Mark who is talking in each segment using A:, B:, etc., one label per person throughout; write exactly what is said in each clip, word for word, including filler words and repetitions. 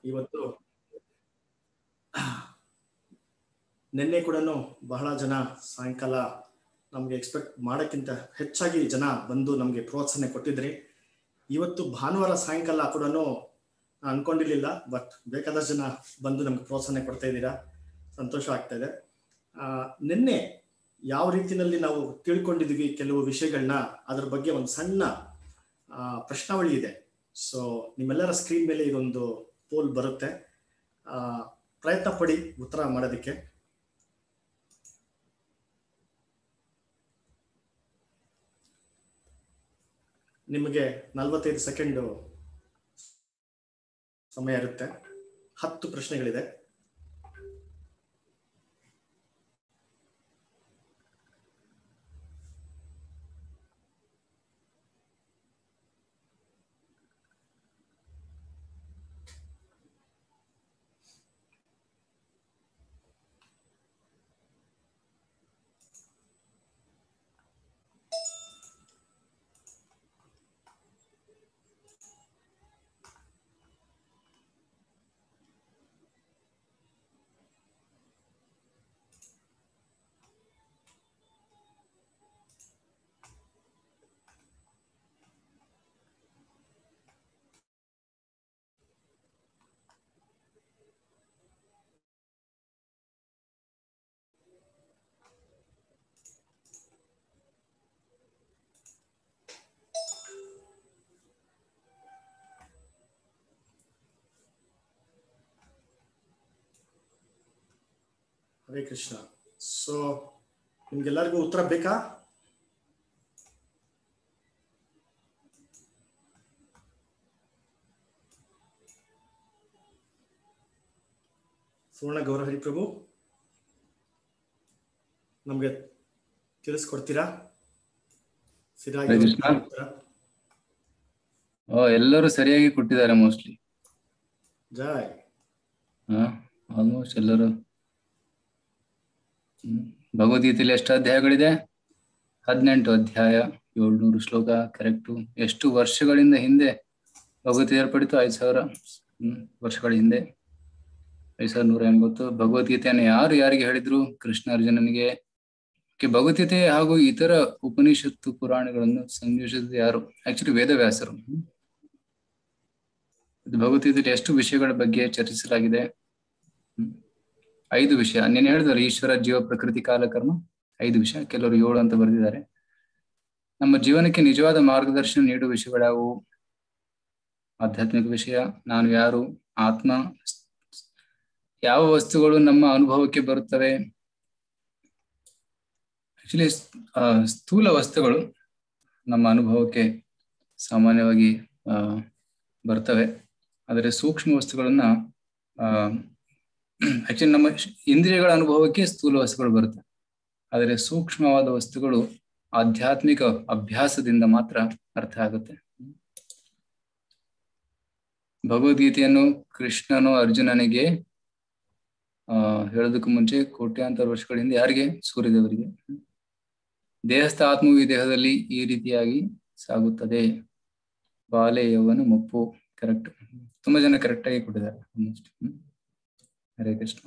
A: ಇವತ್ತು ನಿನ್ನೆ ಕೂಡ ಬಹಳ ಜನ ಸಾಯಂಕಾಲ ನಮಗೆ ಎಕ್ಸ್ಪೆಕ್ಟ್ ಮಾಡೋಕ್ಕಿಂತ ಹೆಚ್ಚಾಗಿ ಜನ ಬಂದು ನಮಗೆ ಪ್ರೋತ್ಸಾಹನೆ ಕೊಟ್ಟಿದ್ರಿ. ಇವತ್ತು ಭಾನುವಾರ ಸಾಯಂಕಾಲ ಕೂಡ ಅನ್ಕೊಂಡಿರ್ಲಿಲ್ಲ, ಬಟ್ ಬೇಕಾದಷ್ಟು ಜನ ಬಂದು ನಮ್ಗೆ ಪ್ರೋತ್ಸಾಹನೆ ಕೊಡ್ತಾ ಇದ್ದೀರಾ, ಸಂತೋಷ ಆಗ್ತಾ ಇದೆ. ನಿನ್ನೆ ಯಾವ ರೀತಿಯಲ್ಲಿ ನಾವು ತಿಳ್ಕೊಂಡಿದ್ವಿ ಕೆಲವು ವಿಷಯಗಳನ್ನ, ಅದ್ರ ಬಗ್ಗೆ ಒಂದು ಸಣ್ಣ ಪ್ರಶ್ನಾವಳಿ ಇದೆ. ಸೊ ನಿಮ್ಮೆಲ್ಲರ ಸ್ಕ್ರೀನ್ ಮೇಲೆ ಇದೊಂದು ಪೋಲ್ ಬರುತ್ತೆ, ಪ್ರಯತ್ನ ಪಡಿ ಉತ್ತರ ಮಾಡೋದಕ್ಕೆ. ನಿಮಗೆ ನಲವತ್ತೈದು ಸೆಕೆಂಡ್ ಸಮಯ ಇರುತ್ತೆ. ಹತ್ತು ಪ್ರಶ್ನೆಗಳಿದೆ. ಹರೇ ಕೃಷ್ಣ. ಸೊ ನಿಮ್ಗೆಲ್ಲರಿಗೂ ಉತ್ತರ ಬೇಕಾ? ಸುವರ್ಣ ಗೌರಹರಿ ಪ್ರಭು ನಮ್ಗೆ ತಿಳಿಸ್ಕೊಡ್ತೀರಾ?
B: ಎಲ್ಲರೂ ಸರಿಯಾಗಿ ಕೊಟ್ಟಿದ್ದಾರೆ ಮೋಸ್ಟ್ಲಿ.
A: ಜಾಯ್.
B: ಹಾ, ಆಲ್ಮೋಸ್ಟ್ ಎಲ್ಲರೂ. ಭಗವದ್ಗೀತೆಯಲ್ಲಿ ಎಷ್ಟು ಅಧ್ಯಾಯಗಳಿದೆ? ಹದಿನೆಂಟು ಅಧ್ಯಾಯ, ಏಳ್ನೂರು ಶ್ಲೋಕ. ಕರೆಕ್ಟು. ಎಷ್ಟು ವರ್ಷಗಳಿಂದ ಹಿಂದೆ ಭಗವದ್ಗೀತೆ ಏರ್ಪಡಿತು? ಐದು ಸಾವಿರ ಹ್ಮ್ ವರ್ಷಗಳ ಹಿಂದೆ, ಐದು ಸಾವಿರದ ನೂರ ಎಂಬತ್ತು. ಭಗವದ್ಗೀತೆಯನ್ನು ಯಾರು ಯಾರಿಗೆ ಹೇಳಿದ್ರು? ಕೃಷ್ಣ ಅರ್ಜುನನಿಗೆ. ಭಗವದ್ಗೀತೆ ಹಾಗೂ ಇತರ ಉಪನಿಷತ್ತು ಪುರಾಣಗಳನ್ನು ಸಂಯೋಜಿಸಿದ ಯಾರು? ಆಕ್ಚುಲಿ ವೇದವ್ಯಾಸರು. ಭಗವದ್ಗೀತೆಯಲ್ಲಿ ಎಷ್ಟು ವಿಷಯಗಳ ಬಗ್ಗೆ ಚರ್ಚಿಸಲಾಗಿದೆ? ಹ್ಮ್ ಐದು ವಿಷಯ. ನೀನು ಹೇಳಿದ್ರೆ ಈಶ್ವರ, ಜೀವ, ಪ್ರಕೃತಿ, ಕಾಲಕರ್ಮ. ಐದು ವಿಷಯ. ಕೆಲವರು ಏಳು ಅಂತ ಬರೆದಿದ್ದಾರೆ. ನಮ್ಮ ಜೀವನಕ್ಕೆ ನಿಜವಾದ ಮಾರ್ಗದರ್ಶನ ನೀಡುವ ವಿಷಯಗಳಾವು? ಆಧ್ಯಾತ್ಮಿಕ ವಿಷಯ, ನಾನು ಯಾರು, ಆತ್ಮ, ಯಾವ ವಸ್ತುಗಳು ನಮ್ಮ ಅನುಭವಕ್ಕೆ ಬರುತ್ತವೆ. ಆಕ್ಚುಲಿ ಸ್ಥೂಲ ವಸ್ತುಗಳು ನಮ್ಮ ಅನುಭವಕ್ಕೆ ಸಾಮಾನ್ಯವಾಗಿ ಆ ಬರ್ತವೆ, ಆದರೆ ಸೂಕ್ಷ್ಮ ವಸ್ತುಗಳನ್ನ ಆ ಆಕ್ಚುಲಿ ನಮ್ಮ ಇಂದ್ರಿಯಗಳ ಅನುಭವಕ್ಕೆ ಸ್ಥೂಲ ವಸ್ತುಗಳು ಬರುತ್ತೆ, ಆದರೆ ಸೂಕ್ಷ್ಮವಾದ ವಸ್ತುಗಳು ಆಧ್ಯಾತ್ಮಿಕ ಅಭ್ಯಾಸದಿಂದ ಮಾತ್ರ ಅರ್ಥ ಆಗುತ್ತೆ. ಭಗವದ್ಗೀತೆಯನ್ನು ಕೃಷ್ಣನು ಅರ್ಜುನನಿಗೆ ಆ ಹೇಳೋದಕ್ಕೂ ಮುಂಚೆ ಕೋಟ್ಯಾಂತರ ವರ್ಷಗಳ ಹಿಂದೆ ಯಾರಿಗೆ? ಸೂರ್ಯದೇವರಿಗೆ. ದೇಹಸ್ಥ ಆತ್ಮವು ಈ ದೇಹದಲ್ಲಿ ಈ ರೀತಿಯಾಗಿ ಸಾಗುತ್ತದೆ, ಬಾಲೆ ಯೌವನ ಮುಪ್ಪು. ಕರೆಕ್ಟ್. ತುಂಬಾ ಜನ ಕರೆಕ್ಟ್ ಆಗಿ ಕೊಟ್ಟಿದ್ದಾರೆ. ಹರೇ ಕೃಷ್ಣ.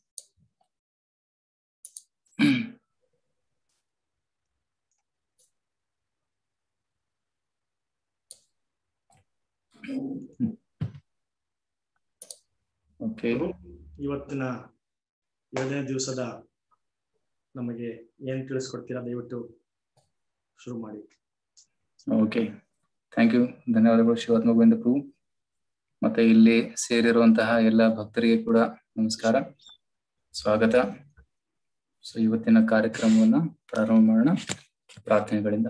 B: ಓಕೆ,
A: ಇವತ್ತಿನ ಎರಡನೇ ದಿವಸದ ನಮಗೆ ಏನ್ ತಿಳಿಸ್ಕೊಡ್ತೀರಾ? ದಯವಿಟ್ಟು ಶುರು ಮಾಡಿ.
B: Okay, thank you. ಧನ್ಯವಾದಗಳು ಶಿವಾತ್ಮ ಗೋವಿಂದ ಪ್ರಭು. ಮತ್ತೆ ಇಲ್ಲಿ ಸೇರಿರುವಂತಹ ಎಲ್ಲ ಭಕ್ತರಿಗೆ ಕೂಡ ನಮಸ್ಕಾರ, ಸ್ವಾಗತ. ಸೊ ಇವತ್ತಿನ ಕಾರ್ಯಕ್ರಮವನ್ನ ಪ್ರಾರಂಭ ಮಾಡೋಣ ಪ್ರಾರ್ಥನೆಗಳಿಂದ.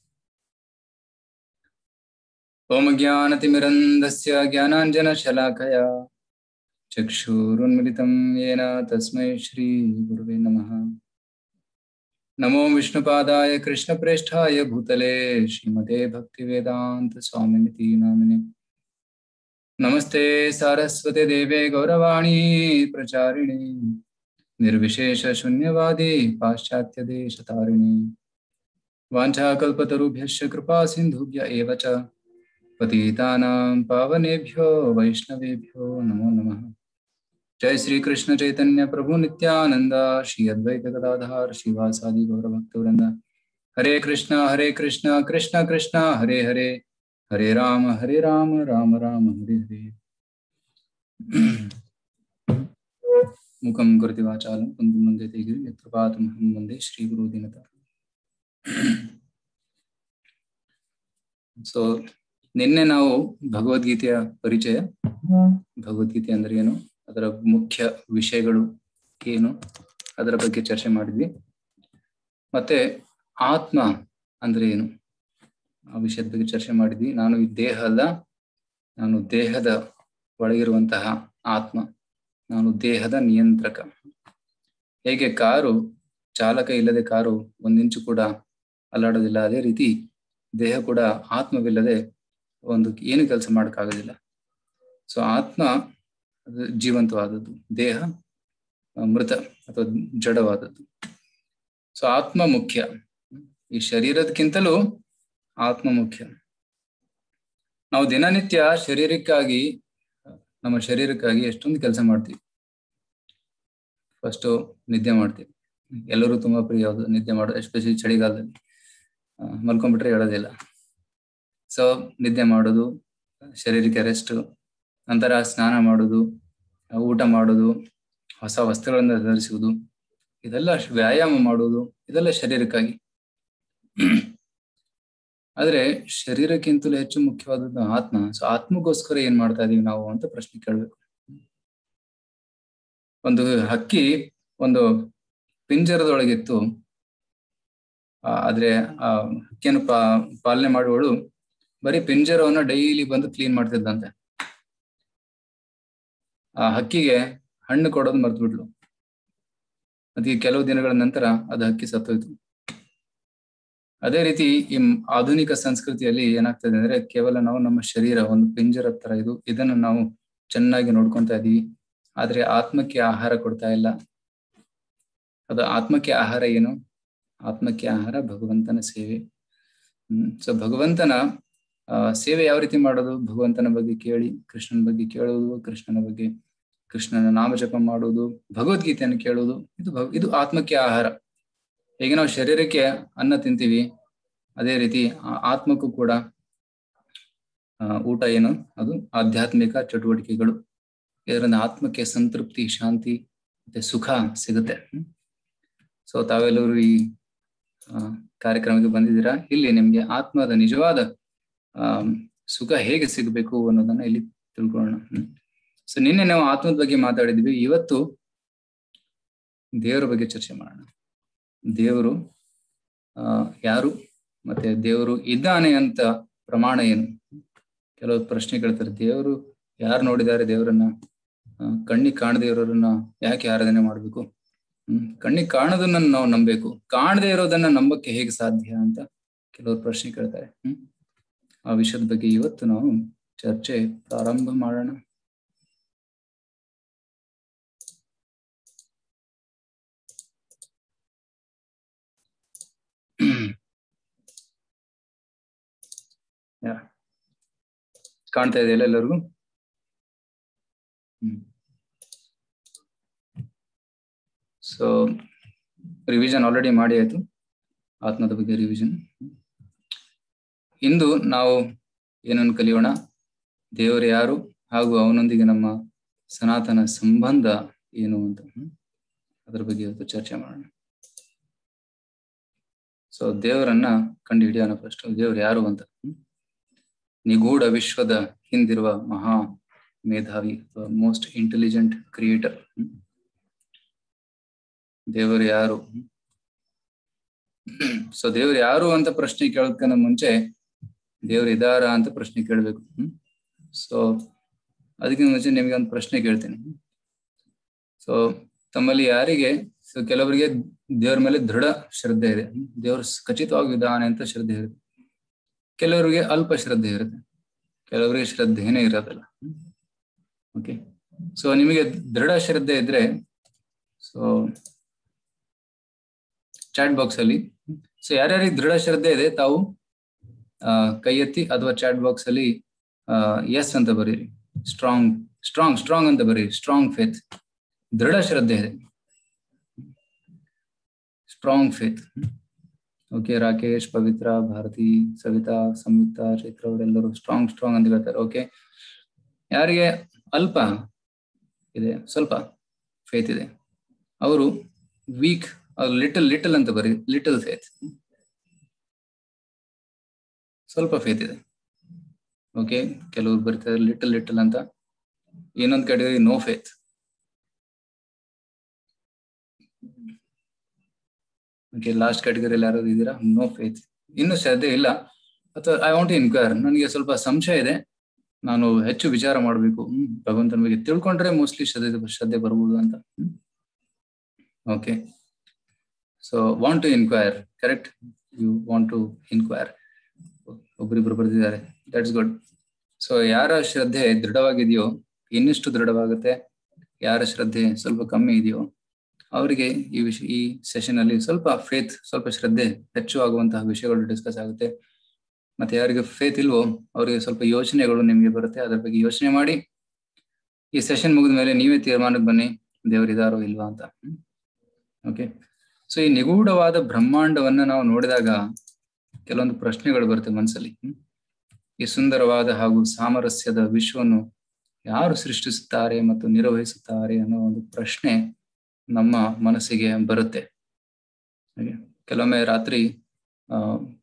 B: ಓಂ ಜ್ಞಾನತಿಮಿರಂಧಸ್ಯ ಜ್ಞಾನಾಂಜನ ಶಲಾಕಯ ಚಕ್ಷುರುನ್ಮಿಲಿತಂ ಯೇನ ತಸ್ಮೈ ಶ್ರೀ ಗುರುವೇ ನಮಃ. ನಮೋ ವಿಷ್ಣುಪಾದಾಯ ಕೃಷ್ಣಪ್ರೇಷ್ಠಾಯ ಭೂತಲೆ ಶ್ರೀಮತೆ ಭಕ್ತಿವೇದಾಂತ ಸ್ವಾಮಿನಿತಿ ನಾಮಿನೆ. ನಮಸ್ತೆ ಸಾರಸ್ವತೆ ದೇವೆ ಗೌರವಾಣಿ ಪ್ರಚಾರಿಣಿ ನಿರ್ವಿಶೇಷ ಶೂನ್ಯವಾದಿ ಪಾಶ್ಚಾತ್ಯ ದೇಶತಾರಿಣಿ. ವಾಂಛಾಕಲ್ಪತರುಭ್ಯಶ್ಚ ಕೃಪಾ ಸಿಂಧುಭ್ಯ ಏವ ಚ पतितानां पावनेभ्यो वैष्णवेभ्यो नमो नमः। जय श्री कृष्ण चैतन्य प्रभु नित्यानंद श्री अद्वैत गदाधर श्रीवासादि गौर भक्तवृंद। हरे कृष्णा हरे कृष्णा कृष्णा कृष्णा हरे हरे हरे राम हरे राम राम राम हरे हरे। मुखं करोति वाचालं पङ्गुं लङ्घयते गिरिं यत्कृपातमहं वन्दे श्रीगुरो दीनतां। ಸೊ ನಿನ್ನೆ ನಾವು ಭಗವದ್ಗೀತೆಯ ಪರಿಚಯ, ಭಗವದ್ಗೀತೆ ಅಂದ್ರೆ ಏನು, ಅದರ ಮುಖ್ಯ ವಿಷಯಗಳು ಏನು, ಅದರ ಬಗ್ಗೆ ಚರ್ಚೆ ಮಾಡಿದ್ವಿ. ಮತ್ತೆ ಆತ್ಮ ಅಂದ್ರೆ ಏನು ಆ ವಿಷಯದ ಬಗ್ಗೆ ಚರ್ಚೆ ಮಾಡಿದ್ವಿ. ನಾನು ಈ ದೇಹ ಅಲ್ಲ, ನಾನು ದೇಹದ ಒಳಗಿರುವಂತಹ ಆತ್ಮ, ನಾನು ದೇಹದ ನಿಯಂತ್ರಕ. ಹೇಗೆ ಕಾರು ಚಾಲಕ ಇಲ್ಲದೆ ಕಾರು ಒಂದಿಂಚು ಕೂಡ ಅಲ್ಲಾಡೋದಿಲ್ಲ, ಅದೇ ರೀತಿ ದೇಹ ಕೂಡ ಆತ್ಮವಿಲ್ಲದೆ ಒಂದು ಏನು ಕೆಲಸ ಮಾಡೋಕ್ಕಾಗೋದಿಲ್ಲ. ಸೊ ಆತ್ಮ ಜೀವಂತವಾದದ್ದು, ದೇಹ ಮೃತ ಅಥವಾ ಜಡವಾದದ್ದು. ಸೊ ಆತ್ಮ ಮುಖ್ಯ, ಈ ಶರೀರದಕ್ಕಿಂತಲೂ ಆತ್ಮ ಮುಖ್ಯ. ನಾವು ದಿನನಿತ್ಯ ಶರೀರಕ್ಕಾಗಿ ನಮ್ಮ ಶರೀರಕ್ಕಾಗಿ ಎಷ್ಟೊಂದು ಕೆಲಸ ಮಾಡ್ತೀವಿ. ಫಸ್ಟು ನಿದ್ದೆ ಮಾಡ್ತೀವಿ, ಎಲ್ಲರೂ ತುಂಬಾ ಪ್ರಿಯ ಯಾವುದು ನಿದ್ದೆ ಮಾಡೋದು, ಎಸ್ಪೆಷಲಿ ಚಳಿಗಾಲದಲ್ಲಿ ಮಲ್ಕೊಂಡ್ಬಿಟ್ರೆ ಹೇಳೋದಿಲ್ಲ. ಸೊ ನಿದ್ದೆ ಮಾಡೋದು, ಶರೀರಕ್ಕೆ ರೆಸ್ಟ್, ನಂತರ ಸ್ನಾನ ಮಾಡೋದು, ಊಟ ಮಾಡೋದು, ಹೊಸ ವಸ್ತ್ರಗಳನ್ನು ಧರಿಸುವುದು, ಇದೆಲ್ಲ ವ್ಯಾಯಾಮ ಮಾಡುವುದು, ಇದೆಲ್ಲ ಶರೀರಕ್ಕಾಗಿ. ಆದ್ರೆ ಶರೀರಕ್ಕಿಂತಲೂ ಹೆಚ್ಚು ಮುಖ್ಯವಾದದ್ದು ಆತ್ಮ. ಸೊ ಆತ್ಮಗೋಸ್ಕರ ಏನ್ ಮಾಡ್ತಾ ಇದೀವಿ ನಾವು ಅಂತ ಪ್ರಶ್ನೆ ಕೇಳ್ಬೇಕು. ಒಂದು ಹಕ್ಕಿ ಒಂದು ಪಿಂಜರದೊಳಗಿತ್ತು, ಆದ್ರೆ ಆ ಹಕ್ಕಿಯನ್ನು ಪಾ ಪಾಲನೆ ಮಾಡುವವಳು ಬರೀ ಪಿಂಜರವನ್ನ ಡೈಲಿ ಬಂದು ಕ್ಲೀನ್ ಮಾಡ್ತಿದ್ದಂತೆ. ಆ ಹಕ್ಕಿಗೆ ಹಣ್ಣು ಕೊಡೋದು ಮರ್ತು ಬಿಟ್ಲು. ಅದಕ್ಕೆ ಕೆಲವು ದಿನಗಳ ನಂತರ ಅದು ಹಕ್ಕಿ ಸತ್ತೋಯ್ತು. ಅದೇ ರೀತಿ ಈ ಆಧುನಿಕ ಸಂಸ್ಕೃತಿಯಲ್ಲಿ ಏನಾಗ್ತದೆ ಅಂದ್ರೆ, ಕೇವಲ ನಾವು ನಮ್ಮ ಶರೀರ ಒಂದು ಪಿಂಜರ ತರ ಇದು, ಇದನ್ನು ನಾವು ಚೆನ್ನಾಗಿ ನೋಡ್ಕೊಂತಾ ಇದೀವಿ, ಆದ್ರೆ ಆತ್ಮಕ್ಕೆ ಆಹಾರ ಕೊಡ್ತಾ ಇಲ್ಲ. ಅದು ಆತ್ಮಕ್ಕೆ ಆಹಾರ ಏನು? ಆತ್ಮಕ್ಕೆ ಆಹಾರ ಭಗವಂತನ ಸೇವೆ. ಹ್ಮ್ ಸೊ ಭಗವಂತನ ಆ ಸೇವೆ ಯಾವ ರೀತಿ ಮಾಡೋದು? ಭಗವಂತನ ಬಗ್ಗೆ ಕೇಳಿ, ಕೃಷ್ಣನ ಬಗ್ಗೆ ಕೇಳುವುದು, ಕೃಷ್ಣನ ಬಗ್ಗೆ ಕೃಷ್ಣನ ನಾಮ ಜಪ ಮಾಡುವುದು, ಭಗವದ್ಗೀತೆಯನ್ನು ಕೇಳುವುದು, ಇದು ಇದು ಆತ್ಮಕ್ಕೆ ಆಹಾರ. ಹೇಗೆ ನಾವು ಶರೀರಕ್ಕೆ ಅನ್ನ ತಿಂತೀವಿ, ಅದೇ ರೀತಿ ಆತ್ಮಕ್ಕೂ ಕೂಡ ಆ ಊಟ ಏನು? ಅದು ಆಧ್ಯಾತ್ಮಿಕ ಚಟುವಟಿಕೆಗಳು. ಇದರಿಂದ ಆತ್ಮಕ್ಕೆ ಸಂತೃಪ್ತಿ, ಶಾಂತಿ ಮತ್ತೆ ಸುಖ ಸಿಗುತ್ತೆ. ಸೊ ತಾವೆಲ್ಲರೂ ಈ ಆ ಕಾರ್ಯಕ್ರಮಕ್ಕೆ ಬಂದಿದ್ದೀರಾ. ಇಲ್ಲಿ ನಿಮ್ಗೆ ಆತ್ಮದ ನಿಜವಾದ ಆ ಸುಖ ಹೇಗೆ ಸಿಗಬೇಕು ಅನ್ನೋದನ್ನ ಇಲ್ಲಿ ತಿಳ್ಕೊಳ್ಳೋಣ. ಸೊ ನಿನ್ನೆ ನಾವು ಆತ್ಮದ ಬಗ್ಗೆ ಮಾತಾಡಿದ್ವಿ, ಇವತ್ತು ದೇವರ ಬಗ್ಗೆ ಚರ್ಚೆ ಮಾಡೋಣ. ದೇವರು ಆ ಯಾರು, ಮತ್ತೆ ದೇವರು ಇದ್ದಾನೆ ಅಂತ ಪ್ರಮಾಣ ಏನು? ಕೆಲವು ಪ್ರಶ್ನೆ ಕೇಳ್ತಾರೆ. ದೇವರು ಯಾರು ನೋಡಿದ್ದಾರೆ ದೇವರನ್ನ? ಕಣ್ಣಿಗೆ ಕಾಣದೇ ಇರೋರನ್ನ ಯಾಕೆ ಆರಾಧನೆ ಮಾಡ್ಬೇಕು? ಹ್ಮ್ ಕಣ್ಣಿಗೆ ಕಾಣೋದನ್ನ ನಾವು ನಂಬೇಕು, ಕಾಣದೇ ಇರೋದನ್ನ ನಂಬಕ್ಕೆ ಹೇಗೆ ಸಾಧ್ಯ ಅಂತ ಕೆಲವರು ಪ್ರಶ್ನೆ ಕೇಳ್ತಾರೆ. ಹ್ಮ್ ಆ ವಿಷಯದ ಬಗ್ಗೆ ಇವತ್ತು ನಾವು ಚರ್ಚೆ ಪ್ರಾರಂಭ ಮಾಡೋಣ. ಕಾಣ್ತಾ ಇದೆಯಲ್ಲ ಎಲ್ಲರಿಗೂ? ಹ್ಮ್ ಸೊ ರಿವಿಷನ್ ಆಲ್ರೆಡಿ ಮಾಡಿ ಆಯ್ತು, ಆತ್ಮದ ಬಗ್ಗೆ ರಿವಿಷನ್. ಇಂದು ನಾವು ಏನನ್ನು ಕಲಿಯೋಣ? ದೇವರು ಯಾರು ಹಾಗೂ ಅವನೊಂದಿಗೆ ನಮ್ಮ ಸನಾತನ ಸಂಬಂಧ ಏನು ಅಂತ, ಅದ್ರ ಬಗ್ಗೆ ಇವತ್ತು ಚರ್ಚೆ ಮಾಡೋಣ. ಸೊ ದೇವರನ್ನ ಕಂಡು ಹಿಡಿಯೋಣ. ಫಸ್ಟ್ ದೇವರು ಯಾರು ಅಂತ. ನಿಗೂಢ ವಿಶ್ವದ ಹಿಂದಿರುವ ಮಹಾ ಮೇಧಾವಿ, ಮೋಸ್ಟ್ ಇಂಟೆಲಿಜೆಂಟ್ ಕ್ರಿಯೇಟರ್. ದೇವರು ಯಾರು? ಸೊ ದೇವ್ರು ಯಾರು ಅಂತ ಪ್ರಶ್ನೆ ಕೇಳೋದಕ್ಕಿಂತ ಮುಂಚೆ ದೇವ್ರು ಇದಾರ ಅಂತ ಪ್ರಶ್ನೆ ಕೇಳ್ಬೇಕು. ಹ್ಮ್ ಸೊ ಅದಕ್ಕಿಂತ ಮುಂಚೆ ನಿಮ್ಗೆ ಒಂದು ಪ್ರಶ್ನೆ ಕೇಳ್ತೀನಿ. ಸೊ ತಮ್ಮಲ್ಲಿ ಯಾರಿಗೆ, ಸೊ ಕೆಲವರಿಗೆ ದೇವ್ರ ಮೇಲೆ ದೃಢ ಶ್ರದ್ಧೆ ಇದೆ, ದೇವ್ರ ಖಚಿತವಾಗಿ ಇದ್ದಾನೆ ಅಂತ ಶ್ರದ್ಧೆ ಇರುತ್ತೆ. ಕೆಲವರಿಗೆ ಅಲ್ಪ ಶ್ರದ್ಧೆ ಇರುತ್ತೆ, ಕೆಲವರಿಗೆ ಶ್ರದ್ಧೆನೇ ಇರೋದಿಲ್ಲ. ಓಕೆ, ಸೊ ನಿಮಗೆ ದೃಢ ಶ್ರದ್ಧೆ ಇದ್ರೆ ಸೊ ಚಾಟ್ ಬಾಕ್ಸ್ ಅಲ್ಲಿ, ಸೊ ಯಾರ್ಯಾರಿಗೆ ದೃಢ ಶ್ರದ್ಧೆ ಇದೆ ತಾವು ಆ ಕೈ ಎತ್ತಿ ಅಥವಾ ಚಾಟ್ ಬಾಕ್ಸ್ ಅಲ್ಲಿ ಎಸ್ ಅಂತ ಬರೀರಿ. ಸ್ಟ್ರಾಂಗ್ ಸ್ಟ್ರಾಂಗ್ ಸ್ಟ್ರಾಂಗ್ ಅಂತ ಬರೀರಿ. ಸ್ಟ್ರಾಂಗ್ ಫೇತ್, ದೃಢ ಶ್ರದ್ಧೆ ಇದೆ. Strong faith. Okay, Rakesh, Pavitra, Bharati, Savita, Samyukta, Chaitra ಅವರೆಲ್ಲರೂ ಸ್ಟ್ರಾಂಗ್ ಸ್ಟ್ರಾಂಗ್ ಅಂತ ಹೇಳ್ತಾರೆ. ಓಕೆ, ಯಾರಿಗೆ ಅಲ್ಪ ಇದೆ, ಸ್ವಲ್ಪ ಫೇತ್ ಇದೆ, ಅವರು ವೀಕ್, ಲಿಟಲ್ ಲಿಟಲ್ ಅಂತ ಬರೀ. ಲಿಟಲ್ ಫೇತ್, ಸ್ವಲ್ಪ ಫೇತ್ ಇದೆ. ಓಕೆ, ಕೆಲವರು ಬರೀತಾರೆ ಲಿಟಲ್ ಲಿಟಲ್ ಅಂತ. ಇನ್ನೊಂದು category no faith. Okay, last ಕ್ಯಾಟಗರಿಯಲ್ಲಿ ಯಾರಾದ್ರು ಇದ್ದೀರಾ? ನೋ ಫೇತ್, ಇನ್ನು ಶ್ರದ್ಧೆ ಇಲ್ಲ, ಅಥವಾ ಐ ವಾಂಟ್ ಟು ಇನ್ಕ್ವೈರ್, ನನಗೆ ಸ್ವಲ್ಪ ಸಂಶಯ ಇದೆ, ನಾನು ಹೆಚ್ಚು ವಿಚಾರ ಮಾಡಬೇಕು, ಹ್ಮ್ ಭಗವಂತನ ಬಗ್ಗೆ ತಿಳ್ಕೊಂಡ್ರೆ ಮೋಸ್ಟ್ಲಿ ಶ್ರದ್ಧೆ ಶ್ರದ್ಧೆ ಬರ್ಬೋದು ಅಂತ. Okay, so want to inquire, correct, you want to inquire. ಒಬ್ಬರಿಬ್ರು ಬರ್ದಿದ್ದಾರೆ, ದಟ್ಸ್ ಗುಡ್. ಸೊ ಯಾರ ಶ್ರದ್ಧೆ ದೃಢವಾಗಿದೆಯೋ ಇನ್ನಿಷ್ಟು ದೃಢವಾಗುತ್ತೆ, ಯಾರ ಶ್ರದ್ಧೆ ಸ್ವಲ್ಪ ಕಮ್ಮಿ ಇದೆಯೋ ಅವರಿಗೆ ಈ ವಿಷಯ ಈ ಸೆಷನ್ ಅಲ್ಲಿ ಸ್ವಲ್ಪ ಫೇತ್, ಸ್ವಲ್ಪ ಶ್ರದ್ಧೆ ಹೆಚ್ಚು ಆಗುವಂತಹ ವಿಷಯಗಳು ಡಿಸ್ಕಸ್ ಆಗುತ್ತೆ. ಮತ್ತೆ ಯಾರಿಗೆ ಫೇತ್ ಇಲ್ವೋ ಅವರಿಗೆ ಸ್ವಲ್ಪ ಯೋಚನೆಗಳು ನಿಮ್ಗೆ ಬರುತ್ತೆ, ಅದ್ರ ಬಗ್ಗೆ ಯೋಚನೆ ಮಾಡಿ ಈ ಸೆಷನ್ ಮುಗಿದ ಮೇಲೆ ನೀವೇ ತೀರ್ಮಾನಕ್ಕೆ ಬನ್ನಿ, ದೇವರಿದಾರೋ ಇಲ್ವಾ ಅಂತ. ಓಕೆ, ಸೊ ಈ ನಿಗೂಢವಾದ ಬ್ರಹ್ಮಾಂಡವನ್ನ ನಾವು ನೋಡಿದಾಗ ಕೆಲವೊಂದು ಪ್ರಶ್ನೆಗಳು ಬರುತ್ತೆ ಮನಸ್ಸಲ್ಲಿ. ಈ ಸುಂದರವಾದ ಹಾಗೂ ಸಾಮರಸ್ಯದ ವಿಶ್ವವನ್ನು ಯಾರು ಸೃಷ್ಟಿಸುತ್ತಾರೆ ಮತ್ತು ನಿರ್ವಹಿಸುತ್ತಾರೆ ಅನ್ನೋ ಒಂದು ಪ್ರಶ್ನೆ ನಮ್ಮ ಮನಸ್ಸಿಗೆ ಬರುತ್ತೆ. ಹಾಗೆ ಕೆಲವೊಮ್ಮೆ ರಾತ್ರಿ ಆ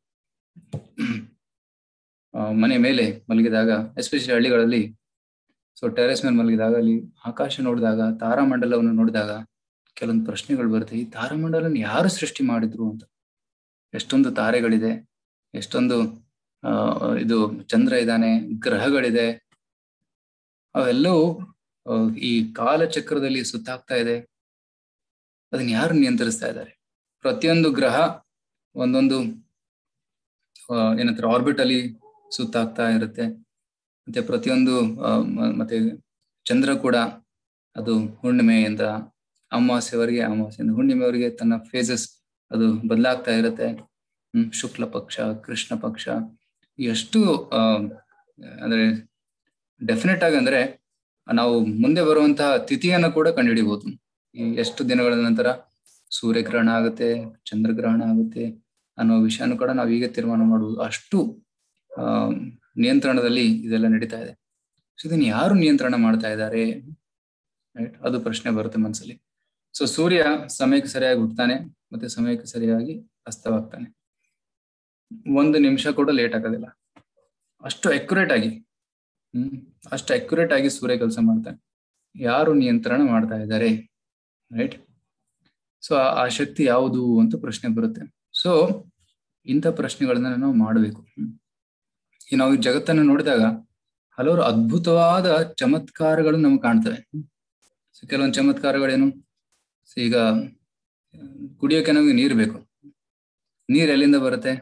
B: ಮನೆ ಮೇಲೆ ಮಲಗಿದಾಗ, ಎಸ್ಪೆಷಲಿ ಹಳ್ಳಿಗಳಲ್ಲಿ, ಸೊ ಟೆರೆಸ್ ಮೇಲೆ ಮಲಗಿದಾಗ ಅಲ್ಲಿ ಆಕಾಶ ನೋಡಿದಾಗ, ತಾರಾಮಂಡಲವನ್ನು ನೋಡಿದಾಗ ಕೆಲವೊಂದು ಪ್ರಶ್ನೆಗಳು ಬರುತ್ತೆ. ಈ ತಾರಾಮಂಡಲನ ಯಾರು ಸೃಷ್ಟಿ ಮಾಡಿದ್ರು ಅಂತ. ಎಷ್ಟೊಂದು ತಾರೆಗಳಿದೆ, ಎಷ್ಟೊಂದು ಆ ಇದು ಚಂದ್ರ ಇದ್ದಾನೆ, ಗ್ರಹಗಳಿದೆ, ಅವೆಲ್ಲವೂ ಈ ಕಾಲಚಕ್ರದಲ್ಲಿ ಸುತ್ತಾಗ್ತಾ ಇದೆ. ಅದನ್ನ ಯಾರು ನಿಯಂತ್ರಿಸ್ತಾ ಇದ್ದಾರೆ? ಪ್ರತಿಯೊಂದು ಗ್ರಹ ಒಂದೊಂದು ಏನಂತಾರೆ ಆರ್ಬಿಟ್ ಅಲ್ಲಿ ಸುತ್ತಾಗ್ತಾ ಇರುತ್ತೆ. ಮತ್ತೆ ಪ್ರತಿಯೊಂದು ಮತ್ತೆ ಚಂದ್ರ ಕೂಡ ಅದು ಹುಣ್ಣಿಮೆಯಿಂದ ಅಮಾವಾಸ್ಯವರೆಗೆ, ಅಮಾವಾಸ್ಯೆಯಿಂದ ಹುಣ್ಣಿಮೆವರೆಗೆ ತನ್ನ ಫೇಸಸ್ ಅದು ಬದಲಾಗ್ತಾ ಇರುತ್ತೆ. ಹ್ಮ್ ಶುಕ್ಲ ಪಕ್ಷ, ಕೃಷ್ಣ ಪಕ್ಷ, ಎಷ್ಟು ಆ ಅಂದ್ರೆ ಡೆಫಿನೆಟ್ ಆಗಿ ಅಂದ್ರೆ ನಾವು ಮುಂದೆ ಬರುವಂತಹ ತಿಥಿಯನ್ನ ಕೂಡ ಕಂಡುಹಿಡಿಬಹುದು. ಈ ಎಷ್ಟು ದಿನಗಳ ನಂತರ ಸೂರ್ಯಗ್ರಹಣ ಆಗುತ್ತೆ, ಚಂದ್ರಗ್ರಹಣ ಆಗುತ್ತೆ ಅನ್ನೋ ವಿಷಯನೂ ಕೂಡ ನಾವು ಈಗ ತೀರ್ಮಾನ ಮಾಡುವುದು. ಅಷ್ಟು ಆ ನಿಯಂತ್ರಣದಲ್ಲಿ ಇದೆಲ್ಲ ನಡೀತಾ ಇದೆ. ಸೊ ಇದನ್ನ ಯಾರು ನಿಯಂತ್ರಣ ಮಾಡ್ತಾ ಇದ್ದಾರೆ? ರೈಟ್, ಅದು ಪ್ರಶ್ನೆ ಬರುತ್ತೆ ಮನಸ್ಸಲ್ಲಿ. ಸೊ ಸೂರ್ಯ ಸಮಯಕ್ಕೆ ಸರಿಯಾಗಿ ಹುಟ್ಟುತ್ತಾನೆ, ಮತ್ತೆ ಸಮಯಕ್ಕೆ ಸರಿಯಾಗಿ ಅಸ್ತವಾಗ್ತಾನೆ. ಒಂದು ನಿಮಿಷ ಕೂಡ ಲೇಟ್ ಆಗೋದಿಲ್ಲ. ಅಷ್ಟು ಅಕ್ಯುರೇಟ್ ಆಗಿ ಹ್ಮ್ ಅಷ್ಟು ಅಕ್ಯುರೇಟ್ ಆಗಿ ಸೂರ್ಯ ಕೆಲಸ ಮಾಡ್ತಾನೆ. ಯಾರು ನಿಯಂತ್ರಣ ಮಾಡ್ತಾ ಇದ್ದಾರೆ? ರೈಟ್. ಸೊ ಆ ಶಕ್ತಿ ಯಾವುದು ಅಂತ ಪ್ರಶ್ನೆ ಬರುತ್ತೆ. ಸೊ ಇಂಥ ಪ್ರಶ್ನೆಗಳನ್ನ ನಾವು ಮಾಡಬೇಕು. ಈ ನಾವು ಈ ಜಗತ್ತನ್ನು ನೋಡಿದಾಗ ಹಲವಾರು ಅದ್ಭುತವಾದ ಚಮತ್ಕಾರಗಳು ನಮ್ಗೆ ಕಾಣ್ತವೆ. ಸೊ ಕೆಲವೊಂದು ಚಮತ್ಕಾರಗಳೇನು? ಈಗ ಕುಡಿಯೋಕೆ ನಮಗೆ ನೀರು ಬೇಕು. ನೀರು ಎಲ್ಲಿಂದ ಬರುತ್ತೆ?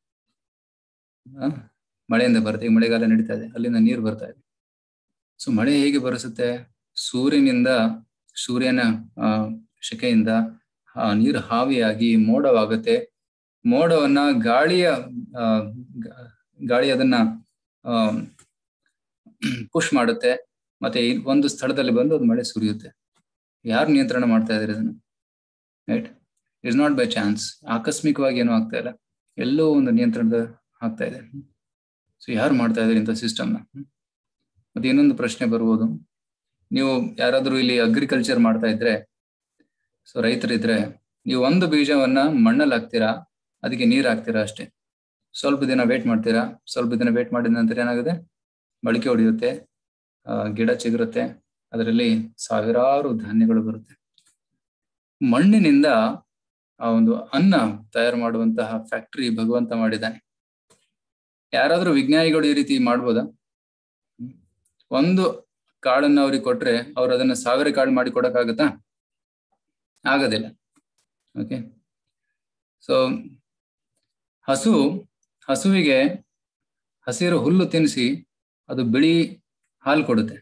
B: ಆ ಮಳೆಯಿಂದ ಬರುತ್ತೆ. ಈಗ ಮಳೆಗಾಲ ನಡೀತಾ ಇದೆ, ಅಲ್ಲಿಂದ ನೀರು ಬರ್ತಾ ಇದೆ. ಸೊ ಮಳೆ ಹೇಗೆ ಬರಿಸುತ್ತೆ? ಸೂರ್ಯನಿಂದ, ಸೂರ್ಯನ ಆ ಶೆಕೆಯಿಂದ ಆ ನೀರು ಹಾವಿಯಾಗಿ ಮೋಡವಾಗುತ್ತೆ. ಮೋಡವನ್ನ ಗಾಳಿಯ ಆ ಗಾಳಿ ಅದನ್ನ ಆ ಪುಷ್ ಮಾಡುತ್ತೆ, ಮತ್ತೆ ಒಂದು ಸ್ಥಳದಲ್ಲಿ ಬಂದು ಅದು ಮಳೆ ಸುರಿಯುತ್ತೆ. ಯಾರು ನಿಯಂತ್ರಣ ಮಾಡ್ತಾ ಇದ್ದಾರೆ ಇದನ್ನು? Right, it's not by chance. ಆಕಸ್ಮಿಕವಾಗಿ ಏನೂ ಆಗ್ತಾ ಇಲ್ಲ, ಎಲ್ಲೋ ಒಂದು ನಿಯಂತ್ರಣದ ಆಗ್ತಾ ಇದೆ. ಸೊ ಯಾರು ಮಾಡ್ತಾ ಇದ್ದಾರೆ ಇಂಥ ಸಿಸ್ಟಮ್ನ? ಮತ್ತೆ ಇನ್ನೊಂದು ಪ್ರಶ್ನೆ ಬರ್ಬೋದು, ನೀವು ಯಾರಾದ್ರೂ ಇಲ್ಲಿ ಅಗ್ರಿಕಲ್ಚರ್ ಮಾಡ್ತಾ ಇದ್ರೆ, ಸೊ ರೈತರಿದ್ರೆ, ನೀವು ಒಂದು ಬೀಜವನ್ನ ಮಣ್ಣಲ್ಲಿ ಹಾಕ್ತೀರಾ, ಅದಕ್ಕೆ ನೀರು ಹಾಕ್ತೀರಾ ಅಷ್ಟೇ. ಸ್ವಲ್ಪ ದಿನ ವೇಟ್ ಮಾಡ್ತೀರಾ. ಸ್ವಲ್ಪ ದಿನ ವೇಟ್ ಮಾಡಿದ ನಂತರ ಏನಾಗುತ್ತೆ? ಮೊಳಕೆ ಹೊಡೆಯುತ್ತೆ, ಗಿಡ ಚಿಗುರುತ್ತೆ, ಅದರಲ್ಲಿ ಸಾವಿರಾರು ಧಾನ್ಯಗಳು ಬರುತ್ತೆ. ಮಣ್ಣಿನಿಂದ ಆ ಒಂದು ಅನ್ನ ತಯಾರು ಮಾಡುವಂತಹ ಫ್ಯಾಕ್ಟರಿ ಭಗವಂತ ಮಾಡಿದ್ದಾನೆ. ಯಾರಾದ್ರೂ ವಿಜ್ಞಾನಿಗಳು ಈ ರೀತಿ ಮಾಡ್ಬೋದಾ? ಒಂದು ಕಾಳನ್ನ ಅವ್ರಿಗೆ ಕೊಟ್ರೆ ಅವ್ರು ಅದನ್ನ ಸಾವಿರ ಕಾಳು ಮಾಡಿ ಕೊಡಕ್ಕಾಗತ್ತಾ? ಆಗೋದಿಲ್ಲ. ಓಕೆ, ಸೊ ಹಸು ಹಸುವಿಗೆ ಹಸಿರು ಹುಲ್ಲು ತಿನ್ನಿಸಿ ಅದು ಬಿಳಿ ಹಾಲು ಕೊಡುತ್ತೆ.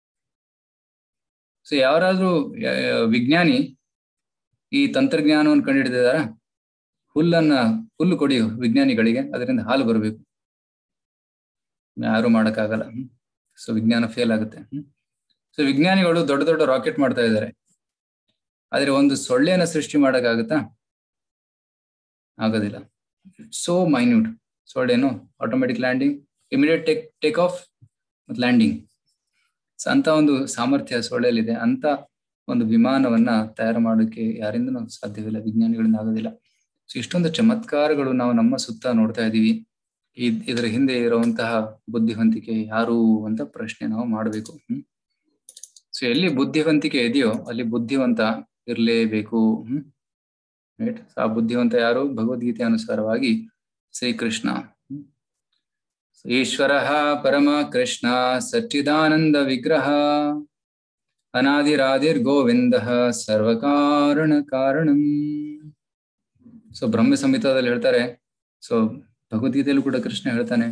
B: ಸೊ ಯಾರಾದ್ರೂ ವಿಜ್ಞಾನಿ ಈ ತಂತ್ರಜ್ಞಾನವನ್ನು ಕಂಡುಹಿಡಿದಿದಾರ? ಹುಲ್ಲನ್ನ ಹುಲ್ಲು ಕೊಡಿ ವಿಜ್ಞಾನಿಗಳಿಗೆ, ಅದರಿಂದ ಹಾಲು ಬರಬೇಕು. ಯಾರು ಮಾಡಕ್ಕಾಗಲ್ಲ. ಸೊ ವಿಜ್ಞಾನ ಫೇಲ್ ಆಗುತ್ತೆ. ಸೊ ವಿಜ್ಞಾನಿಗಳು ದೊಡ್ಡ ದೊಡ್ಡ ರಾಕೆಟ್ ಮಾಡ್ತಾ ಇದ್ದಾರೆ, ಆದ್ರೆ ಒಂದು ಸೊಳ್ಳೆನ ಸೃಷ್ಟಿ ಮಾಡಕ್ಕಾಗತ್ತಾ? ಆಗೋದಿಲ್ಲ. So minute. ಸೊಳ್ಳೆನು automatic landing, immediate take take off ಮತ್ತು ಲ್ಯಾಂಡಿಂಗ್. ಅಂತ ಒಂದು ಸಾಮರ್ಥ್ಯ ಸೊಳ್ಳೆಯಲ್ಲಿದೆ. ಅಂತ ಒಂದು ವಿಮಾನವನ್ನ ತಯಾರು ಮಾಡೋಕೆ ಯಾರಿಂದನೂ ಸಾಧ್ಯವಿಲ್ಲ, ವಿಜ್ಞಾನಿಗಳಿಂದ ಆಗೋದಿಲ್ಲ. ಸೊ ಇಷ್ಟೊಂದು ಚಮತ್ಕಾರಗಳು ನಾವು ನಮ್ಮ ಸುತ್ತ ನೋಡ್ತಾ ಇದ್ದೀವಿ. ಈ ಇದರ ಹಿಂದೆ ಇರುವಂತಹ ಬುದ್ಧಿವಂತಿಕೆ ಯಾರು ಅಂತ ಪ್ರಶ್ನೆ ನಾವು ಮಾಡಬೇಕು. ಹ್ಮ್ ಸೊ ಎಲ್ಲಿ ಬುದ್ಧಿವಂತಿಕೆ ಇದೆಯೋ ಅಲ್ಲಿ ಬುದ್ಧಿವಂತ ಇರ್ಲೇಬೇಕು. Hmm right. ಆ ಬುದ್ಧಿವಂತ ಯಾರು? ಭಗವದ್ಗೀತೆ ಅನುಸಾರವಾಗಿ ಶ್ರೀಕೃಷ್ಣ. ಈಶ್ವರ ಪರಮ ಕೃಷ್ಣ ಸಚ್ಚಿದಾನಂದ ವಿಗ್ರಹ ಅನಾದಿರಾದಿರ್ ಗೋವಿಂದ ಸರ್ವಕಾರಣ ಕಾರಣಂ. ಸೊ ಬ್ರಹ್ಮ ಸಂಹಿತಾದಲ್ಲಿ ಹೇಳ್ತಾರೆ. ಸೊ ಭಗವದ್ಗೀತೆಯಲ್ಲೂ ಕೂಡ ಕೃಷ್ಣ ಹೇಳ್ತಾನೆ.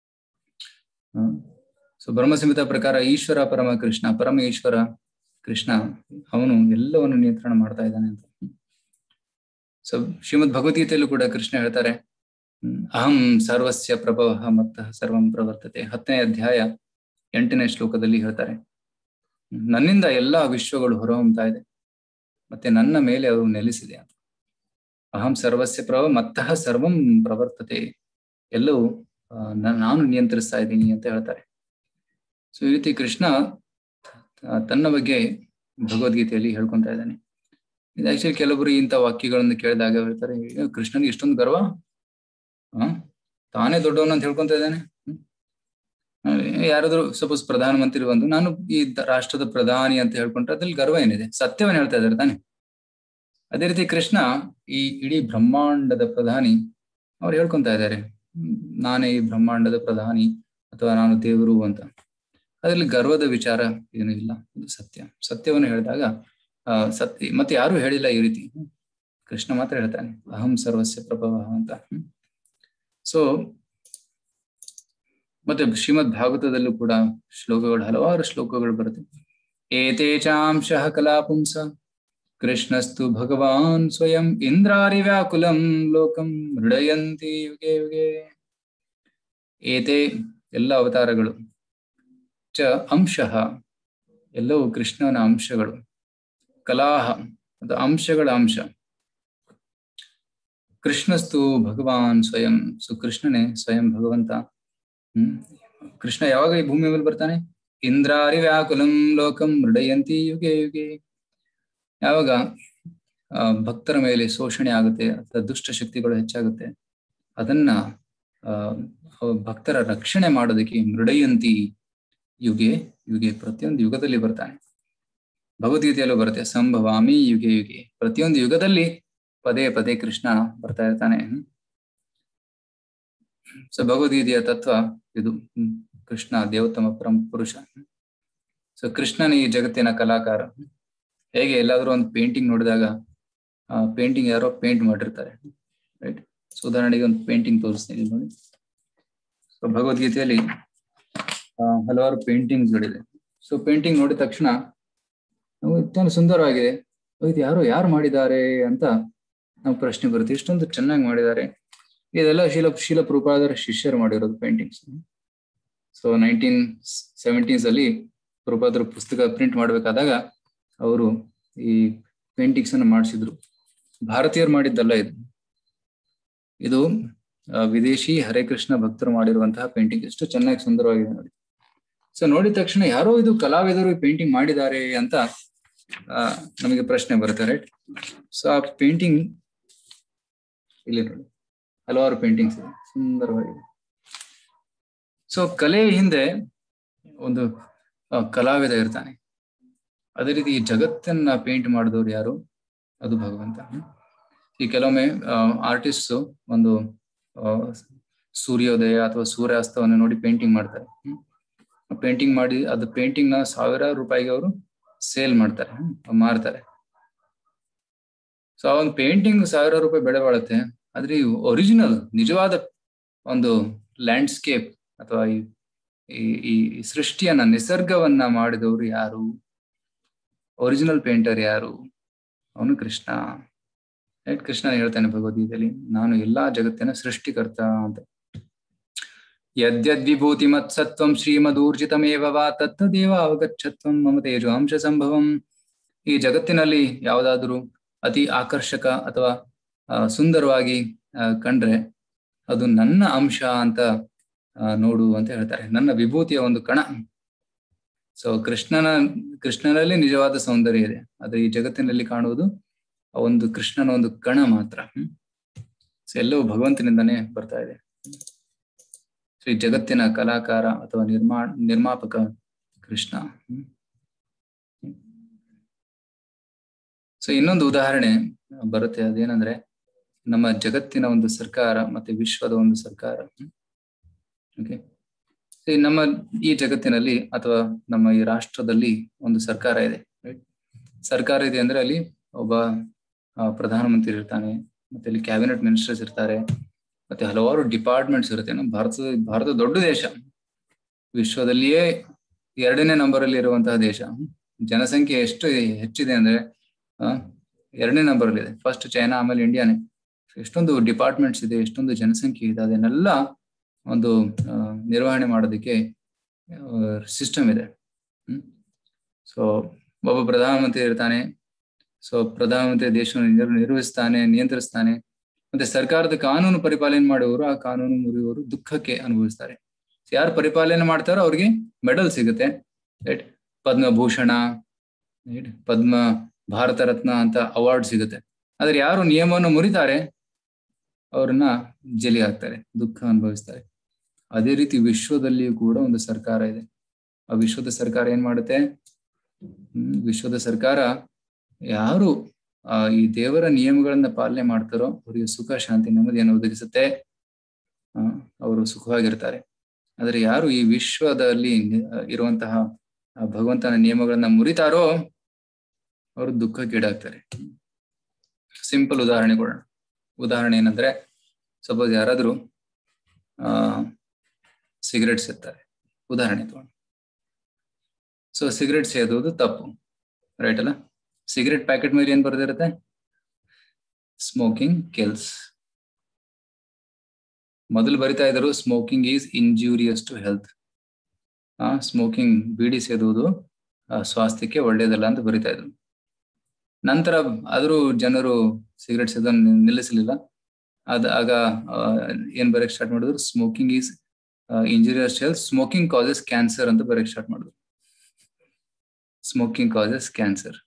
B: ಸೊ ಬ್ರಹ್ಮ ಸಂಹಿತಾ ಪ್ರಕಾರ ಈಶ್ವರ ಪರಮ ಕೃಷ್ಣ, ಪರಮ ಈಶ್ವರ ಕೃಷ್ಣ, ಅವನು ಎಲ್ಲವನ್ನು ನಿಯಂತ್ರಣ ಮಾಡ್ತಾ ಇದ್ದಾನೆ ಅಂತ. ಸೊ ಶ್ರೀಮದ್ ಭಗವದ್ಗೀತೆಯಲ್ಲೂ ಕೂಡ ಕೃಷ್ಣ ಹೇಳ್ತಾರೆ, ಅಹಂ ಸರ್ವಸ್ಯ ಪ್ರಭವ ಮತ್ತಃ ಸರ್ವಂ ಪ್ರವರ್ತತೆ. ಹತ್ತನೇ ಅಧ್ಯಾಯ ಎಂಟನೇ ಶ್ಲೋಕದಲ್ಲಿ ಹೇಳ್ತಾರೆ, ನನ್ನಿಂದ ಎಲ್ಲಾ ವಿಶ್ವಗಳು ಹೊರಹೊಮ್ತಾ ಇದೆ ಮತ್ತೆ ನನ್ನ ಮೇಲೆ ಅವು ನೆಲೆಸಿದೆ ಅಂತ. ಅಹಂ ಸರ್ವಸ್ಯ ಪ್ರಭವ ಮತ್ತಃ ಸರ್ವಂ ಪ್ರವರ್ತತೆ. ಎಲ್ಲವೂ ನಾನು ನಿಯಂತ್ರಿಸ್ತಾ ಇದ್ದೀನಿ ಅಂತ ಹೇಳ್ತಾರೆ. ಸೊ ಈ ರೀತಿ ಕೃಷ್ಣ ತನ್ನ ಬಗ್ಗೆ ಭಗವದ್ಗೀತೆಯಲ್ಲಿ ಹೇಳ್ಕೊಂತ ಇದ್ದಾನೆ. ಇದು ಆಕ್ಚುಲಿ ಕೆಲವರು ಇಂಥ ವಾಕ್ಯಗಳನ್ನು ಕೇಳಿದಾಗ ಹೇಳ್ತಾರೆ, ಕೃಷ್ಣನಿಗೆ ಇಷ್ಟೊಂದು ಗರ್ವ, ಹ ತಾನೇ ದೊಡ್ಡವನು ಅಂತ ಹೇಳ್ಕೊಂತ ಇದ್ದಾನೆ. ಯಾರಾದ್ರೂ ಸಪೋಸ್ ಪ್ರಧಾನ ಮಂತ್ರಿ ಬಂದು ನಾನು ಈ ರಾಷ್ಟ್ರದ ಪ್ರಧಾನಿ ಅಂತ ಹೇಳ್ಕೊಂಡ್ರೆ ಅದ್ರಲ್ಲಿ ಗರ್ವ ಏನಿದೆ? ಸತ್ಯವನ್ನ ಹೇಳ್ತಾ ಇದ್ದಾರೆ ತಾನೆ. ಅದೇ ರೀತಿ ಕೃಷ್ಣ ಈ ಇಡೀ ಬ್ರಹ್ಮಾಂಡದ ಪ್ರಧಾನಿ, ಅವ್ರು ಹೇಳ್ಕೊಂತ ಇದ್ದಾರೆ, ನಾನೇ ಈ ಬ್ರಹ್ಮಾಂಡದ ಪ್ರಧಾನಿ ಅಥವಾ ನಾನು ದೇವರು ಅಂತ. ಅದರಲ್ಲಿ ಗರ್ವದ ವಿಚಾರ ಏನೂ ಇಲ್ಲ, ಇದು ಸತ್ಯ. ಸತ್ಯವನ್ನು ಹೇಳಿದಾಗ ಆ ಸತ್ಯ ಮತ್ತೆ ಯಾರು ಹೇಳಿಲ್ಲ ಈ ರೀತಿ, ಕೃಷ್ಣ ಮಾತ್ರ ಹೇಳ್ತಾನೆ ಅಹಂ ಸರ್ವಸ್ಯ ಪ್ರಭವ ಅಂತ. ಸೊ ಮತ್ತೆ ಶ್ರೀಮದ್ ಭಾಗವತದಲ್ಲೂ ಕೂಡ ಶ್ಲೋಕಗಳು, ಹಲವಾರು ಶ್ಲೋಕಗಳು ಬರುತ್ತೆ. ಏತೇ ಚಾಂಶಃ ಕಲಾಪುಂಸ ಕೃಷ್ಣಸ್ತು ಭಗವಾನ್ ಸ್ವಯಂ ಇಂದ್ರಾರಿ ವ್ಯಾಕುಲಂ ಲೋಕಂ ಮೃಡಯಂತಿ ಯುಗೆ ಯುಗೆ. ಏತೇ ಎಲ್ಲ ಅವತಾರಗಳು, ಚ ಅಂಶಃ ಎಲ್ಲವೂ ಕೃಷ್ಣನ ಅಂಶಗಳು, ಕಲಾಹ ಅದು ಅಂಶಗಳ ಅಂಶ, ಕೃಷ್ಣಸ್ತು ಭಗವಾನ್ ಸ್ವಯಂ. ಸೊ ಕೃಷ್ಣನೇ ಸ್ವಯಂ ಭಗವಂತ. ಹ್ಮ್ ಕೃಷ್ಣ ಯಾವಾಗ ಈ ಭೂಮಿ ಮೇಲೆ ಬರ್ತಾನೆ? ಇಂದ್ರಾರಿ ವ್ಯಾಕುಲಂ ಲೋಕಂ ಮೃಡಯಂತಿ ಯುಗೆ ಯುಗೆ. ಯಾವಾಗ ಆ ಭಕ್ತರ ಮೇಲೆ ಶೋಷಣೆ ಆಗುತ್ತೆ ಅಥವಾ ದುಷ್ಟ ಶಕ್ತಿಗಳು ಹೆಚ್ಚಾಗುತ್ತೆ, ಅದನ್ನ ಆ ಭಕ್ತರ ರಕ್ಷಣೆ ಮಾಡೋದಕ್ಕೆ ಮೃಡಯಂತಿ ಯುಗೆ ಯುಗೆ, ಪ್ರತಿಯೊಂದು ಯುಗದಲ್ಲಿ ಬರ್ತಾನೆ. ಭಗವದ್ಗೀತೆಯಲ್ಲೂ ಬರುತ್ತೆ, ಸಂಭವಾಮಿ ಯುಗೆ ಯುಗೆ. ಪ್ರತಿಯೊಂದು ಯುಗದಲ್ಲಿ ಪದೇ ಪದೇ ಕೃಷ್ಣ ಬರ್ತಾ ಇರ್ತಾನೆ. ಸೊ ಭಗವದ್ಗೀತೆಯ ತತ್ವ ಇದು. ಕೃಷ್ಣ ದೇವೋತ್ತಮ ಪರಮ ಪುರುಷ. ಸೊ ಕೃಷ್ಣನ ಈ ಜಗತ್ತಿನ ಕಲಾಕಾರ. ಹೇಗೆ ಎಲ್ಲಾದ್ರೂ ಒಂದು ಪೇಂಟಿಂಗ್ ನೋಡಿದಾಗ ಆ ಪೇಂಟಿಂಗ್ ಯಾರೋ ಪೇಂಟ್ ಮಾಡಿರ್ತಾರೆ, ರೈಟ್. ಸೊ ಉದಾಹರಣೆಗೆ ಒಂದು ಪೇಂಟಿಂಗ್ ತೋರಿಸ್ತೀನಿ ನೋಡಿ. ಸೊ ಭಗವದ್ಗೀತೆಯಲ್ಲಿ ಹಲವಾರು ಪೇಂಟಿಂಗ್ಸ್ಗಳಿದೆ. ಸೊ ಪೇಂಟಿಂಗ್ ನೋಡಿದ ತಕ್ಷಣ ಇಷ್ಟೊಂದು ಸುಂದರವಾಗಿದೆ, ಇದು ಯಾರು ಯಾರು ಮಾಡಿದ್ದಾರೆ ಅಂತ ನಾವು ಪ್ರಶ್ನೆ ಬರುತ್ತೆ. ಇಷ್ಟೊಂದು ಚೆನ್ನಾಗಿ ಮಾಡಿದ್ದಾರೆ. ಇದೆಲ್ಲ ಶೀಲ ಶೀಲ ಪ್ರಭುಪಾದರ ಶಿಷ್ಯರು ಮಾಡಿರೋದು ಪೇಂಟಿಂಗ್ಸ್. ಸೊ ನೈನ್ಟೀನ್ ಸೆವೆಂಟೀನ್ಸ್ ಅಲ್ಲಿ ಪ್ರಭುಪಾದರು ಪುಸ್ತಕ ಪ್ರಿಂಟ್ ಮಾಡ್ಬೇಕಾದಾಗ ಅವರು ಈ ಪೇಂಟಿಂಗ್ಸ್ ಅನ್ನು ಮಾಡಿಸಿದ್ರು. ಭಾರತೀಯರು ಮಾಡಿದ್ದಲ್ಲ ಇದು, ಇದು ವಿದೇಶಿ ಹರೇ ಕೃಷ್ಣ ಭಕ್ತರು ಮಾಡಿರುವಂತಹ ಪೇಂಟಿಂಗ್. ಎಷ್ಟು ಚೆನ್ನಾಗಿ ಸುಂದರವಾಗಿದೆ ನೋಡಿ. ಸೊ ನೋಡಿದ ತಕ್ಷಣ ಯಾರೋ ಇದು ಕಲಾವಿದರು ಪೇಂಟಿಂಗ್ ಮಾಡಿದ್ದಾರೆ ಅಂತ ಆ ನಮಗೆ ಪ್ರಶ್ನೆ ಬರುತ್ತೆ, ರೈಟ್. ಸೊ ಆ ಪೇಂಟಿಂಗ್ ಇಲ್ಲಿ ನೋಡಿ, ಹಲವಾರು ಪೇಂಟಿಂಗ್ಸ್ ಇದೆ, ಸುಂದರವಾಗಿದೆ. ಸೊ ಕಲೆ ಹಿಂದೆ ಒಂದು ಕಲಾವಿದ ಇರ್ತಾನೆ. ಅದೇ ರೀತಿ ಈ ಜಗತ್ತನ್ನ ಪೇಂಟ್ ಮಾಡಿದವ್ರು ಯಾರು? ಅದು ಭಗವಂತ. ಈ ಕೆಲವೊಮ್ಮೆ ಆರ್ಟಿಸ್ಟ್ ಒಂದು ಸೂರ್ಯೋದಯ ಅಥವಾ ಸೂರ್ಯಾಸ್ತವನ್ನು ನೋಡಿ ಪೇಂಟಿಂಗ್ ಮಾಡ್ತಾರೆ. ಪೇಂಟಿಂಗ್ ಮಾಡಿ ಅದು ಪೇಂಟಿಂಗ್ ನ ಸಾವಿರಾರು ರೂಪಾಯಿಗೆ ಅವರು ಸೇಲ್ ಮಾಡ್ತಾರೆ, ಮಾರ್ತಾರೆ. ಸೊ ಆ ಒಂದು ಪೇಂಟಿಂಗ್ ಸಾವಿರಾರು ರೂಪಾಯಿ ಬೆಲೆ ಬಾಳುತ್ತೆ. ಆದ್ರೆ ಈ ಒರಿಜಿನಲ್ ನಿಜವಾದ ಒಂದು ಲ್ಯಾಂಡ್ಸ್ಕೇಪ್ ಅಥವಾ ಈ ಈ ಸೃಷ್ಟಿಯನ್ನ ನಿಸರ್ಗವನ್ನ ಮಾಡಿದವರು ಯಾರು? ಒರಿಜಿನಲ್ ಪೇಂಟರ್ ಯಾರು? ಅವನು ಕೃಷ್ಣ. ಕೃಷ್ಣ ಹೇಳ್ತಾನೆ ಭಗವದ್ಗೀತೆಯಲ್ಲಿ, ನಾನು ಎಲ್ಲಾ ಜಗತ್ತಿನ ಸೃಷ್ಟಿಕರ್ತ ಅಂತ. ಯದ್ಯದ್ವಿಭೂತಿ ಮತ್ಸತ್ವಂ ಶ್ರೀಮದೂರ್ಜಿತಮೇವ ವಾ ತತ್ತದೇವ ಅವಗಚ್ಚತ್ವಂ ಮಮ ತೇಜೋ ಅಂಶ ಸಂಭವಂ. ಈ ಜಗತ್ತಿನಲ್ಲಿ ಯಾವುದಾದ್ರೂ ಅತಿ ಆಕರ್ಷಕ ಅಥವಾ ಸುಂದರವಾಗಿ ಕಂಡ್ರೆ ಅದು ನನ್ನ ಅಂಶ ಅಂತ ನೋಡು ಅಂತ ಹೇಳ್ತಾರೆ. ನನ್ನ ವಿಭೂತಿಯ ಒಂದು ಕಣ. ಸೊ ಕೃಷ್ಣನ ಕೃಷ್ಣನಲ್ಲಿ ನಿಜವಾದ ಸೌಂದರ್ಯ ಇದೆ. ಅದು ಈ ಜಗತ್ತಿನಲ್ಲಿ ಕಾಣುವುದು ಒಂದು ಕೃಷ್ಣನ ಒಂದು ಕಣ ಮಾತ್ರ. ಹ್ಮ್ ಸೊ ಎಲ್ಲವೂ ಭಗವಂತನಿಂದಾನೇ ಬರ್ತಾ ಇದೆ. ಸೊ ಈ ಜಗತ್ತಿನ ಕಲಾಕಾರ ಅಥವಾ ನಿರ್ಮಾ ನಿರ್ಮಾಪಕ ಕೃಷ್ಣ. ಹ್ಮ್ ಸೊ ಇನ್ನೊಂದು ಉದಾಹರಣೆ ಬರುತ್ತೆ, ಅದೇನಂದ್ರೆ ನಮ್ಮ ಜಗತ್ತಿನ ಒಂದು ಸರ್ಕಾರ ಮತ್ತೆ ವಿಶ್ವದ ಒಂದು ಸರ್ಕಾರ. ಓಕೆ, ನಮ್ಮ ಈ ಜಗತ್ತಿನಲ್ಲಿ ಅಥವಾ ನಮ್ಮ ಈ ರಾಷ್ಟ್ರದಲ್ಲಿ ಒಂದು ಸರ್ಕಾರ ಇದೆ. ರೈಟ್, ಸರ್ಕಾರ ಇದೆ ಅಂದ್ರೆ ಅಲ್ಲಿ ಒಬ್ಬ ಪ್ರಧಾನಮಂತ್ರಿ ಇರ್ತಾನೆ, ಮತ್ತೆ ಅಲ್ಲಿ ಕ್ಯಾಬಿನೆಟ್ ಮಿನಿಸ್ಟರ್ಸ್ ಇರ್ತಾರೆ, ಮತ್ತೆ ಹಲವಾರು ಡಿಪಾರ್ಟ್ಮೆಂಟ್ಸ್ ಇರುತ್ತೆ. ನಮ್ಮ ಭಾರತ ಭಾರತ ದೊಡ್ಡ ದೇಶ, ವಿಶ್ವದಲ್ಲಿಯೇ ಎರಡನೇ ನಂಬರ್ ಅಲ್ಲಿ ಇರುವಂತಹ ದೇಶ. ಜನಸಂಖ್ಯೆ ಎಷ್ಟು ಹೆಚ್ಚಿದೆ ಅಂದ್ರೆ ಆ ಎರಡನೇ ನಂಬರ್ ಅಲ್ಲಿ ಇದೆ. ಫಸ್ಟ್ ಚೈನಾ, ಆಮೇಲೆ ಇಂಡಿಯಾನೇ. ಎಷ್ಟೊಂದು ಡಿಪಾರ್ಟ್ಮೆಂಟ್ಸ್ ಇದೆ, ಎಷ್ಟೊಂದು ಜನಸಂಖ್ಯೆ ಇದೆ, ಅದನ್ನೆಲ್ಲ ಒಂದು ನಿರ್ವಹಣೆ ಮಾಡೋದಕ್ಕೆ ಸಿಸ್ಟಮ್ ಇದೆ. ಹ್ಮ್ ಸೊ ಒಬ್ಬ ಪ್ರಧಾನಮಂತ್ರಿ ಇರ್ತಾನೆ. ಸೊ ಪ್ರಧಾನಮಂತ್ರಿ ದೇಶವನ್ನು ನಿರ್ವಹಿಸ್ತಾನೆ, ನಿಯಂತ್ರಿಸ್ತಾನೆ. ಮತ್ತೆ ಸರ್ಕಾರದ ಕಾನೂನು ಪರಿಪಾಲನೆ ಮಾಡುವವರು ಆ ಕಾನೂನು ಮುರಿಯುವವರು ದುಃಖಕ್ಕೆ ಅನುಭವಿಸ್ತಾರೆ. ಯಾರು ಪರಿಪಾಲನೆ ಮಾಡ್ತಾರೋ ಅವ್ರಿಗೆ ಮೆಡಲ್ ಸಿಗುತ್ತೆ, ರೈಟ್, ಪದ್ಮಭೂಷಣ, ರೈಟ್, ಪದ್ಮ ಭಾರತ ರತ್ನ ಅಂತ ಅವಾರ್ಡ್ ಸಿಗುತ್ತೆ. ಆದ್ರೆ ಯಾರು ನಿಯಮವನ್ನು ಮುರಿತಾರೆ ಅವ್ರನ್ನ ಜೈಲಿಗೆ ಹಾಕ್ತಾರೆ, ದುಃಖ ಅನುಭವಿಸ್ತಾರೆ. ಅದೇ ರೀತಿ ವಿಶ್ವದಲ್ಲಿಯೂ ಕೂಡ ಒಂದು ಸರ್ಕಾರ ಇದೆ. ಆ ವಿಶ್ವದ ಸರ್ಕಾರ ಏನ್ ಮಾಡುತ್ತೆ? ಹ್ಮ್ ವಿಶ್ವದ ಸರ್ಕಾರ ಯಾರು ಆ ಈ ದೇವರ ನಿಯಮಗಳನ್ನ ಪಾಲನೆ ಮಾಡ್ತಾರೋ ಅವರಿಗೆ ಸುಖ, ಶಾಂತಿ, ನೆಮ್ಮದಿಯನ್ನು ಒದಗಿಸುತ್ತೆ. ಆ ಅವರು ಸುಖವಾಗಿರ್ತಾರೆ. ಆದ್ರೆ ಯಾರು ಈ ವಿಶ್ವದಲ್ಲಿ ಇರುವಂತಹ ಭಗವಂತನ ನಿಯಮಗಳನ್ನ ಮುರಿತಾರೋ ಅವರು ದುಃಖಕ್ಕೀಡಾಗ್ತಾರೆ. ಸಿಂಪಲ್ ಉದಾಹರಣೆ ಕೊಡೋಣ. ಉದಾಹರಣೆ ಏನಂದ್ರೆ, ಸಪೋಸ್ ಯಾರಾದ್ರೂ ಆ ಸಿಗರೆಟ್ ಸೇರ್ತಾರೆ, ಉದಾಹರಣೆ ತಗೊಂಡು. ಸೊ ಸಿಗರೆಟ್ ಸೇದೋದು ತಪ್ಪು, ರೈಟ್ ಅಲ್ಲ? ಸಿಗರೆಟ್ ಪ್ಯಾಕೆಟ್ ಮೇಲೆ ಏನ್ ಬರ್ದಿರುತ್ತೆ? Smoking kills. ಮೊದಲು ಬರಿತಾ ಇದ್ರು smoking is injurious to health. ಆ ಸ್ಮೋಕಿಂಗ್, ಬೀಡಿ ಸೇದುವುದು ಸ್ವಾಸ್ಥ್ಯಕ್ಕೆ ಒಳ್ಳೇದಲ್ಲ ಅಂತ ಬರಿತಾ ಇದ್ರು. ನಂತರ ಆದ್ರೂ ಜನರು ಸಿಗರೆಟ್ ಸೇದೋದನ್ನು ನಿಲ್ಲಿಸಲಿಲ್ಲ. ಅದ ಆಗ ಏನ್ ಬರೆಯಕ್ ಸ್ಟಾರ್ಟ್ ಮಾಡಿದ್ರು? Smoking is injurious to health, smoking causes cancer ಅಂತ ಬರೆಯಕ್ ಸ್ಟಾರ್ಟ್ ಮಾಡಿದ್ರು. Smoking causes cancer.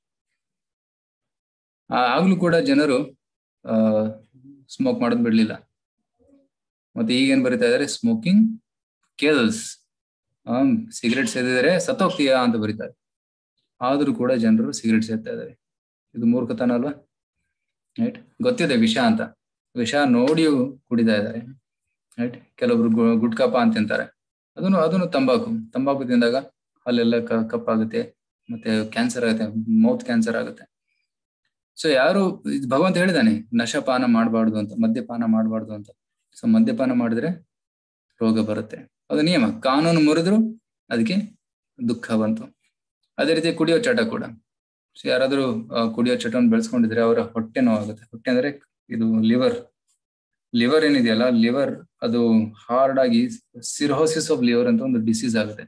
B: ಆಗ್ಲೂ ಕೂಡ ಜನರು ಆ ಸ್ಮೋಕ್ ಮಾಡೋದು ಬಿಡ್ಲಿಲ್ಲ. ಮತ್ತೆ ಈಗ ಏನ್ ಬರಿತಾ ಇದಾರೆ? Smoking kills. ಹ್ಮ್ ಸಿಗರೆಟ್ ಸೇದಿದರೆ ಸತ್ತೋಗ್ತೀಯಾ ಅಂತ ಬರೀತಾರೆ. ಆದ್ರೂ ಕೂಡ ಜನರು ಸಿಗರೆಟ್ ಸೇದ್ತಾ ಇದ್ದಾರೆ. ಇದು ಮೂರ್ಖತನ ಅಲ್ವಾ? ರೈಟ್, ಗೊತ್ತಿದೆ ವಿಷ ಅಂತ, ವಿಷ ನೋಡಿಯೂ ಕುಡಿತಾ ಇದ್ದಾರೆ. ರೈಟ್, ಕೆಲವೊಬ್ರು ಗುಟ್ಕಾಪ ಅಂತ ತಿಂತಾರೆ. ಅದನ್ನು ಅದನ್ನು ತಂಬಾಕು ತಂಬಾಕು ತಿಂದಾಗ ಅಲ್ಲೆಲ್ಲ ಕಪ್ಪಾಗುತ್ತೆ, ಮತ್ತೆ ಕ್ಯಾನ್ಸರ್ ಆಗುತ್ತೆ, ಮೌತ್ ಕ್ಯಾನ್ಸರ್ ಆಗುತ್ತೆ. ಸೊ ಯಾರು, ಭಗವಂತ ಹೇಳಿದಾನೆ ನಶಪಾನ ಮಾಡಬಾರ್ದು ಅಂತ, ಮದ್ಯಪಾನ ಮಾಡಬಾರ್ದು ಅಂತ. ಸೊ ಮದ್ಯಪಾನ ಮಾಡಿದ್ರೆ ರೋಗ ಬರುತ್ತೆ, ಅದು ನಿಯಮ. ಕಾನೂನು ಮುರಿದ್ರು ಅದಕ್ಕೆ ದುಃಖ ಬಂತು. ಅದೇ ರೀತಿ ಕುಡಿಯೋ ಚಟ ಕೂಡ. ಸೊ ಯಾರಾದ್ರೂ ಕುಡಿಯೋ ಚಟವನ್ನು ಬೆಳೆಸ್ಕೊಂಡಿದ್ರೆ ಅವರ ಹೊಟ್ಟೆ ನೋವಾಗುತ್ತೆ. ಹೊಟ್ಟೆ ಅಂದ್ರೆ ಇದು ಲಿವರ್. ಲಿವರ್ ಏನಿದೆಯಲ್ಲ, ಲಿವರ್ ಅದು ಹಾರ್ಡ್ ಆಗಿ ಸಿರೋಸಿಸ್ ಆಫ್ ಲಿವರ್ ಅಂತ ಒಂದು ಡಿಸೀಸ್ ಆಗುತ್ತೆ.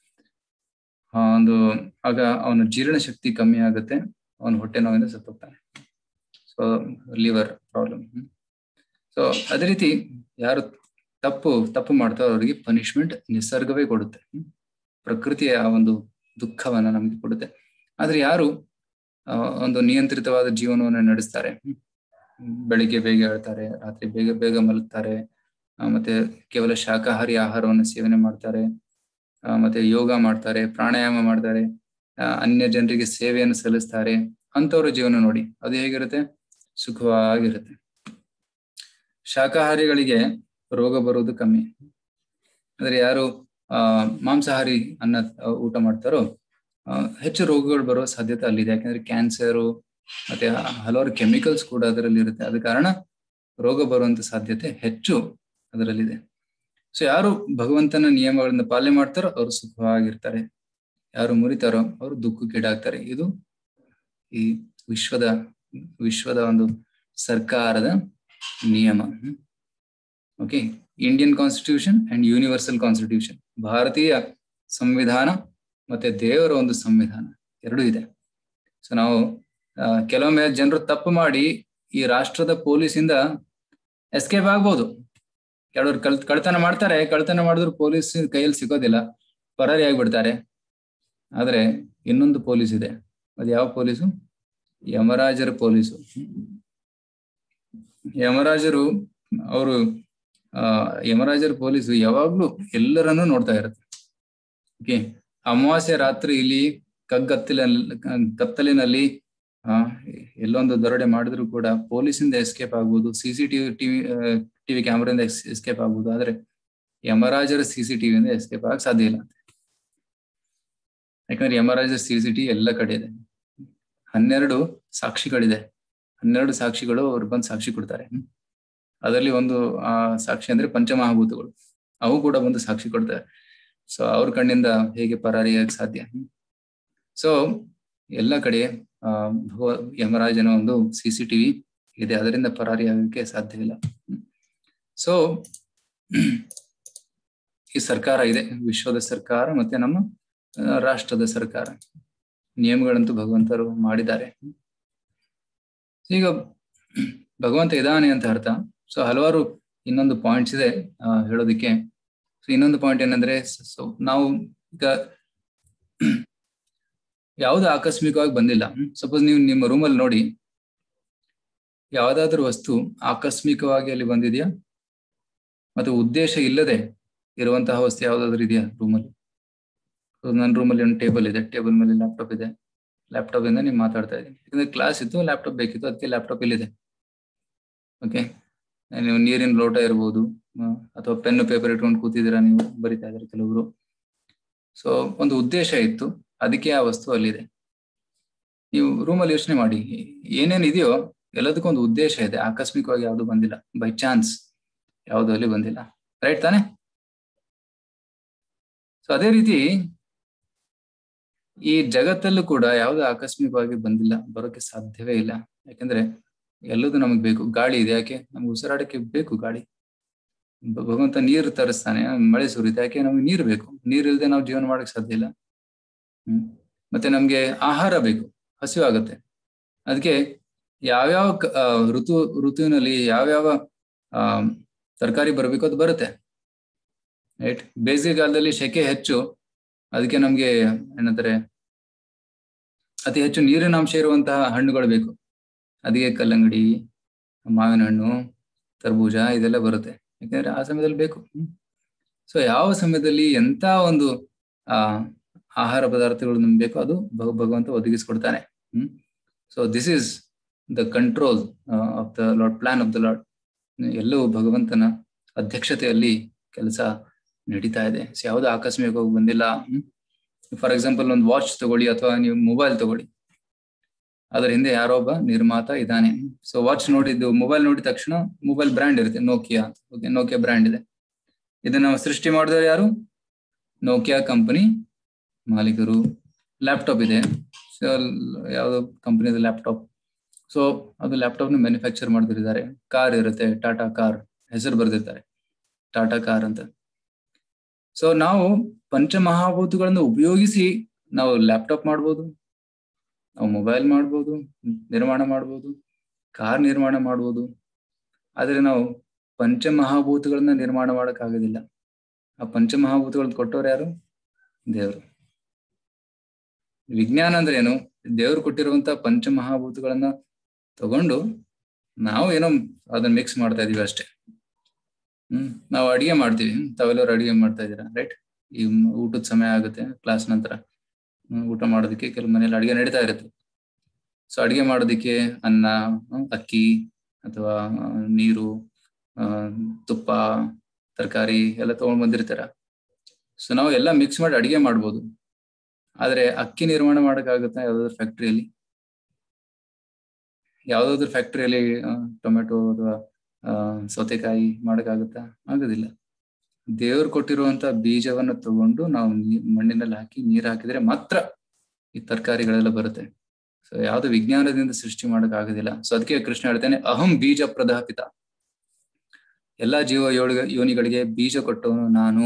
B: ಒಂದು ಆಗ ಅವನ ಜೀರ್ಣ ಶಕ್ತಿ ಕಮ್ಮಿ ಆಗುತ್ತೆ, ಅವನ ಹೊಟ್ಟೆ ನೋವಿಂದ ಸತ್ತೋಗ್ತಾನೆ. So liver problem. ಸೊ ಅದೇ ರೀತಿ ಯಾರು ತಪ್ಪು ತಪ್ಪು ಮಾಡ್ತಾರೋ ಅವರಿಗೆ ಪನಿಷ್ಮೆಂಟ್ ನಿಸರ್ಗವೇ ಕೊಡುತ್ತೆ. ಪ್ರಕೃತಿಯ ಒಂದು ದುಃಖವನ್ನ ನಮ್ಗೆ ಕೊಡುತ್ತೆ. ಆದ್ರೆ ಯಾರು ಒಂದು ನಿಯಂತ್ರಿತವಾದ ಜೀವನವನ್ನು ನಡೆಸ್ತಾರೆ, ಬೆಳಿಗ್ಗೆ ಬೇಗ ಹೇಳ್ತಾರೆ, ರಾತ್ರಿ ಬೇಗ ಬೇಗ ಮಲಗ್ತಾರೆ, ಮತ್ತೆ ಕೇವಲ ಶಾಕಾಹಾರಿ ಆಹಾರವನ್ನು ಸೇವನೆ ಮಾಡ್ತಾರೆ, ಮತ್ತೆ ಯೋಗ ಮಾಡ್ತಾರೆ, ಪ್ರಾಣಾಯಾಮ ಮಾಡ್ತಾರೆ, ಅನ್ಯ ಜನರಿಗೆ ಸೇವೆಯನ್ನು ಸಲ್ಲಿಸ್ತಾರೆ, ಅಂತವ್ರ ಜೀವನ ನೋಡಿ ಅದು ಹೇಗಿರುತ್ತೆ? ಸುಖವಾಗಿರುತ್ತೆ. ಶಾಕಾಹಾರಿಗಳಿಗೆ ರೋಗ ಬರೋದು ಕಮ್ಮಿ. ಆದ್ರೆ ಯಾರು ಆ ಮಾಂಸಾಹಾರಿ ಅನ್ನ ಊಟ ಮಾಡ್ತಾರೋ ಹೆಚ್ಚು ರೋಗಗಳು ಬರೋ ಸಾಧ್ಯತೆ ಅಲ್ಲಿದೆ. ಯಾಕಂದ್ರೆ ಕ್ಯಾನ್ಸರು ಮತ್ತೆ ಹಲವಾರು ಕೆಮಿಕಲ್ಸ್ ಕೂಡ ಅದರಲ್ಲಿ ಇರುತ್ತೆ. ಆದ ಕಾರಣ ರೋಗ ಬರುವಂತ ಸಾಧ್ಯತೆ ಹೆಚ್ಚು ಅದರಲ್ಲಿದೆ. ಸೊ ಯಾರು ಭಗವಂತನ ನಿಯಮಗಳನ್ನ ಪಾಲನೆ ಮಾಡ್ತಾರೋ ಅವರು ಸುಖವಾಗಿರ್ತಾರೆ, ಯಾರು ಮುರಿತಾರೋ ಅವರು ದುಃಖಕ್ಕೀಡಾಗ್ತಾರೆ. ಇದು ಈ ವಿಶ್ವದ ವಿಶ್ವದ ಒಂದು ಸರ್ಕಾರದ ನಿಯಮ. Okay, Indian constitution and universal constitution, ಭಾರತೀಯ ಸಂವಿಧಾನ ಮತ್ತೆ ದೇವರ ಒಂದು ಸಂವಿಧಾನ ಎರಡೂ ಇದೆ. ಸೊ ನಾವು ಕೆಲವೊಮ್ಮೆ ಜನರು ತಪ್ಪು ಮಾಡಿ ಈ ರಾಷ್ಟ್ರದ ಪೊಲೀಸಿಂದ ಎಸ್ಕೇಪ್ ಆಗ್ಬೋದು. ಕೆಲವರು ಕಳ್ ಕಳ್ತನ ಮಾಡ್ತಾರೆ, ಕಳ್ತನ ಮಾಡಿದ್ರು ಪೊಲೀಸ್ ಕೈಯಲ್ಲಿ ಸಿಗೋದಿಲ್ಲ, ಪರಾರಿ ಆಗ್ಬಿಡ್ತಾರೆ. ಆದ್ರೆ ಇನ್ನೊಂದು ಪೊಲೀಸ್ ಇದೆ, ಅದು ಯಾವ ಪೊಲೀಸು? ಯಮರಾಜರ ಪೊಲೀಸು. ಯಮರಾಜರು ಅವರು ಆ ಯಮರಾಜರ ಪೊಲೀಸು ಯಾವಾಗ್ಲೂ ಎಲ್ಲರನ್ನೂ ನೋಡ್ತಾ ಇರುತ್ತೆ. ಓಕೆ, ಅಮಾವಾಸ್ಯ ರಾತ್ರಿ ಇಲ್ಲಿ ಕಗ್ಗತ್ತಲಿನಲ್ಲಿ ಕತ್ತಲಿನಲ್ಲಿ ಆ ಎಲ್ಲೊಂದು ದರೋಡೆ ಮಾಡಿದ್ರು ಕೂಡ ಪೊಲೀಸಿಂದ ಎಸ್ಕೇಪ್ ಆಗ್ಬೋದು, C C TV TV TV ಕ್ಯಾಮ್ರಾದಿಂದ ಎಸ್ಕೇಪ್ ಆಗ್ಬೋದು. ಆದ್ರೆ ಯಮರಾಜರ ಸಿ ಸಿ ಟಿವಿಯಿಂದ ಎಸ್ಕೇಪ್ ಆಗಕ್ ಸಾಧ್ಯ ಇಲ್ಲ. ಯಾಕಂದ್ರೆ ಯಮರಾಜರ ಸಿ ಸಿ ಟಿವಿ ಎಲ್ಲ ಕಡೆ ಇದೆ. ಹನ್ನೆರಡು ಸಾಕ್ಷಿಗಳಿದೆ, ಹನ್ನೆರಡು ಸಾಕ್ಷಿಗಳು ಅವ್ರು ಬಂದು ಸಾಕ್ಷಿ ಕೊಡ್ತಾರೆ. ಅದರಲ್ಲಿ ಒಂದು ಆ ಸಾಕ್ಷಿ ಅಂದ್ರೆ ಪಂಚಮಹಾಭೂತಗಳು, ಅವು ಕೂಡ ಬಂದು ಸಾಕ್ಷಿ ಕೊಡ್ತಾರೆ. ಸೊ ಅವ್ರ ಕಣ್ಣಿಂದ ಹೇಗೆ ಪರಾರಿಯಾಗಕ್ಕೆ ಸಾಧ್ಯ? ಸೊ ಎಲ್ಲ ಕಡೆ ಆ ಯಮರಾಜನ ಒಂದು ಸಿ ಸಿ ಟಿವಿ ಇದೆ, ಅದರಿಂದ ಪರಾರಿ ಆಗಕ್ಕೆ ಸಾಧ್ಯವಿಲ್ಲ. ಸೊ ಈ ಸರ್ಕಾರ ಇದೆ, ವಿಶ್ವದ ಸರ್ಕಾರ ಮತ್ತೆ ನಮ್ಮ ರಾಷ್ಟ್ರದ ಸರ್ಕಾರ. ನಿಯಮಗಳಂತೂ ಭಗವಂತರು ಮಾಡಿದ್ದಾರೆ. ಈಗ ಭಗವಂತ ಇದ್ದಾನೆ ಅಂತ ಅರ್ಥ. ಸೊ ಹಲವಾರು ಇನ್ನೊಂದು ಪಾಯಿಂಟ್ಸ್ ಇದೆ ಆ ಹೇಳೋದಿಕ್ಕೆ. ಸೊ ಇನ್ನೊಂದು ಪಾಯಿಂಟ್ ಏನಂದ್ರೆ, ಸೊ ನಾವು ಈಗ ಯಾವ್ದು ಆಕಸ್ಮಿಕವಾಗಿ ಬಂದಿಲ್ಲ. ಸಪೋಸ್ ನೀವು ನಿಮ್ಮ ರೂಮಲ್ಲಿ ನೋಡಿ, ಯಾವ್ದಾದ್ರು ವಸ್ತು ಆಕಸ್ಮಿಕವಾಗಿ ಅಲ್ಲಿ ಬಂದಿದೆಯಾ ಮತ್ತು ಉದ್ದೇಶ ಇಲ್ಲದೆ ಇರುವಂತಹ ವಸ್ತು ಯಾವ್ದಾದ್ರು ಇದೆಯಾ ರೂಮಲ್ಲಿ? ನನ್ನ ರೂಮಲ್ಲಿ ಒಂದು ಟೇಬಲ್ ಇದೆ, ಟೇಬಲ್ ಮೇಲೆ ಲ್ಯಾಪ್ಟಾಪ್ ಇದೆ, ಲ್ಯಾಪ್ಟಾಪ್ ಇಂದ ನೀವು ಮಾತಾಡ್ತಾ ಇದ್ದೀನಿ. ಯಾಕಂದ್ರೆ ಕ್ಲಾಸ್ ಇತ್ತು, ಲ್ಯಾಪ್ಟಾಪ್ ಬೇಕಿತ್ತು, ಅದಕ್ಕೆ ಲ್ಯಾಪ್ಟಾಪ್ ಇಲ್ಲಿದೆ. ಓಕೆ, ನೀವು ನೀರಿನ ಲೋಟ ಇರ್ಬೋದು, ಅಥವಾ ಪೆನ್ ಪೇಪರ್ ಇಟ್ಕೊಂಡು ಕೂತಿದ್ದೀರಾ, ನೀವು ಬರಿತಾ ಇದ್ದೀರಾ ಕೆಲವರು. ಸೊ ಒಂದು ಉದ್ದೇಶ ಇತ್ತು, ಅದಕ್ಕೆ ಆ ವಸ್ತು ಅಲ್ಲಿದೆ. ನೀವು ರೂಮಲ್ಲಿ ಯೋಚನೆ ಮಾಡಿ, ಏನೇನ್ ಇದೆಯೋ ಎಲ್ಲದಕ್ಕೂ ಒಂದು ಉದ್ದೇಶ ಇದೆ. ಆಕಸ್ಮಿಕವಾಗಿ ಯಾವುದು ಬಂದಿಲ್ಲ, ಬೈ ಚಾನ್ಸ್ ಯಾವುದು ಅಲ್ಲಿ ಬಂದಿಲ್ಲ. ರೈಟ್ ತಾನೆ? ಸೊ ಅದೇ ರೀತಿ ಈ ಜಗತ್ತಲ್ಲೂ ಕೂಡ ಯಾವುದು ಆಕಸ್ಮಿಕವಾಗಿ ಬಂದಿಲ್ಲ, ಬರೋಕೆ ಸಾಧ್ಯವೇ ಇಲ್ಲ. ಯಾಕಂದ್ರೆ ಎಲ್ಲದೂ ನಮಗ್ ಬೇಕು. ಗಾಳಿ ಇದೆ, ಯಾಕೆ? ನಮ್ಗೆ ಉಸಿರಾಡಕ್ಕೆ ಬೇಕು ಗಾಳಿ. ಭಗವಂತ ನೀರು ತರಿಸ್ತಾನೆ, ಮಳೆ ಸುರಿಯುತ್ತೆ, ಯಾಕೆ? ನಮ್ಗೆ ನೀರು ಬೇಕು. ನೀರ್ ಇಲ್ಲದೆ ನಾವು ಜೀವನ ಮಾಡಕ್ ಸಾಧ್ಯ ಇಲ್ಲ. ಹ್ಮ್ ಮತ್ತೆ ನಮ್ಗೆ ಆಹಾರ ಬೇಕು, ಹಸಿವು ಆಗುತ್ತೆ. ಅದಕ್ಕೆ ಯಾವ್ಯಾವ ಋತು ಋತುವಿನಲ್ಲಿ ಯಾವ್ಯಾವ ಆ ತರಕಾರಿ ಬರಬೇಕು ಅದು ಬರುತ್ತೆ. ರೈಟ್? ಬೇಸಿಗೆಗಾಲದಲ್ಲಿ ಸೆಕೆ ಹೆಚ್ಚು, ಅದಕ್ಕೆ ನಮ್ಗೆ ಏನಂತಾರೆ, ಅತಿ ಹೆಚ್ಚು ನೀರಿನ ಅಂಶ ಇರುವಂತಹ ಹಣ್ಣುಗಳು ಬೇಕು. ಅದಕ್ಕೆ ಕಲ್ಲಂಗಡಿ, ಮಾವಿನ ಹಣ್ಣು, ತರ್ಬೂಜ ಇದೆಲ್ಲ ಬರುತ್ತೆ. ಯಾಕಂದ್ರೆ ಆ ಸಮಯದಲ್ಲಿ ಬೇಕು. ಸೊ ಯಾವ ಸಮಯದಲ್ಲಿ ಎಂತ ಒಂದು ಆ ಆಹಾರ ಪದಾರ್ಥಗಳು ನಮ್ಗೆ ಬೇಕು, ಅದು ಭಗವಂತ ಒದಗಿಸ್ಕೊಡ್ತಾನೆ. Hmm so this is the control of the lord, plan of the lord. ಎಲ್ಲವೂ ಭಗವಂತನ ಅಧ್ಯಕ್ಷತೆಯಲ್ಲಿ ಕೆಲಸ ನಡೀತಾ ಇದೆ. ಸೊ ಯಾವುದು ಆಕಸ್ಮಿಕವಾಗಿ ಬಂದಿಲ್ಲ. ಹ್ಮ್ ಫಾರ್ ಎಕ್ಸಾಂಪಲ್ ಒಂದು ವಾಚ್ ತಗೊಳ್ಳಿ ಅಥವಾ ನೀವು ಮೊಬೈಲ್ ತಗೊಳ್ಳಿ, ಅದರ ಹಿಂದೆ ಯಾರೋ ಒಬ್ಬ ನಿರ್ಮಾತ ಇದ್ದಾನೆ. ಸೊ ವಾಚ್ ನೋಡಿದ್ದು, ಮೊಬೈಲ್ ನೋಡಿದ ತಕ್ಷಣ ಮೊಬೈಲ್ ಬ್ರ್ಯಾಂಡ್ ಇರುತ್ತೆ, ನೋಕಿಯಾ. ಓಕೆ, ನೋಕಿಯಾ ಬ್ರ್ಯಾಂಡ್ ಇದೆ. ಇದನ್ನ ಸೃಷ್ಟಿ ಮಾಡಿದವರು ಯಾರು? ನೋಕಿಯಾ ಕಂಪನಿ ಮಾಲೀಕರು. ಲ್ಯಾಪ್ಟಾಪ್ ಇದೆ, ಸೊ ಯಾವ್ದೋ ಕಂಪನಿದ ಲ್ಯಾಪ್ಟಾಪ್. ಸೊ ಅದು ಲ್ಯಾಪ್ಟಾಪ್ ನ ಮ್ಯಾನುಫ್ಯಾಕ್ಚರ್ ಮಾಡ್ತಿದ್ದಾರೆ. ಕಾರ್ ಇರುತ್ತೆ, ಟಾಟಾ ಕಾರ್, ಹೆಸರು ಬರ್ದಿರ್ತಾರೆ ಟಾಟಾ ಕಾರ್ ಅಂತ. ಸೊ ನಾವು ಪಂಚಮಹಾಭೂತಗಳನ್ನು ಉಪಯೋಗಿಸಿ ನಾವು ಲ್ಯಾಪ್ಟಾಪ್ ಮಾಡ್ಬೋದು, ನಾವು ಮೊಬೈಲ್ ಮಾಡ್ಬೋದು, ನಿರ್ಮಾಣ ಮಾಡ್ಬೋದು, ಕಾರ್ ನಿರ್ಮಾಣ ಮಾಡ್ಬೋದು. ಆದ್ರೆ ನಾವು ಪಂಚಮಹಾಭೂತಗಳನ್ನ ನಿರ್ಮಾಣ ಮಾಡಕ್ ಆಗೋದಿಲ್ಲ. ಆ ಪಂಚಮಹಾಭೂತಗಳನ್ನ ಕೊಟ್ಟವ್ರು ಯಾರು? ದೇವರು. ವಿಜ್ಞಾನ ಅಂದ್ರೆ ಏನು? ದೇವ್ರು ಕೊಟ್ಟಿರುವಂತ ಪಂಚಮಹಾಭೂತಗಳನ್ನ ತಗೊಂಡು ನಾವು ಏನೋ ಅದನ್ನ ಮಿಕ್ಸ್ ಮಾಡ್ತಾ ಇದೀವಿ ಅಷ್ಟೇ. ಹ್ಮ್ ನಾವು ಅಡಿಗೆ ಮಾಡ್ತೀವಿ, ತಾವೆಲ್ಲರೂ ಅಡಿಗೆ ಮಾಡ್ತಾ ಇದ್ದೀರಾ, ರೈಟ್? ಈ ಊಟದ ಸಮಯ ಆಗುತ್ತೆ, ಕ್ಲಾಸ್ ನಂತರ ಊಟ ಮಾಡೋದಕ್ಕೆ ಕೆಲವು ಮನೇಲಿ ಅಡಿಗೆ ನಡೀತಾ ಇರುತ್ತೆ. ಸೊ ಅಡಿಗೆ ಮಾಡೋದಕ್ಕೆ ಅನ್ನ, ಅಕ್ಕಿ ಅಥವಾ ನೀರು, ಅಹ್ ತುಪ್ಪ, ತರಕಾರಿ ಎಲ್ಲ ತಗೊಂಡ್ ಬಂದಿರ್ತಾರ. ಸೊ ನಾವು ಎಲ್ಲ ಮಿಕ್ಸ್ ಮಾಡಿ ಅಡಿಗೆ ಮಾಡ್ಬೋದು. ಆದ್ರೆ ಅಕ್ಕಿ ನಿರ್ಮಾಣ ಮಾಡಕ್ಕಾಗುತ್ತಾ ಯಾವ್ದಾದ್ರು ಫ್ಯಾಕ್ಟ್ರಿಯಲ್ಲಿ? ಯಾವ್ದಾದ್ರು ಫ್ಯಾಕ್ಟ್ರಿಯಲ್ಲಿ ಟೊಮೆಟೊ ಅಥವಾ ಅಹ್ ಸೌತೆಕಾಯಿ ಮಾಡಕ್ಕಾಗುತ್ತಾ? ಆಗೋದಿಲ್ಲ. ದೇವ್ರು ಕೊಟ್ಟಿರುವಂತ ಬೀಜವನ್ನ ತಗೊಂಡು ನಾವು ಮಣ್ಣಿನಲ್ಲಿ ಹಾಕಿ ನೀರು ಹಾಕಿದ್ರೆ ಮಾತ್ರ ಈ ತರಕಾರಿಗಳೆಲ್ಲ ಬರುತ್ತೆ. ಸೊ ಯಾವ್ದು ವಿಜ್ಞಾನದಿಂದ ಸೃಷ್ಟಿ ಮಾಡಕ್ ಆಗೋದಿಲ್ಲ. ಸೊ ಅದಕ್ಕೆ ಕೃಷ್ಣ ಹೇಳ್ತಾನೆ, ಅಹಂ ಬೀಜ ಪ್ರದಾಪಿತ. ಎಲ್ಲಾ ಜೀವ ಯೋನಿಗಳಿಗೆ ಬೀಜ ಕೊಟ್ಟವನು ನಾನು.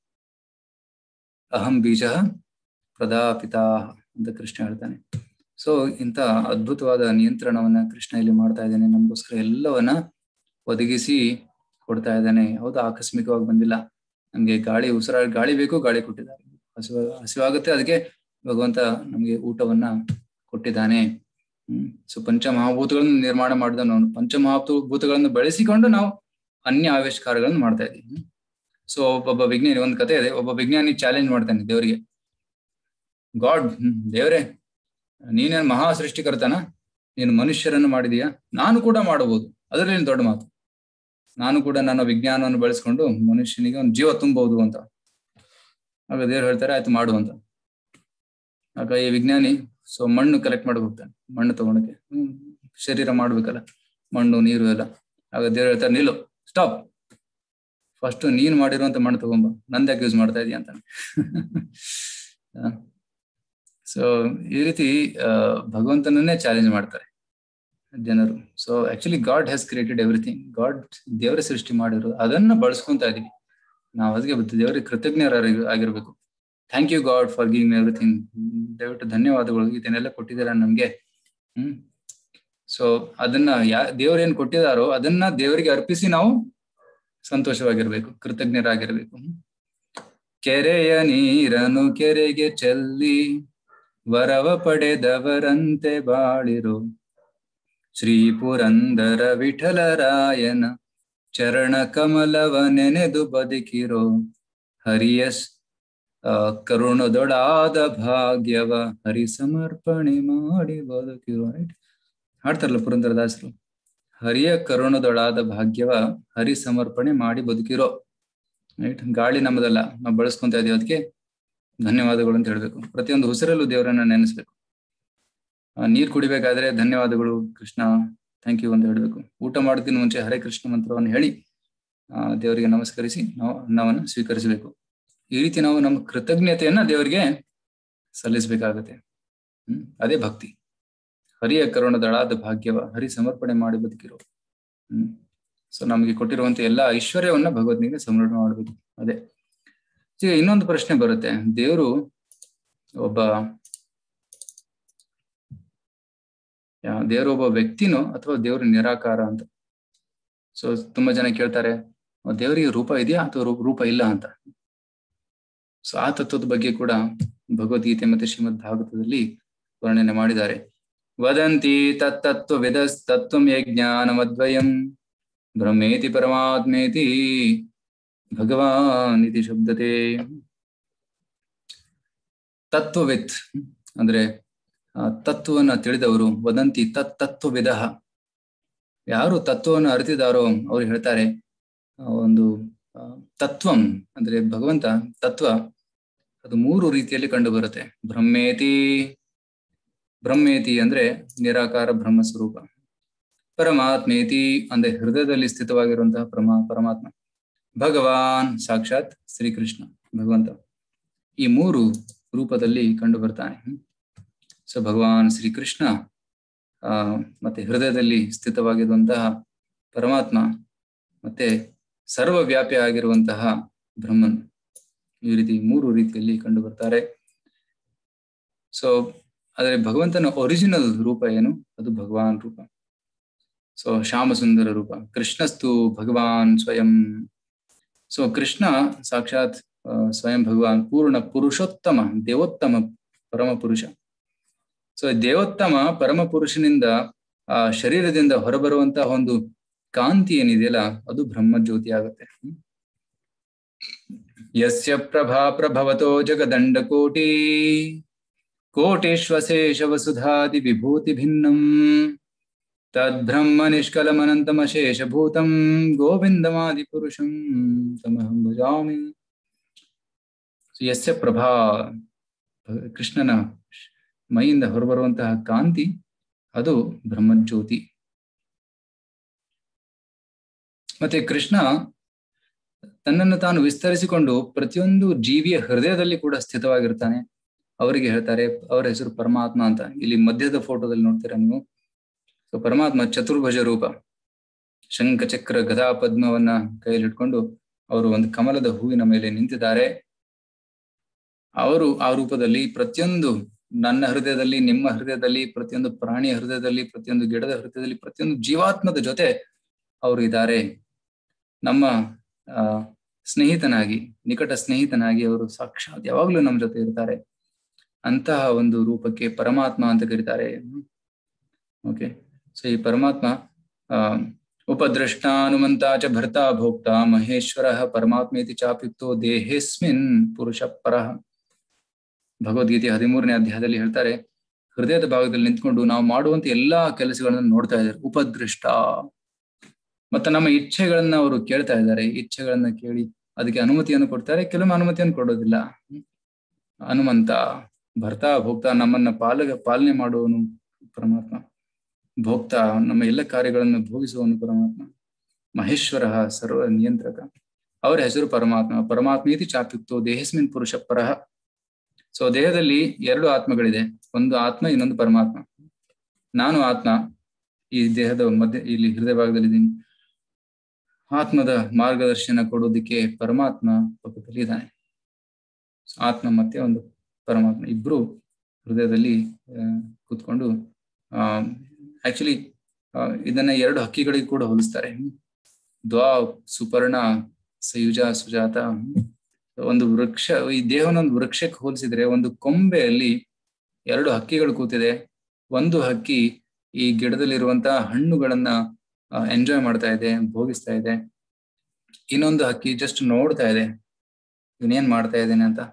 B: ಅಹಂ ಬೀಜ ಪ್ರದಾಪಿತ ಅಂತ ಕೃಷ್ಣ ಹೇಳ್ತಾನೆ. ಸೊ ಇಂಥ ಅದ್ಭುತವಾದ ನಿಯಂತ್ರಣವನ್ನ ಕೃಷ್ಣ ಇಲ್ಲಿ ಮಾಡ್ತಾ ಇದ್ದಾನೆ. ನಮಗೋಸ್ಕರ ಎಲ್ಲವನ್ನ ಒದಗಿಸಿ ಕೊಡ್ತಾ ಇದ್ದಾನೆ. ಹೌದಾ, ಆಕಸ್ಮಿಕವಾಗಿ ಬಂದಿಲ್ಲ. ನಮ್ಗೆ ಗಾಳಿ ಉಸಿರಾ ಗಾಳಿ ಬೇಕು, ಗಾಳಿ ಕೊಟ್ಟಿದ್ದಾರೆ. ಹಸಿವ ಹಸಿವಾಗುತ್ತೆ, ಅದಕ್ಕೆ ಭಗವಂತ ನಮ್ಗೆ ಊಟವನ್ನ ಕೊಟ್ಟಿದ್ದಾನೆ. ಹ್ಮ್ ಸೊ ಪಂಚಮಹಾಭೂತಗಳನ್ನು ನಿರ್ಮಾಣ ಮಾಡಿದ ನಾವು ಪಂಚಮಹಾಭೂತಗಳನ್ನು ಬೆಳೆಸಿಕೊಂಡು ನಾವು ಅನ್ಯ ಆವಿಷ್ಕಾರಗಳನ್ನು ಮಾಡ್ತಾ ಇದ್ದೀವಿ. ಸೊ ಒಬ್ಬೊಬ್ಬ ವಿಜ್ಞಾನಿ, ಒಂದು ಕಥೆ ಇದೆ, ಒಬ್ಬ ವಿಜ್ಞಾನಿ ಚಾಲೆಂಜ್ ಮಾಡ್ತಾನೆ ದೇವರಿಗೆ. ಗಾಡ್, ದೇವರೇ, ನೀನೇನು ಮಹಾ ಸೃಷ್ಟಿಕರ್ತನ, ನೀನು ಮನುಷ್ಯರನ್ನು ಮಾಡಿದೀಯಾ, ನಾನು ಕೂಡ ಮಾಡಬಹುದು, ಅದರಲ್ಲಿ ದೊಡ್ಡ ಮಾತು. ನಾನು ಕೂಡ ನನ್ನ ವಿಜ್ಞಾನವನ್ನು ಬೆಳೆಸ್ಕೊಂಡು ಮನುಷ್ಯನಿಗೆ ಒಂದು ಜೀವ ತುಂಬಬಹುದು ಅಂತ. ಆಗ ದೇವ್ರು ಹೇಳ್ತಾರೆ, ಆಯ್ತು ಮಾಡು ಅಂತ. ಆಗ ಈ ವಿಜ್ಞಾನಿ ಸೊ ಮಣ್ಣು ಕಲೆಕ್ಟ್ ಮಾಡಕ್ ಹೋಗ್ತಾನೆ, ಮಣ್ಣು ತಗೊಳಕ್ಕೆ. ಹ್ಮ್ ಶರೀರ ಮಾಡ್ಬೇಕಲ್ಲ, ಮಣ್ಣು ನೀರು ಎಲ್ಲ. ಆಗ ದೇವ್ರು ಹೇಳ್ತಾರೆ, ನಿಲ್ಲು, ಸ್ಟಾಪ್, ಫಸ್ಟ್ ನೀನ್ ಮಾಡಿರುವಂತ ಮಣ್ಣು ತಗೊಂಬ, ನಂದ್ಯಾಕೆ ಯೂಸ್ ಮಾಡ್ತಾ ಇದೀಯ ಅಂತಾನೆ. ಸೊ ಈ ರೀತಿ ಅಹ್ ಭಗವಂತನನ್ನೇ ಚಾಲೆಂಜ್ ಮಾಡ್ತಾರೆ ಜನರು. So actually god has created everything. God ದೇವರ ಸೃಷ್ಟಿ ಮಾಡಿರೋದು, ಅದನ್ನ ಬಳಸ್ಕೊಂತ ಇದೀವಿ ನಾವು. ಅದಕ್ಕೆ ದೇವರಿಗೆ ಕೃತಜ್ಞರ ಆಗಿರ್ಬೇಕು. Thank you god for giving everything. ದಯವಿಟ್ಟು ಧನ್ಯವಾದಗಳು, ಇದನ್ನೆಲ್ಲ ಕೊಟ್ಟಿದ್ದೀರಾ ನಮ್ಗೆ. ಹ್ಮ್ ಸೊ ಅದನ್ನ ಯಾ ದೇವ್ರೇನ್ ಕೊಟ್ಟಿದಾರೋ ಅದನ್ನ ದೇವರಿಗೆ ಅರ್ಪಿಸಿ ನಾವು ಸಂತೋಷವಾಗಿರ್ಬೇಕು, ಕೃತಜ್ಞರಾಗಿರ್ಬೇಕು. ಕೆರೆಯ ನೀರನು ಕೆರೆಗೆ ಚೆಲ್ಲಿ ವರವ ಪಡೆದವರಂತೆ ಬಾಳಿರೋ ಶ್ರೀ ಪುರಂದರ ವಿಠಲರಾಯನ ಚರಣ ಕಮಲವ ನೆನೆದು ಬದುಕಿರೋ ಹರಿಯ ಕರುಣದೊಡಾದ ಭಾಗ್ಯವ ಹರಿ ಸಮರ್ಪಣೆ ಮಾಡಿ ಬದುಕಿರೋ. ರೈಟ್, ಹಾಡ್ತಾರಲ್ಲ ಪುರಂದರದಾಸರು, ಹರಿಯ ಕರುಣದೊಳಾದ ಭಾಗ್ಯವ ಹರಿ ಸಮರ್ಪಣೆ ಮಾಡಿ ಬದುಕಿರೋ. ರೈಟ್, ಗಾಳಿ ನಮ್ಮದಲ್ಲ, ನಾವು ಬಳಸ್ಕೊಂತ ಇದೀವಿ, ಅದಕ್ಕೆ ಧನ್ಯವಾದಗಳು ಅಂತ ಹೇಳ್ಬೇಕು. ಪ್ರತಿಯೊಂದು ಉಸಿರಲ್ಲೂ ದೇವರನ್ನ ನೆನೆಸ್ಬೇಕು. ನೀರ್ ಕುಡಿಬೇಕಾದ್ರೆ ಧನ್ಯವಾದಗಳು ಕೃಷ್ಣ, ಥ್ಯಾಂಕ್ ಯು ಅಂತ ಹೇಳ್ಬೇಕು. ಊಟ ಮಾಡೋದಕ್ಕಿಂತ ಮುಂಚೆ ಹರೇ ಕೃಷ್ಣ ಮಂತ್ರವನ್ನು ಹೇಳಿ ಆ ದೇವರಿಗೆ ನಮಸ್ಕರಿಸಿ ನಾವು ಅನ್ನವನ್ನು ಸ್ವೀಕರಿಸಬೇಕು. ಈ ರೀತಿ ನಾವು ನಮ್ಮ ಕೃತಜ್ಞತೆಯನ್ನ ದೇವರಿಗೆ ಸಲ್ಲಿಸ್ಬೇಕಾಗತ್ತೆ. ಹ್ಮ್ ಅದೇ ಭಕ್ತಿ. ಹರಿಯ ಕರುಣದಳಾದ ಭಾಗ್ಯವ ಹರಿ ಸಮರ್ಪಣೆ ಮಾಡಿ ಬದುಕಿರೋ. ಹ್ಮ್ ಸೊ ನಮಗೆ ಕೊಟ್ಟಿರುವಂತ ಎಲ್ಲಾ ಐಶ್ವರ್ಯವನ್ನ ಭಗವದ್ನಿಗೆ ಸಮರ್ಪಣೆ ಮಾಡ್ಬೇಕು. ಅದೇ ಈಗ ಇನ್ನೊಂದು ಪ್ರಶ್ನೆ ಬರುತ್ತೆ, ದೇವರು ಒಬ್ಬ ದೇವರು ಒಬ್ಬ ವ್ಯಕ್ತಿನೋ ಅಥವಾ ದೇವರು ನಿರಾಕಾರ ಅಂತ. ಸೊ ತುಂಬಾ ಜನ ಕೇಳ್ತಾರೆ, ದೇವರಿಗೆ ರೂಪ ಇದೆಯಾ ಅಥವಾ ರೂಪ ಇಲ್ಲ ಅಂತ. ಸೊ ಆ ತತ್ವದ ಬಗ್ಗೆ ಕೂಡ ಭಗವದ್ಗೀತೆ ಮತ್ತೆ ಶ್ರೀಮದ್ ಭಾಗವತದಲ್ಲಿ ವರ್ಣನೆ ಮಾಡಿದ್ದಾರೆ. ವದಂತಿ ತತ್ತತ್ವ ವಿದಸ್ ತತ್ವಂ ಯಜ್ಞಾನಮದ್ವಯಂ ಬ್ರಹ್ಮೇತಿ ಪರಮಾತ್ಮೇತಿ ಭಗವಾನ್ ಇತಿ ಶಬ್ದತೆ. ತತ್ವವಿತ್ ಅಂದ್ರೆ ತತ್ವವನ್ನ ತಿಳಿದವರು, ವದಂತಿ ತತ್ ತತ್ವವಿದ, ಯಾರು ತತ್ವವನ್ನು ಅರಿತಿದಾರೋ ಅವ್ರು ಹೇಳ್ತಾರೆ, ಒಂದು ತತ್ವಂ ಅಂದ್ರೆ ಭಗವಂತ ತತ್ವ ಅದು ಮೂರು ರೀತಿಯಲ್ಲಿ ಕಂಡು ಬರುತ್ತೆ. ಬ್ರಹ್ಮೇತಿ, ಬ್ರಹ್ಮೇತಿ ಅಂದ್ರೆ ನಿರಾಕಾರ ಬ್ರಹ್ಮ ಸ್ವರೂಪ. ಪರಮಾತ್ಮೇತಿ ಅಂದ್ರೆ ಹೃದಯದಲ್ಲಿ ಸ್ಥಿತವಾಗಿರುವಂತಹ ಪರಮಾ ಪರಮಾತ್ಮ. ಭಗವಾನ್ ಸಾಕ್ಷಾತ್ ಶ್ರೀಕೃಷ್ಣ ಭಗವಂತ. ಈ ಮೂರು ರೂಪದಲ್ಲಿ ಕಂಡು ಬರ್ತಾನೆ. ಸೊ ಭಗವಾನ್ ಶ್ರೀಕೃಷ್ಣ ಆ ಮತ್ತೆ ಹೃದಯದಲ್ಲಿ ಸ್ಥಿತವಾಗಿರುವಂತಹ ಪರಮಾತ್ಮ ಮತ್ತೆ ಸರ್ವವ್ಯಾಪಿ ಆಗಿರುವಂತಹ ಬ್ರಹ್ಮನ್. ಈ ರೀತಿ ಮೂರು ರೀತಿಯಲ್ಲಿ ಕಂಡು ಬರ್ತಾರೆ. ಸೊ ಆದರೆ ಭಗವಂತನ ಒರಿಜಿನಲ್ ರೂಪ ಏನು? ಅದು ಭಗವಾನ್ ರೂಪ. ಸೊ ಶ್ಯಾಮ ಸುಂದರ ರೂಪ. ಕೃಷ್ಣಸ್ತು ಭಗವಾನ್ ಸ್ವಯಂ. ಸೊ ಕೃಷ್ಣ ಸಾಕ್ಷಾತ್ ಸ್ವಯಂ ಭಗವಾನ್, ಪೂರ್ಣ ಪುರುಷೋತ್ತಮ, ದೇವೋತ್ತಮ ಪರಮ ಪುರುಷ. ಸೊ ದೇವೋತ್ತಮ ಪರಮ ಪುರುಷನಿಂದ ಆ ಶರೀರದಿಂದ ಹೊರಬರುವಂತಹ ಒಂದು ಕಾಂತಿ ಏನಿದೆಯಲ್ಲ ಅದು ಬ್ರಹ್ಮಜ್ಯೋತಿ ಆಗುತ್ತೆ. ಯಸ್ಯ ಪ್ರಭಾ ಪ್ರಭವತೋ ಜಗದಂಡ ಕೋಟಿ ಕೋಟೇಶ್ವಶೇಷ ವಸುಧಾದಿ ವಿಭೂತಿ ಭಿನ್ನಂ ತದ್ಬ್ರಹ್ಮ ನಿಷ್ಕಲಮನಂತಮಶೇಷಭೂತಂ ಗೋವಿಂದಮಾದಿ ಪುರುಷಂ ತಮಹಂ ಭಜಾಮಿ. ಯಸ್ಯ ಪ್ರಭಾ, ಕೃಷ್ಣನ ಮೈಯಿಂದ ಹೊರಬರುವಂತಹ ಕಾಂತಿ ಅದು ಬ್ರಹ್ಮಜ್ಯೋತಿ. ಮತ್ತೆ ಕೃಷ್ಣ ತನ್ನನ್ನು ತಾನು ವಿಸ್ತರಿಸಿಕೊಂಡು ಪ್ರತಿಯೊಂದು ಜೀವಿಯ ಹೃದಯದಲ್ಲಿ ಕೂಡ ಸ್ಥಿತವಾಗಿರ್ತಾನೆ. ಅವರಿಗೆ ಹೇಳ್ತಾರೆ, ಅವರ ಹೆಸರು ಪರಮಾತ್ಮ ಅಂತ. ಇಲ್ಲಿ ಮಧ್ಯದ ಫೋಟೋದಲ್ಲಿ ನೋಡ್ತೀರಾ ನೀವು. ಸೊ ಪರಮಾತ್ಮ ಚತುರ್ಭುಜ ರೂಪ, ಶಂಖ ಚಕ್ರ ಗದಾ ಪದ್ಮವನ್ನ ಕೈಯಲ್ಲಿಟ್ಕೊಂಡು ಅವರು ಒಂದು ಕಮಲದ ಹೂವಿನ ಮೇಲೆ ನಿಂತಿದ್ದಾರೆ. ಅವರು ಆ ರೂಪದಲ್ಲಿ ಪ್ರತಿಯೊಂದು ನನ್ನ ಹೃದಯದಲ್ಲಿ, ನಿಮ್ಮ ಹೃದಯದಲ್ಲಿ, ಪ್ರತಿಯೊಂದು ಪ್ರಾಣಿಯ ಹೃದಯದಲ್ಲಿ, ಪ್ರತಿಯೊಂದು ಗಿಡದ ಹೃದಯದಲ್ಲಿ, ಪ್ರತಿಯೊಂದು ಜೀವಾತ್ಮದ ಜೊತೆ ಅವರು ಇದ್ದಾರೆ. ನಮ್ಮ ಆ ಸ್ನೇಹಿತನಾಗಿ, ನಿಕಟ ಸ್ನೇಹಿತನಾಗಿ ಅವರು ಸಾಕ್ಷಾತ್ ಯಾವಾಗ್ಲೂ ನಮ್ಮ ಜೊತೆ ಇರ್ತಾರೆ. ಅಂತಹ ಒಂದು ರೂಪಕ್ಕೆ ಪರಮಾತ್ಮ ಅಂತ ಕರೀತಾರೆ. ಓಕೆ, ಸೊ ಈ ಪರಮಾತ್ಮ ಆ ಉಪದ್ರಷ್ಟ ಹನುಮಂತ ಚ ಭರ್ತ ಭೋಕ್ತ ಮಹೇಶ್ವರ ಪರಮಾತ್ಮೇತಿ ಚಾಪ್ಯುಕ್ತೋ ದೇಹೇಸ್ಮಿನ್ ಪುರುಷ ಪರಃ. ಭಗವದ್ಗೀತೆ ಹದಿಮೂರನೇ ಅಧ್ಯಾಯದಲ್ಲಿ ಹೇಳ್ತಾರೆ, ಹೃದಯದ ಭಾಗದಲ್ಲಿ ನಿಂತ್ಕೊಂಡು ನಾವು ಮಾಡುವಂತ ಎಲ್ಲಾ ಕೆಲಸಗಳನ್ನ ನೋಡ್ತಾ ಇದ್ದಾರೆ. ಉಪದೃಷ್ಟ, ಮತ್ತೆ ನಮ್ಮ ಇಚ್ಛೆಗಳನ್ನ ಅವರು ಕೇಳ್ತಾ ಇದ್ದಾರೆ. ಇಚ್ಛೆಗಳನ್ನ ಕೇಳಿ ಅದಕ್ಕೆ ಅನುಮತಿಯನ್ನು ಕೊಡ್ತಾರೆ, ಕೆಲವೊಮ್ಮೆ ಅನುಮತಿಯನ್ನು ಕೊಡೋದಿಲ್ಲ. ಹನುಮಂತ, ಭರ್ತಾ ಭೋಕ್ತ, ನಮ್ಮನ್ನ ಪಾಲ ಪಾಲನೆ ಮಾಡುವವನು ಪರಮಾತ್ಮ. ಭೋಕ್ತ, ನಮ್ಮ ಎಲ್ಲ ಕಾರ್ಯಗಳನ್ನು ಭೋಗಿಸುವವನು ಪರಮಾತ್ಮ. ಮಹೇಶ್ವರ, ಸರ್ವ ನಿಯಂತ್ರಕ, ಅವರ ಹೆಸರು ಪರಮಾತ್ಮ. ಪರಮಾತ್ಮೇತಿ ಚಾಪ್ಯುಕ್ತೋ ದೇಹಸ್ಮಿನ್ ಪುರುಷ ಪರಃ. ಸೊ ದೇಹದಲ್ಲಿ ಎರಡು ಆತ್ಮಗಳಿದೆ, ಒಂದು ಆತ್ಮ, ಇನ್ನೊಂದು ಪರಮಾತ್ಮ. ನಾನು ಆತ್ಮ, ಈ ದೇಹದ ಮಧ್ಯ ಇಲ್ಲಿ ಹೃದಯ ಭಾಗದಲ್ಲಿದ್ದೀನಿ. ಆತ್ಮದ ಮಾರ್ಗದರ್ಶನ ಕೊಡೋದಕ್ಕೆ ಪರಮಾತ್ಮ ಪಕ್ಕದಲ್ಲಿ ಇದ್ದಾನೆ. ಆತ್ಮ ಮತ್ತೆ ಒಂದು ಪರಮಾತ್ಮ ಇಬ್ರು ಹೃದಯದಲ್ಲಿ ಕೂತ್ಕೊಂಡು ಆ ಆಕ್ಚುಲಿ ಇದನ್ನ ಎರಡು ಹಕ್ಕಿಗಳಿಗೆ ಕೂಡ ಹೋಲಿಸ್ತಾರೆ. ದ್ವಾ ಸುಪರ್ಣ ಸಯುಜ ಸುಜಾತ. ಒಂದು ವೃಕ್ಷ, ಈ ದೇಹವನ್ನೊಂದು ವೃಕ್ಷಕ್ಕೆ ಹೋಲಿಸಿದ್ರೆ ಒಂದು ಕೊಂಬೆಯಲ್ಲಿ ಎರಡು ಹಕ್ಕಿಗಳು ಕೂತಿದೆ. ಒಂದು ಹಕ್ಕಿ ಈ ಗಿಡದಲ್ಲಿರುವಂತಹ ಹಣ್ಣುಗಳನ್ನ ಎಂಜಾಯ್ ಮಾಡ್ತಾ ಇದೆ, ಭೋಗಿಸ್ತಾ ಇದೆ. ಇನ್ನೊಂದು ಹಕ್ಕಿ ಜಸ್ಟ್ ನೋಡ್ತಾ ಇದೆ, ಇವನೇನ್ ಮಾಡ್ತಾ ಇದ್ದೇನೆ ಅಂತ.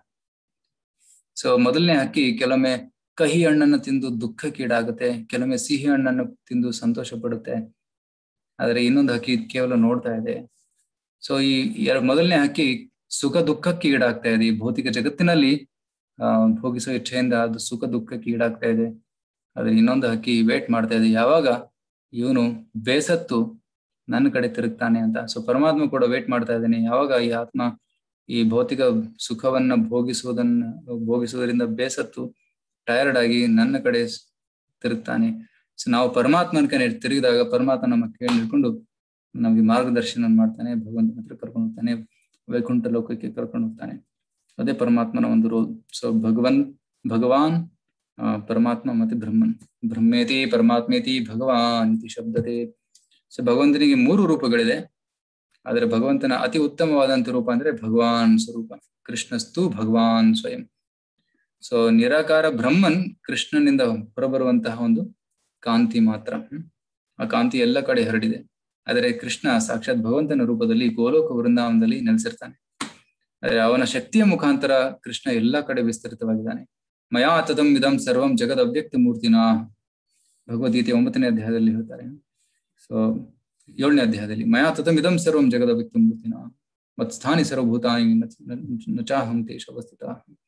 B: ಸೊ ಮೊದಲನೇ ಹಕ್ಕಿ ಕೆಲವೊಮ್ಮೆ ಕಹಿ ಹಣ್ಣನ್ನು ತಿಂದು ದುಃಖಕ್ಕೀಡಾಗುತ್ತೆ, ಕೆಲವೊಮ್ಮೆ ಸಿಹಿ ಹಣ್ಣನ್ನು ತಿಂದು ಸಂತೋಷ ಪಡುತ್ತೆ. ಆದ್ರೆ ಇನ್ನೊಂದು ಹಕ್ಕಿ ಕೇವಲ ನೋಡ್ತಾ ಇದೆ. ಸೊ ಈ ಎರಡು ಮೊದಲನೇ ಹಕ್ಕಿ ಸುಖ ದುಃಖಕ್ಕೆ ಈಡಾಗ್ತಾ ಇದೆ. ಈ ಭೌತಿಕ ಜಗತ್ತಿನಲ್ಲಿ ಆ ಭೋಗಿಸೋ ಇಚ್ಛೆಯಿಂದ ಅದು ಸುಖ ದುಃಖಕ್ಕೆ ಈಡಾಗ್ತಾ ಇದೆ. ಆದ್ರೆ ಇನ್ನೊಂದು ಹಕ್ಕಿ ವೇಟ್ ಮಾಡ್ತಾ ಇದೆ, ಯಾವಾಗ ಇವನು ಬೇಸತ್ತು ನನ್ನ ಕಡೆ ತಿರುಗ್ತಾನೆ ಅಂತ. ಸೊ ಪರಮಾತ್ಮ ಕೂಡ ವೇಟ್ ಮಾಡ್ತಾ ಇದ್ದಾನೆ, ಯಾವಾಗ ಈ ಆತ್ಮ ಈ ಭೌತಿಕ ಸುಖವನ್ನ ಭೋಗಿಸುವುದನ್ನ ಭೋಗಿಸುವುದರಿಂದ ಬೇಸತ್ತು ಟಯರ್ಡ್ ಆಗಿ ನನ್ನ ಕಡೆ ತಿರುಗ್ತಾನೆ. ಸೊ ನಾವು ಪರಮಾತ್ಮನ ಕಡೆ ತಿರುಗಿದಾಗ ಪರಮಾತ್ಮ ನಮ್ಮ ಕೇಳಿ ಹಿಡ್ಕೊಂಡು ನಮ್ಗೆ ಮಾರ್ಗದರ್ಶನ ಮಾಡ್ತಾನೆ, ಭಗವಂತನ ಹತ್ರ ಕರ್ಕೊಂಡು ಹೋಗ್ತಾನೆ, ವೈಕುಂಠ ಲೋಕಕ್ಕೆ ಕರ್ಕೊಂಡು ಹೋಗ್ತಾನೆ. ಅದೇ ಪರಮಾತ್ಮನ ಒಂದು ರೋಲ್. ಸೊ ಭಗವನ್ ಭಗವಾನ್ ಆ ಪರಮಾತ್ಮ ಮತ್ತೆ ಬ್ರಹ್ಮನ್. ಬ್ರಹ್ಮೇತಿ ಪರಮಾತ್ಮೇತಿ ಭಗವಾನ್ ಇತಿ ಶಬ್ದತೆ. ಸೊ ಭಗವಂತನಿಗೆ ಮೂರು ರೂಪಗಳಿದೆ, ಆದ್ರೆ ಭಗವಂತನ ಅತಿ ಉತ್ತಮವಾದಂತ ರೂಪ ಅಂದ್ರೆ ಭಗವಾನ್ ಸ್ವರೂಪ. ಕೃಷ್ಣಸ್ತು ಭಗವಾನ್ ಸ್ವಯಂ. ಸೊ ನಿರಾಕಾರ ಬ್ರಹ್ಮನ್ ಕೃಷ್ಣನಿಂದ ಹೊರಬರುವಂತಹ ಒಂದು ಕಾಂತಿ ಮಾತ್ರ. ಆ ಕಾಂತಿ ಎಲ್ಲ ಕಡೆ ಹರಡಿದೆ. ಆದರೆ ಕೃಷ್ಣ ಸಾಕ್ಷಾತ್ ಭಗವಂತನ ರೂಪದಲ್ಲಿ ಗೋಲೋಕ ವೃಂದಾವನದಲ್ಲಿ ನೆಲೆಸಿರ್ತಾನೆ. ಆದ್ರೆ ಅವನ ಶಕ್ತಿಯ ಮುಖಾಂತರ ಕೃಷ್ಣ ಎಲ್ಲಾ ಕಡೆ ವಿಸ್ತರಿತವಾಗಿದ್ದಾನೆ. ಮಯಾ ತದಂ ಇದಂ ಸರ್ವಂ ಜಗದ್ ಅವ್ಯಕ್ತ ಮೂರ್ತಿನ. ಭಗವದ್ಗೀತೆ ಒಂಬತ್ತನೇ ಅಧ್ಯಾಯದಲ್ಲಿ ಹೇಳ್ತಾರೆ. ಸೊ ಏಳನೇ ಅಧ್ಯಾಯದಲ್ಲಿ ಮಯಾ ತದಂ ಇದಂ ಸರ್ವಂ ಜಗದ್ ಅವ್ಯಕ್ತ ಮೂರ್ತಿನ ಮತ್ ಸ್ಥಾನಿ ಸರ್ವಭೂತಾನಿ ನಚಾಹಂ ತೇಷು ಅವಸ್ಥಿತ.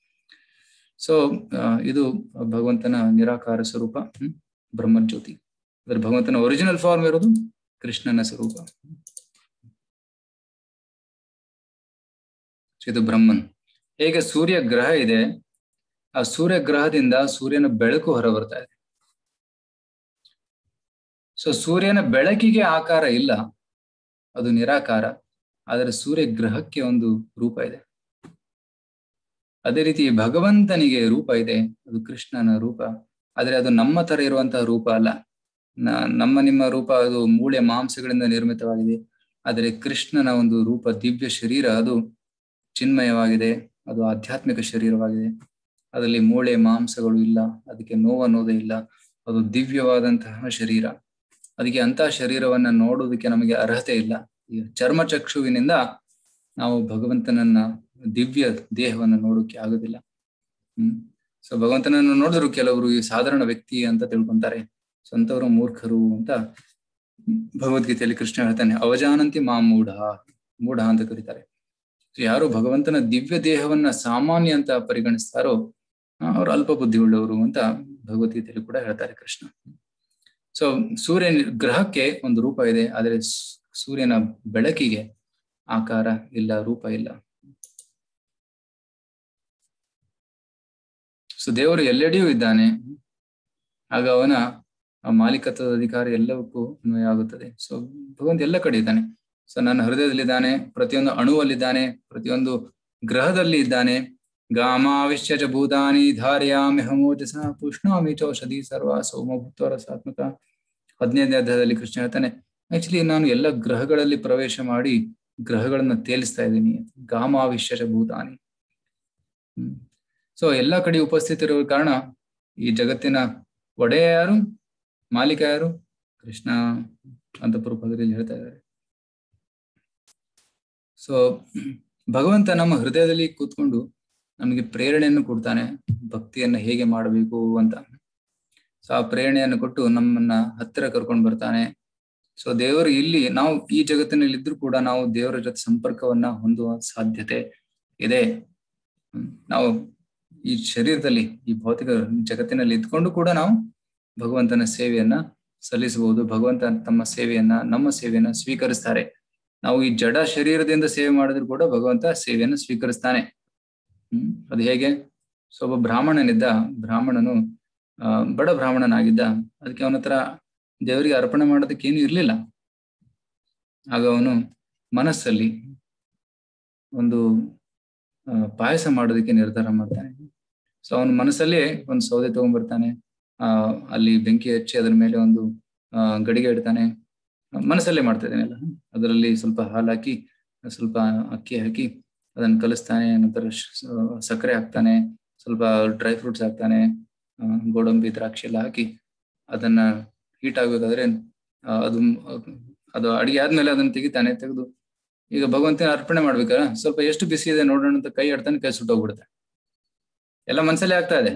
B: ಸೊ ಇದು ಭಗವಂತನ ನಿರಾಕಾರ ಸ್ವರೂಪ ಬ್ರಹ್ಮಜ್ಯೋತಿ. ಅದ್ರ ಭಗವಂತನ ಒರಿಜಿನಲ್ ಫಾರ್ಮ್ ಇರೋದು ಕೃಷ್ಣನ ಸ್ವರೂಪ. ಇದು ಬ್ರಹ್ಮನ್. ಹೇಗೆ ಸೂರ್ಯ ಗ್ರಹ ಇದೆ, ಆ ಸೂರ್ಯ ಗ್ರಹದಿಂದ ಸೂರ್ಯನ ಬೆಳಕು ಹೊರ ಬರ್ತಾ ಇದೆ. ಸೊ ಸೂರ್ಯನ ಬೆಳಕಿಗೆ ಆಕಾರ ಇಲ್ಲ, ಅದು ನಿರಾಕಾರ. ಆದರೆ ಸೂರ್ಯ ಗ್ರಹಕ್ಕೆ ಒಂದು ರೂಪ ಇದೆ. ಅದೇ ರೀತಿ ಭಗವಂತನಿಗೆ ರೂಪ ಇದೆ, ಅದು ಕೃಷ್ಣನ ರೂಪ. ಆದ್ರೆ ಅದು ನಮ್ಮ ತರ ಇರುವಂತಹ ರೂಪ ಅಲ್ಲ. ನಮ್ಮ ನಿಮ್ಮ ರೂಪ ಅದು ಮೂಳೆ ಮಾಂಸಗಳಿಂದ ನಿರ್ಮಿತವಾಗಿದೆ. ಆದರೆ ಕೃಷ್ಣನ ಒಂದು ರೂಪ ದಿವ್ಯ ಶರೀರ, ಅದು ಚಿನ್ಮಯವಾಗಿದೆ, ಅದು ಆಧ್ಯಾತ್ಮಿಕ ಶರೀರವಾಗಿದೆ. ಅದರಲ್ಲಿ ಮೂಳೆ ಮಾಂಸಗಳು ಇಲ್ಲ, ಅದಕ್ಕೆ ನೋವು ಅನ್ನೋದೇ ಇಲ್ಲ. ಅದು ದಿವ್ಯವಾದಂತಹ ಶರೀರ. ಅದಕ್ಕೆ ಅಂತಹ ಶರೀರವನ್ನ ನೋಡೋದಕ್ಕೆ ನಮಗೆ ಅರ್ಹತೆ ಇಲ್ಲ. ಈ ಚರ್ಮಚಕ್ಷುವಿನಿಂದ ನಾವು ಭಗವಂತನನ್ನ ದಿವ್ಯ ದೇಹವನ್ನು ನೋಡೋಕೆ ಆಗೋದಿಲ್ಲ. ಹ್ಮ್ ಸೊ ಭಗವಂತನನ್ನು ನೋಡಿದ್ರು ಕೆಲವರು ಈ ಸಾಧಾರಣ ವ್ಯಕ್ತಿ ಅಂತ ತಿಳ್ಕೊಂತಾರೆ, ಸ್ವಂತವರು ಮೂರ್ಖರು ಅಂತ ಭಗವದ್ಗೀತೆಯಲ್ಲಿ ಕೃಷ್ಣ ಹೇಳ್ತಾನೆ. ಅವಜಾನಂತಿ ಮಾ ಮೂಢ, ಮೂಢ ಅಂತ ಕರೀತಾರೆ. ಯಾರು ಭಗವಂತನ ದಿವ್ಯ ದೇಹವನ್ನ ಸಾಮಾನ್ಯ ಅಂತ ಪರಿಗಣಿಸ್ತಾರೋ ಅವರು ಅಲ್ಪ ಬುದ್ಧಿ ಉಳ್ಳವರು ಅಂತ ಭಗವದ್ಗೀತೆಯಲ್ಲಿ ಕೂಡ ಹೇಳ್ತಾರೆ ಕೃಷ್ಣ. ಸೊ ಸೂರ್ಯನ ಗ್ರಹಕ್ಕೆ ಒಂದು ರೂಪ ಇದೆ, ಆದರೆ ಸೂರ್ಯನ ಬೆಳಕಿಗೆ ಆಕಾರ ಇಲ್ಲ, ರೂಪ ಇಲ್ಲ. ಸೊ ದೇವರು ಎಲ್ಲೆಡೆಯೂ ಇದ್ದಾನೆ. ಆಗ ಅವನ ಆ ಮಾಲೀಕತ್ವದ ಅಧಿಕಾರ ಎಲ್ಲವಕ್ಕೂ ಅನ್ವಯ ಆಗುತ್ತದೆ. ಸೊ ಭಗವಂತ ಎಲ್ಲ ಕಡೆ ಇದ್ದಾನೆ. ಸೊ ನನ್ನ ಹೃದಯದಲ್ಲಿದ್ದಾನೆ, ಪ್ರತಿಯೊಂದು ಅಣುವಲ್ಲಿದ್ದಾನೆ, ಪ್ರತಿಯೊಂದು ಗ್ರಹದಲ್ಲಿ ಇದ್ದಾನೆ. ಗಾಮಾವಿಶ್ಯ ಚ ಭೂತಾನಿ ಧಾರ್ಯಾಮಿ ಹಮೋಜಸ ಪುಷ್ಣಾಮಿ ಚೌಷಧಿ ಸರ್ವ ಸೋಮಭೂತ್ವ ರಸಾತ್ಮಕ. ಹದಿನೈದನೇ ಅಧ್ಯಾಯದಲ್ಲಿ ಕೃಷ್ಣ ಹೇಳ್ತಾನೆ, ಆಕ್ಚುಲಿ ನಾನು ಎಲ್ಲ ಗ್ರಹಗಳಲ್ಲಿ ಪ್ರವೇಶ ಮಾಡಿ ಗ್ರಹಗಳನ್ನ ತೇಲಿಸ್ತಾ ಇದ್ದೀನಿ. ಗಾಮಾವಿಶ್ಯ ಚ ಭೂತಾನಿ. ಹ್ಮ್ ಸೊ ಎಲ್ಲಾ ಕಡೆ ಉಪಸ್ಥಿತಿ ಇರುವ ಕಾರಣ ಈ ಜಗತ್ತಿನ ಒಡೆಯ ಯಾರು, ಮಾಲೀಕ ಯಾರು? ಕೃಷ್ಣ ಅಂತ ಪ್ರಭುಪಾದರಲ್ಲಿ ಹೇಳ್ತಾ ಇದ್ದಾರೆ. ಸೊ ಭಗವಂತ ನಮ್ಮ ಹೃದಯದಲ್ಲಿ ಕೂತ್ಕೊಂಡು ನಮಗೆ ಪ್ರೇರಣೆಯನ್ನು ಕೊಡ್ತಾನೆ, ಭಕ್ತಿಯನ್ನ ಹೇಗೆ ಮಾಡಬೇಕು ಅಂತ. ಸೊ ಆ ಪ್ರೇರಣೆಯನ್ನು ಕೊಟ್ಟು ನಮ್ಮನ್ನ ಹತ್ತಿರ ಕರ್ಕೊಂಡು ಬರ್ತಾನೆ. ಸೊ ದೇವರು ಇಲ್ಲಿ ನಾವು ಈ ಜಗತ್ತಿನಲ್ಲಿ ಇದ್ರೂ ಕೂಡ ನಾವು ದೇವರ ಜೊತೆ ಸಂಪರ್ಕವನ್ನ ಹೊಂದುವ ಸಾಧ್ಯತೆ ಇದೆ. ನಾವು ಈ ಶರೀರದಲ್ಲಿ ಈ ಭೌತಿಕ ಜಗತ್ತಿನಲ್ಲಿ ಇದ್ಕೊಂಡು ಕೂಡ ನಾವು ಭಗವಂತನ ಸೇವೆಯನ್ನ ಸಲ್ಲಿಸಬಹುದು. ಭಗವಂತ ತಮ್ಮ ಸೇವೆಯನ್ನ ನಮ್ಮ ಸೇವೆಯನ್ನ ಸ್ವೀಕರಿಸ್ತಾರೆ. ನಾವು ಈ ಜಡ ಶರೀರದಿಂದ ಸೇವೆ ಮಾಡಿದ್ರು ಕೂಡ ಭಗವಂತ ಸೇವೆಯನ್ನು ಸ್ವೀಕರಿಸ್ತಾನೆ. ಹ್ಮ್ ಅದು ಹೇಗೆ? ಸೊ ಒಬ್ಬ ಬ್ರಾಹ್ಮಣನಿದ್ದ, ಬ್ರಾಹ್ಮಣನು ಆ ಬಡ ಬ್ರಾಹ್ಮಣನಾಗಿದ್ದ. ಅದಕ್ಕೆ ಅವನ ಹತ್ರ ದೇವರಿಗೆ ಅರ್ಪಣೆ ಮಾಡೋದಕ್ಕೆ ಏನು ಇರ್ಲಿಲ್ಲ. ಆಗ ಅವನು ಮನಸ್ಸಲ್ಲಿ ಒಂದು ಪಾಯಸ ಮಾಡೋದಕ್ಕೆ ನಿರ್ಧಾರ ಮಾಡ್ತಾನೆ. ಸೊ ಅವನ ಮನಸ್ಸಲ್ಲಿ ಒಂದು ಸೌದೆ ತಗೊಂಡ್ಬರ್ತಾನೆ. ಆ ಅಲ್ಲಿ ಬೆಂಕಿ ಹಚ್ಚಿ ಅದರ ಮೇಲೆ ಒಂದು ಆ ಗಡಿಗೆ ಇಡ್ತಾನೆ. ಮನಸ್ಸಲ್ಲೇ ಮಾಡ್ತಾ ಇದ್ದಾನೆಲ್ಲ. ಅದರಲ್ಲಿ ಸ್ವಲ್ಪ ಹಾಲು ಹಾಕಿ, ಸ್ವಲ್ಪ ಅಕ್ಕಿ ಹಾಕಿ ಅದನ್ನ ಕಲಿಸ್ತಾನೆ. ನಂತರ ಸಕ್ಕರೆ ಹಾಕ್ತಾನೆ, ಸ್ವಲ್ಪ ಡ್ರೈ ಫ್ರೂಟ್ಸ್ ಹಾಕ್ತಾನೆ, ಗೋಡಂಬಿ ದ್ರಾಕ್ಷಿ ಎಲ್ಲ ಹಾಕಿ ಅದನ್ನ ಹೀಟ್ ಆಗ್ಬೇಕಾದ್ರೆ ಅದು ಅದು ಅಡಿಗೆ ಆದ್ಮೇಲೆ ಅದನ್ನ ತೆಗಿತಾನೆ. ತೆಗೆದು ಈಗ ಭಗವಂತನ ಅರ್ಪಣೆ ಮಾಡ್ಬೇಕಲ್ಲ, ಸ್ವಲ್ಪ ಎಷ್ಟು ಬಿಸಿ ಇದೆ ನೋಡೋಣ ಅಂತ ಕೈ ಆಡ್ತಾನೆ, ಕೈ ಸುಟ್ಟೋಗ್ಬಿಡುತ್ತೆ. ಎಲ್ಲ ಮನಸ್ಸಲ್ಲೇ ಆಗ್ತಾ ಇದೆ.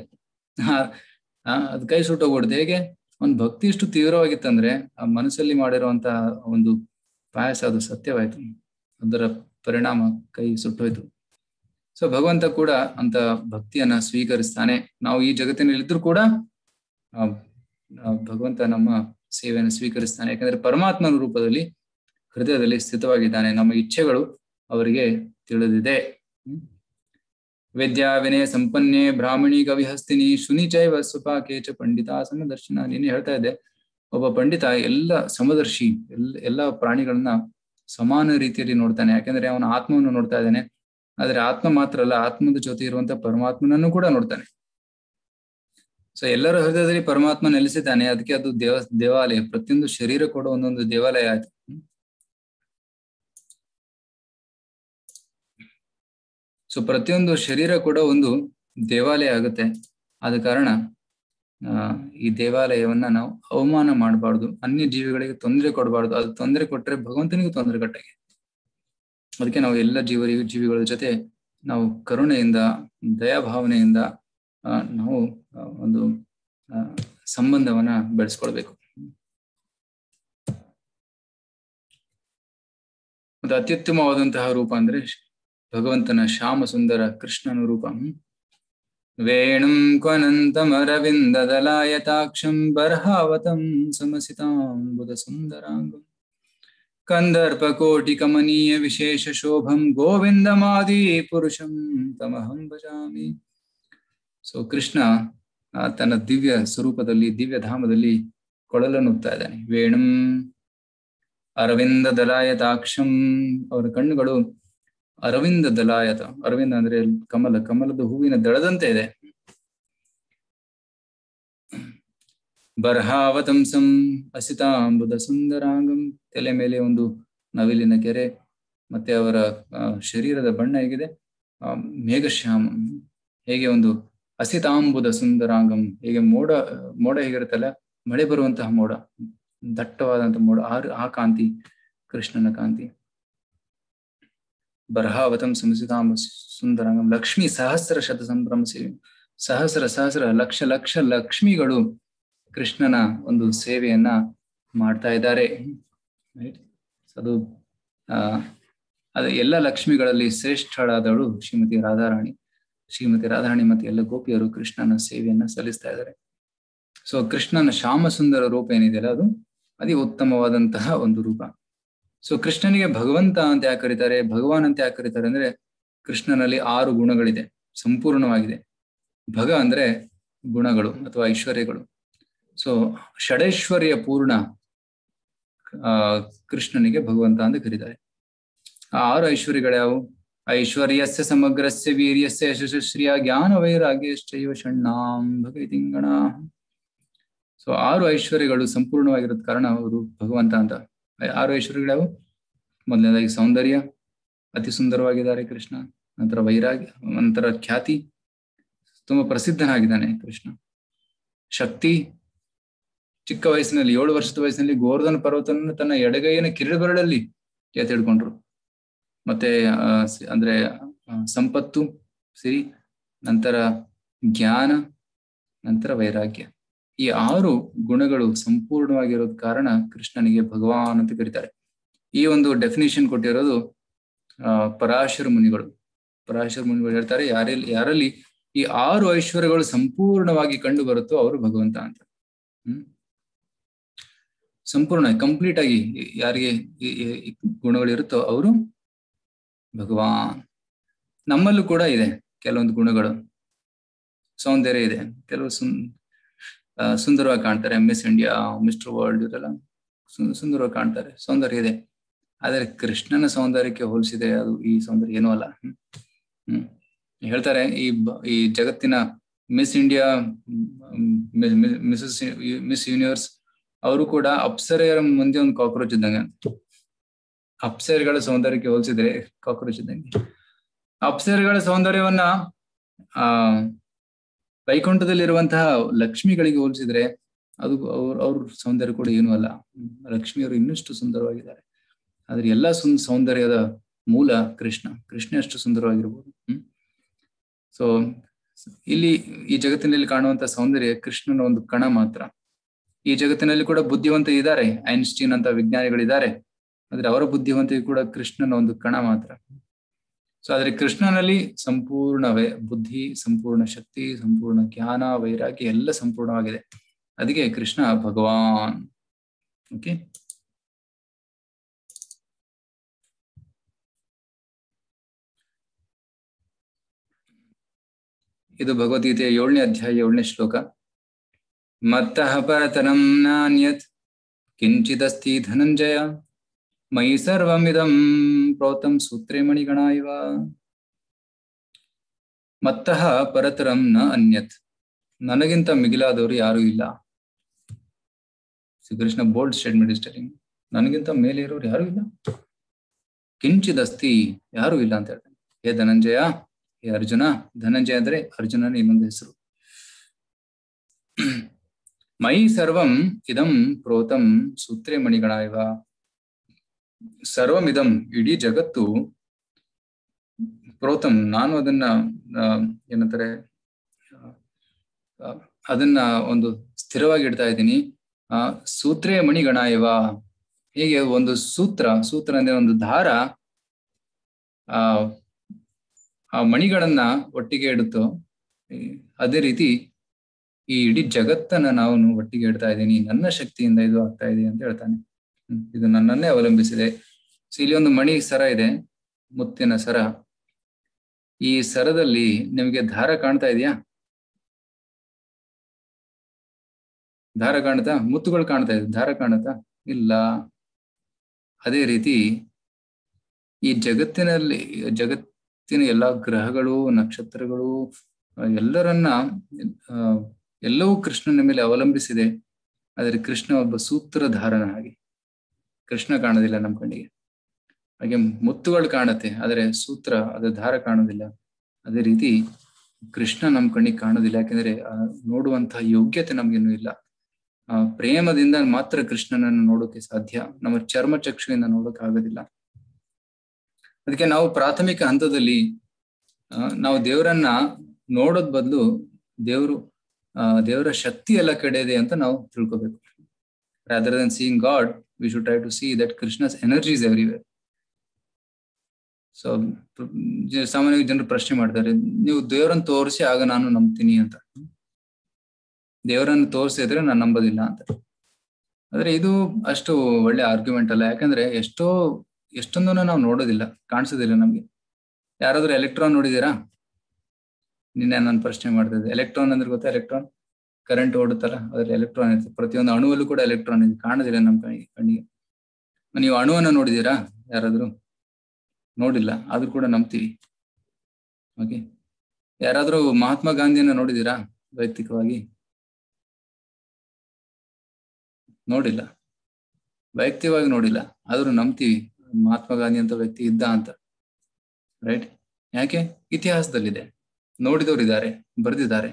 B: ಆ ಅದ್ ಕೈ ಸುಟ್ಟೋಗ್ಬಿಡುತ್ತೆ. ಹೇಗೆ? ಒಂದ್ ಭಕ್ತಿ ಇಷ್ಟು ತೀವ್ರವಾಗಿತ್ತಂದ್ರೆ ಆ ಮನಸ್ಸಲ್ಲಿ ಮಾಡಿರುವಂತ ಒಂದು ಪಾಯಸ ಅದು ಸತ್ಯವಾಯ್ತು, ಅದರ ಪರಿಣಾಮ ಕೈ ಸುಟ್ಟೋಯ್ತು. ಸೊ ಭಗವಂತ ಕೂಡ ಅಂತ ಭಕ್ತಿಯನ್ನ ಸ್ವೀಕರಿಸ್ತಾನೆ. ನಾವು ಈ ಜಗತ್ತಿನಲ್ಲಿ ಇದ್ರೂ ಕೂಡ ಆ ಭಗವಂತ ನಮ್ಮ ಸೇವೆಯನ್ನು ಸ್ವೀಕರಿಸ್ತಾನೆ. ಯಾಕಂದ್ರೆ ಪರಮಾತ್ಮನ ರೂಪದಲ್ಲಿ ಹೃದಯದಲ್ಲಿ ಸ್ಥಿತವಾಗಿದ್ದಾನೆ. ನಮ್ಮ ಇಚ್ಛೆಗಳು ಅವರಿಗೆ ತಿಳಿದಿದೆ. ವೇದ್ಯಾ ವಿನಯ ಸಂಪನ್ನೆ ಬ್ರಾಹ್ಮಣಿ ಕವಿಹಸ್ತಿನಿ ಶುನಿಚೈವ ಸುಪಾಕೇಚ ಪಂಡಿತ ಸಮದರ್ಶನ. ನೀನು ಹೇಳ್ತಾ ಇದ್ದೆ, ಒಬ್ಬ ಪಂಡಿತ ಎಲ್ಲ ಸಮದರ್ಶಿ, ಎಲ್ಲ ಎಲ್ಲಾ ಪ್ರಾಣಿಗಳನ್ನ ಸಮಾನ ರೀತಿಯಲ್ಲಿ ನೋಡ್ತಾನೆ. ಯಾಕಂದ್ರೆ ಅವನ ಆತ್ಮವನ್ನು ನೋಡ್ತಾ ಇದ್ದಾನೆ. ಆದ್ರೆ ಆತ್ಮ ಮಾತ್ರ ಅಲ್ಲ, ಆತ್ಮದ ಜೊತೆ ಇರುವಂತ ಪರಮಾತ್ಮನನ್ನು ಕೂಡ ನೋಡ್ತಾನೆ. ಸೊ ಎಲ್ಲರ ಹೃದಯದಲ್ಲಿ ಪರಮಾತ್ಮ ನೆಲೆಸಿದ್ದಾನೆ. ಅದಕ್ಕೆ ಅದು ದೇವ ದೇವಾಲಯ ಪ್ರತಿಯೊಂದು ಶರೀರ ಕೂಡ ಒಂದೊಂದು ದೇವಾಲಯ ಆಯ್ತು. ಸೊ ಪ್ರತಿಯೊಂದು ಶರೀರ ಕೂಡ ಒಂದು ದೇವಾಲಯ ಆಗುತ್ತೆ. ಆದ ಕಾರಣ ಆ ಈ ದೇವಾಲಯವನ್ನ ನಾವು ಅವಮಾನ ಮಾಡಬಾರ್ದು, ಅನ್ಯ ಜೀವಿಗಳಿಗೆ ತೊಂದರೆ ಕೊಡಬಾರ್ದು. ಅದು ತೊಂದರೆ ಕೊಟ್ರೆ ಭಗವಂತನಿಗೂ ತೊಂದರೆ ಕೊಟ್ಟಾಗೆ. ಅದಕ್ಕೆ ನಾವು ಎಲ್ಲ ಜೀವರಿಗೂ ಜೀವಿಗಳ ಜೊತೆ ನಾವು ಕರುಣೆಯಿಂದ, ದಯಾಭಾವನೆಯಿಂದ ಆ ನಾವು ಒಂದು ಆ ಸಂಬಂಧವನ್ನ ಬೆಳೆಸ್ಕೊಳ್ಬೇಕು. ಒಂದು ಅತ್ಯುತ್ತಮವಾದಂತಹ ರೂಪ ಅಂದ್ರೆ ಭಗವಂತನ ಶ್ಯಾಮ ಸುಂದರ ಕೃಷ್ಣನ ರೂಪ. ವೇಣುಂ ಕ್ವನಂತಮರವಿಂದದಲಾಯತಾಕ್ಷಂ ಬರ್ಹಾವತಂ ಸಮಸಿತಾಂಬುಧ ಸುಂದರಾಂಗಂ ಕಂದರ್ಪ ಕೋಟಿ ಕಮನೀಯ ವಿಶೇಷ ಶೋಭಂ ಗೋವಿಂದಮಾದಿ ಪುರುಷಂ ತಮಹಂ ಭಜಾಮಿ. ಸೊ ಕೃಷ್ಣ ತನ್ನ ದಿವ್ಯ ಸ್ವರೂಪದಲ್ಲಿ, ದಿವ್ಯ ಧಾಮದಲ್ಲಿ ಕೊಳಲನ್ನುತ್ತಾ ಇದ್ದಾನೆ. ವೇಣುಂ ಅರವಿಂದ ದಲಾಯತಾಕ್ಷಂ, ಅವರ ಕಣ್ಣುಗಳು ಅರವಿಂದ ದಲಾಯತ, ಅರವಿಂದ ಅಂದ್ರೆ ಕಮಲ, ಕಮಲದ ಹೂವಿನ ದಳದಂತೆ ಇದೆ. ಬರ್ಹಾವತಂಸಂ ಅಸಿತಾಂಬುಧ ಸುಂದರಾಂಗಂ, ತಲೆ ಮೇಲೆ ಒಂದು ನವಿಲಿನ ಕೆರೆ. ಮತ್ತೆ ಅವರ ಶರೀರದ ಬಣ್ಣ ಹೇಗಿದೆ? ಆ ಮೇಘಶ್ಯಾಮ, ಹೇಗೆ ಒಂದು ಅಸಿತಾಂಬುಧ ಸುಂದರಾಂಗಂ, ಹೇಗೆ ಮೋಡ ಮೋಡ ಹೇಗಿರುತ್ತಲ್ಲ, ಮಳೆ ಬರುವಂತಹ ಮೋಡ, ದಟ್ಟವಾದಂತಹ ಮೋಡ, ಆ ಆ ಕಾಂತಿ ಕೃಷ್ಣನ ಕಾಂತಿ. ಬರ್ಹಾವತಂ ಸಂಸಿತಾಂಬ ಸುಂದರಾಂಗಂ ಲಕ್ಷ್ಮಿ ಸಹಸ್ರ ಶತ ಸಂಭ್ರಮ ಸೇವೆ, ಸಹಸ್ರ ಸಹಸ್ರ ಲಕ್ಷ ಲಕ್ಷ ಲಕ್ಷ್ಮಿಗಳು ಕೃಷ್ಣನ ಒಂದು ಸೇವೆಯನ್ನ ಮಾಡ್ತಾ ಇದ್ದಾರೆ. ಅದು ಆ ಅದು ಎಲ್ಲ ಲಕ್ಷ್ಮಿಗಳಲ್ಲಿ ಶ್ರೇಷ್ಠಳಾದವಳು ಶ್ರೀಮತಿ ರಾಧಾರಾಣಿ. ಶ್ರೀಮತಿ ರಾಧಾರಾಣಿ ಮತ್ತೆ ಎಲ್ಲ ಗೋಪಿಯರು ಕೃಷ್ಣನ ಸೇವೆಯನ್ನ ಸಲ್ಲಿಸ್ತಾ ಇದ್ದಾರೆ. ಸೊ ಕೃಷ್ಣನ ಶ್ಯಾಮ ಸುಂದರ ರೂಪ ಏನಿದೆಯಲ್ಲ, ಅದು ಅತಿ ಉತ್ತಮವಾದಂತಹ ಒಂದು ರೂಪ. ಸೊ ಕೃಷ್ಣನಿಗೆ ಭಗವಂತ ಅಂತ ಯಾಕೆ ಕರೀತಾರೆ, ಭಗವಾನ್ ಅಂತ ಯಾಕೆ ಕರೀತಾರೆ ಅಂದ್ರೆ, ಕೃಷ್ಣನಲ್ಲಿ ಆರು ಗುಣಗಳಿದೆ, ಸಂಪೂರ್ಣವಾಗಿದೆ. ಭಗ ಅಂದ್ರೆ ಗುಣಗಳು ಅಥವಾ ಐಶ್ವರ್ಯಗಳು. ಸೊ ಷಡೈಶ್ವರ್ಯ ಪೂರ್ಣ ಆ ಕೃಷ್ಣನಿಗೆ ಭಗವಂತ ಅಂತ ಕರೀತಾರೆ. ಆ ಆರು ಐಶ್ವರ್ಯಗಳ್ಯಾವು? ಐಶ್ವರ್ಯಸ್ಯ ಸಮಗ್ರಸ್ಯ ವೀರ್ಯಸ್ಯ ಯಶಸ್ಶ್ರಿಯ ಜ್ಞಾನ ವೈರಾಗ್ಯಶ್ಚೈವ ಷಣ್ಣಾಂ ಭಗೈತಿಂಗಣ. ಸೊ ಆರು ಐಶ್ವರ್ಯಗಳು ಸಂಪೂರ್ಣವಾಗಿರೋದ್ ಕಾರಣ ಅವರು ಭಗವಂತ ಅಂತ. ಆರು ಐಶ್ವರ್ಯಗಳ್ಯಾವು? ಮೊದಲನೇದಾಗಿ ಸೌಂದರ್ಯ, ಅತಿ ಸುಂದರವಾಗಿದ್ದಾರೆ ಕೃಷ್ಣ. ನಂತರ ವೈರಾಗ್ಯ, ನಂತರ ಖ್ಯಾತಿ, ತುಂಬಾ ಪ್ರಸಿದ್ಧನಾಗಿದ್ದಾನೆ ಕೃಷ್ಣ. ಶಕ್ತಿ, ಚಿಕ್ಕ ವಯಸ್ಸಿನಲ್ಲಿ ಏಳು ವರ್ಷದ ವಯಸ್ಸಿನಲ್ಲಿ ಗೋವರ್ಧನ ಪರ್ವತವನ್ನು ತನ್ನ ಎಡಗೈನ ಕಿರಿಬೆರಳಲ್ಲಿ ಎತ್ತಿಡ್ಕೊಂಡ್ರು. ಮತ್ತೆ ಆ ಅಂದ್ರೆ ಸಂಪತ್ತು, ಸಿರಿ, ನಂತರ ಜ್ಞಾನ, ನಂತರ ವೈರಾಗ್ಯ. ಈ ಆರು ಗುಣಗಳು ಸಂಪೂರ್ಣವಾಗಿರೋದ್ ಕಾರಣ ಕೃಷ್ಣನಿಗೆ ಭಗವಾನ್ ಅಂತ ಕರೀತಾರೆ. ಈ ಒಂದು ಡೆಫಿನೇಷನ್ ಕೊಟ್ಟಿರೋದು ಆ ಪರಾಶರ ಮುನಿಗಳು. ಪರಾಶರ ಮುನಿಗಳು ಹೇಳ್ತಾರೆ, ಯಾರಲ್ಲಿ ಯಾರಲ್ಲಿ ಈ ಆರು ಐಶ್ವರ್ಯಗಳು ಸಂಪೂರ್ಣವಾಗಿ ಕಂಡು ಬರುತ್ತೋ ಅವರು ಭಗವಂತ ಅಂತ. ಹ್ಮ್ ಸಂಪೂರ್ಣ ಕಂಪ್ಲೀಟ್ ಆಗಿ ಯಾರಿಗೆ ಈ ಗುಣಗಳಿರುತ್ತೋ ಅವರು ಭಗವಾನ್. ನಮ್ಮಲ್ಲೂ ಕೂಡ ಇದೆ ಕೆಲವೊಂದು ಗುಣಗಳು. ಸೌಂದರ್ಯ ಇದೆ, ಕೆಲವು ಸುನ್ ಸುಂದರವಾಗಿ ಕಾಣ್ತಾರೆ. ಮಿಸ್ ಇಂಡಿಯಾ, ಮಿಸ್ಟರ್ ವರ್ಲ್ಡ್ ಇವರೆಲ್ಲ ಸುಂದರವಾಗಿ ಕಾಣ್ತಾರೆ, ಸೌಂದರ್ಯ ಇದೆ. ಆದರೆ ಕೃಷ್ಣನ ಸೌಂದರ್ಯಕ್ಕೆ ಹೋಲಿಸಿದೆ ಅದು ಈ ಸೌಂದರ್ಯ ಏನೂ ಅಲ್ಲ. ಹ್ಮ್ ಹ್ಮ್ ಹೇಳ್ತಾರೆ, ಈ ಈ ಜಗತ್ತಿನ Miss India, Mrs Miss Universe ಅವರು ಕೂಡ ಅಪ್ಸರೆಯರ ಮುಂದೆ ಒಂದು ಕಾಕ್ರೋಚ್ ಇದ್ದಂಗೆ. ಅಪ್ಸರೆಗಳ ಸೌಂದರ್ಯಕ್ಕೆ ಹೋಲಿಸಿದ್ರೆ ಕಾಕ್ರೋಚ್ ಇದ್ದಂಗೆ. ಅಪ್ಸರೆಗಳ ಸೌಂದರ್ಯವನ್ನ ಆ ವೈಕುಂಠದಲ್ಲಿರುವಂತಹ ಲಕ್ಷ್ಮಿಗಳಿಗೆ ಹೋಲಿಸಿದ್ರೆ ಅದು ಅವ್ರ ಅವ್ರ ಸೌಂದರ್ಯ ಕೂಡ ಏನೂ ಅಲ್ಲ. ಲಕ್ಷ್ಮಿಯವರು ಇನ್ನಷ್ಟು ಸುಂದರವಾಗಿದ್ದಾರೆ. ಆದ್ರೆ ಎಲ್ಲಾ ಸುಂದ ಸೌಂದರ್ಯದ ಮೂಲ ಕೃಷ್ಣ. ಕೃಷ್ಣ ಅಷ್ಟು ಸುಂದರವಾಗಿರ್ಬೋದು. ಹ್ಮ್ ಸೊ ಇಲ್ಲಿ ಈ ಜಗತ್ತಿನಲ್ಲಿ ಕಾಣುವಂತ ಸೌಂದರ್ಯ ಕೃಷ್ಣನ ಒಂದು ಕಣ ಮಾತ್ರ. ಈ ಜಗತ್ತಿನಲ್ಲಿ ಕೂಡ ಬುದ್ಧಿವಂತ ಇದ್ದಾರೆ, ಐನ್ಸ್ಟೀನ್ ಅಂತ ವಿಜ್ಞಾನಿಗಳಿದ್ದಾರೆ. ಆದ್ರೆ ಅವರ ಬುದ್ಧಿವಂತಿಕೆ ಕೂಡ ಕೃಷ್ಣನ ಒಂದು ಕಣ ಮಾತ್ರ. ಸೊ ಆದ್ರೆ ಕೃಷ್ಣನಲ್ಲಿ ಸಂಪೂರ್ಣವೇ ಬುದ್ಧಿ, ಸಂಪೂರ್ಣ ಶಕ್ತಿ, ಸಂಪೂರ್ಣ ಜ್ಞಾನ, ವೈರಾಗ್ಯ ಎಲ್ಲ ಸಂಪೂರ್ಣವಾಗಿದೆ. ಅದಕ್ಕೆ ಕೃಷ್ಣ ಭಗವಾನ್. ಓಕೆ, ಇದು ಭಗವದ್ಗೀತೆಯ ಏಳನೇ ಅಧ್ಯಾಯ ಏಳನೇ ಶ್ಲೋಕ. ಮತ್ತಃ ಪರತರಂ ನಾನ್ಯತ್ ಕಿಂಚಿದಸ್ತಿ ಧನಂಜಯ ಮಯಿ ಸರ್ವಮಿದಂ ಪ್ರೋತಂ ಸೂತ್ರೇ ಮಣಿಗಣ ಇವ. ಮತ್ತಃ ಪರತರಂ ನ ಅನ್ಯತ್, ನನಗಿಂತ ಮಿಗಿಲಾದವರು ಯಾರೂ ಇಲ್ಲ. Shri Krishna bold statement is telling, ನನಗಿಂತ ಮೇಲೆ ಇರೋರು ಯಾರೂ ಇಲ್ಲ. ಕಿಂಚಿದಸ್ತಿ, ಯಾರೂ ಇಲ್ಲ ಅಂತ ಹೇಳ್ತಾನೆ. ಹೇ ಧನಂಜಯ, ಹೇ ಅರ್ಜುನ. ಧನಂಜಯ ಅಂದ್ರೆ ಅರ್ಜುನನ ಇನ್ನೊಂದು ಹೆಸರು. ಮೈ ಸರ್ವಂ ಇದಂ ಪ್ರೋತಂ ಸೂತ್ರೇ ಮಣಿಗಣ ಇವ. ಸರ್ವಂ ಇದಂ, ಇಡೀ ಜಗತ್ತು, ಪ್ರೋತಂ, ನಾನು ಅದನ್ನ ಏನಂತಾರೆ ಅದನ್ನ ಒಂದು ಸ್ಥಿರವಾಗಿ ಇಡ್ತಾ ಇದ್ದೀನಿ. ಆ ಸೂತ್ರೇ ಮಣಿಗಣ ಇವ, ಹೀಗೆ ಒಂದು ಸೂತ್ರ, ಸೂತ್ರ ಅಂದ್ರೆ ಒಂದು ದಾರ ಆ ಆ ಮಣಿಗಳನ್ನ ಒಟ್ಟಿಗೆ ಇಡುತ್ತೋ ಅದೇ ರೀತಿ ಈ ಇಡೀ ಜಗತ್ತನ್ನ ನಾವು ಒಟ್ಟಿಗೆ ಇಡ್ತಾ ಇದ್ದೀನಿ. ನನ್ನ ಶಕ್ತಿಯಿಂದ ಇದು ಆಗ್ತಾ ಇದೆ ಅಂತ ಹೇಳ್ತಾನೆ. ಇದು ನನ್ನನ್ನೇ ಅವಲಂಬಿಸಿದೆ. ಸೊ ಇಲ್ಲಿ ಒಂದು ಮಣಿ ಸರ ಇದೆ, ಮುತ್ತಿನ ಸರ. ಈ ಸರದಲ್ಲಿ ನಿಮಗೆ ದಾರ ಕಾಣ್ತಾ ಇದೆಯಾ? ದಾರ ಕಾಣುತ್ತಾ? ಮುತ್ತುಗಳು ಕಾಣ್ತಾ ಇದೆ, ದಾರ ಕಾಣುತ್ತಾ? ಇಲ್ಲ. ಅದೇ ರೀತಿ ಈ ಜಗತ್ತಿನಲ್ಲಿ ಜಗತ್ತಿನ ಎಲ್ಲಾ ಗ್ರಹಗಳು, ನಕ್ಷತ್ರಗಳು ಎಲ್ಲರನ್ನ ಎಲ್ಲವೂ ಕೃಷ್ಣನ ಮೇಲೆ ಅವಲಂಬಿಸಿದೆ. ಆದರೆ ಕೃಷ್ಣ ಒಬ್ಬ ಸೂತ್ರಧಾರನ ಹಾಗೆ. ಕೃಷ್ಣ ಕಾಣೋದಿಲ್ಲ ನಮ್ಮ ಕಣ್ಣಿಗೆ. ಹಾಗೆ ಮುತ್ತುಗಳು ಕಾಣುತ್ತೆ, ಆದರೆ ಸೂತ್ರ, ಅದು ದಾರ ಕಾಣೋದಿಲ್ಲ. ಅದೇ ರೀತಿ ಕೃಷ್ಣ ನಮ್ಮ ಕಣ್ಣಿಗೆ ಕಾಣೋದಿಲ್ಲ, ಯಾಕೆಂದ್ರೆ ನೋಡುವಂತಹ ಯೋಗ್ಯತೆ ನಮ್ಗೇನು ಇಲ್ಲ. ಆ ಪ್ರೇಮದಿಂದ ಮಾತ್ರ ಕೃಷ್ಣನನ್ನು ನೋಡೋಕೆ ಸಾಧ್ಯ, ನಮ್ಮ ಚರ್ಮ ಚಕ್ಷುವಿಂದ ನೋಡೋಕೆ ಆಗೋದಿಲ್ಲ. ಅದಕ್ಕೆ ನಾವು ಪ್ರಾಥಮಿಕ ಹಂತದಲ್ಲಿ ನಾವು ದೇವರನ್ನ ನೋಡೋದ್ ಬದಲು ದೇವರು ಆ ದೇವರ ಶಕ್ತಿ ಎಲ್ಲ ಕಡೆ ಇದೆ ಅಂತ ನಾವು ತಿಳ್ಕೊಬೇಕು. Rather than seeing god, we should try to see that Krishna's energy is everywhere. So ಸಾಮಾನ್ಯವಾಗಿ ಜನರು ಪ್ರಶ್ನೆ ಮಾಡ್ತಾರೆ, ನೀವು ದೇವರನ್ನು ತೋರಿಸಿ ಆಗ ನಾನು ನಂಬ್ತೀನಿ ಅಂತ. ದೇವರನ್ನು ತೋರಿಸಿದ್ರೆ ನಾನು ನಂಬೋದಿಲ್ಲ ಅಂತ. ಆದ್ರೆ ಇದು ಅಷ್ಟು ಒಳ್ಳೆ ಆರ್ಗ್ಯುಮೆಂಟ್ ಅಲ್ಲ. ಯಾಕಂದ್ರೆ ಎಷ್ಟೋ ಎಷ್ಟೊಂದನ್ನು ನಾವು ನೋಡೋದಿಲ್ಲ, ಕಾಣಿಸೋದಿಲ್ಲ ನಮ್ಗೆ. ಯಾರಾದ್ರೂ ಎಲೆಕ್ಟ್ರಾನ್ ನೋಡಿದೀರಾ? ನಿನ್ನೆ ನಾನು ಪ್ರಶ್ನೆ ಮಾಡ್ತಾ ಇದ್ದೆ, ಎಲೆಕ್ಟ್ರಾನ್ ಅಂದ್ರೆ ಗೊತ್ತಾ? ಎಲೆಕ್ಟ್ರಾನ್ ಕರೆಂಟ್ ಓಡುತ್ತಲ್ಲ ಅದ್ರಲ್ಲಿ ಎಲೆಕ್ಟ್ರಾನ್ ಇರುತ್ತೆ. ಪ್ರತಿಯೊಂದು ಅಣುವಲ್ಲೂ ಕೂಡ ಎಲೆಕ್ಟ್ರಾನ್ ಇದೆ, ಕಾಣೋದಿಲ್ಲ ನಮ್ಮ ಕಣ್ಣಿಗೆ ಕಣ್ಣಿಗೆ ನೀವು ಅಣುವನ್ನ ನೋಡಿದೀರಾ? ಯಾರಾದ್ರೂ ನೋಡಿಲ್ಲ, ಆದ್ರೂ ಕೂಡ ನಂಬ್ತೀವಿ. ಓಕೆ, ಯಾರಾದ್ರೂ ಮಹಾತ್ಮ ಗಾಂಧಿಯನ್ನ ನೋಡಿದೀರಾ ವೈಯಕ್ತಿಕವಾಗಿ? ನೋಡಿಲ್ಲ, ವೈಯಕ್ತಿಕವಾಗಿ ನೋಡಿಲ್ಲ, ಆದ್ರೂ ನಂಬ್ತೀವಿ ಮಹಾತ್ಮ ಗಾಂಧಿ ಅಂತ ವ್ಯಕ್ತಿ ಇದ್ದ ಅಂತ. ರೈಟ್? ಯಾಕೆ? ಇತಿಹಾಸದಲ್ಲಿದೆ, ನೋಡಿದವರು ಇದ್ದಾರೆ, ಬರೆದಿದ್ದಾರೆ.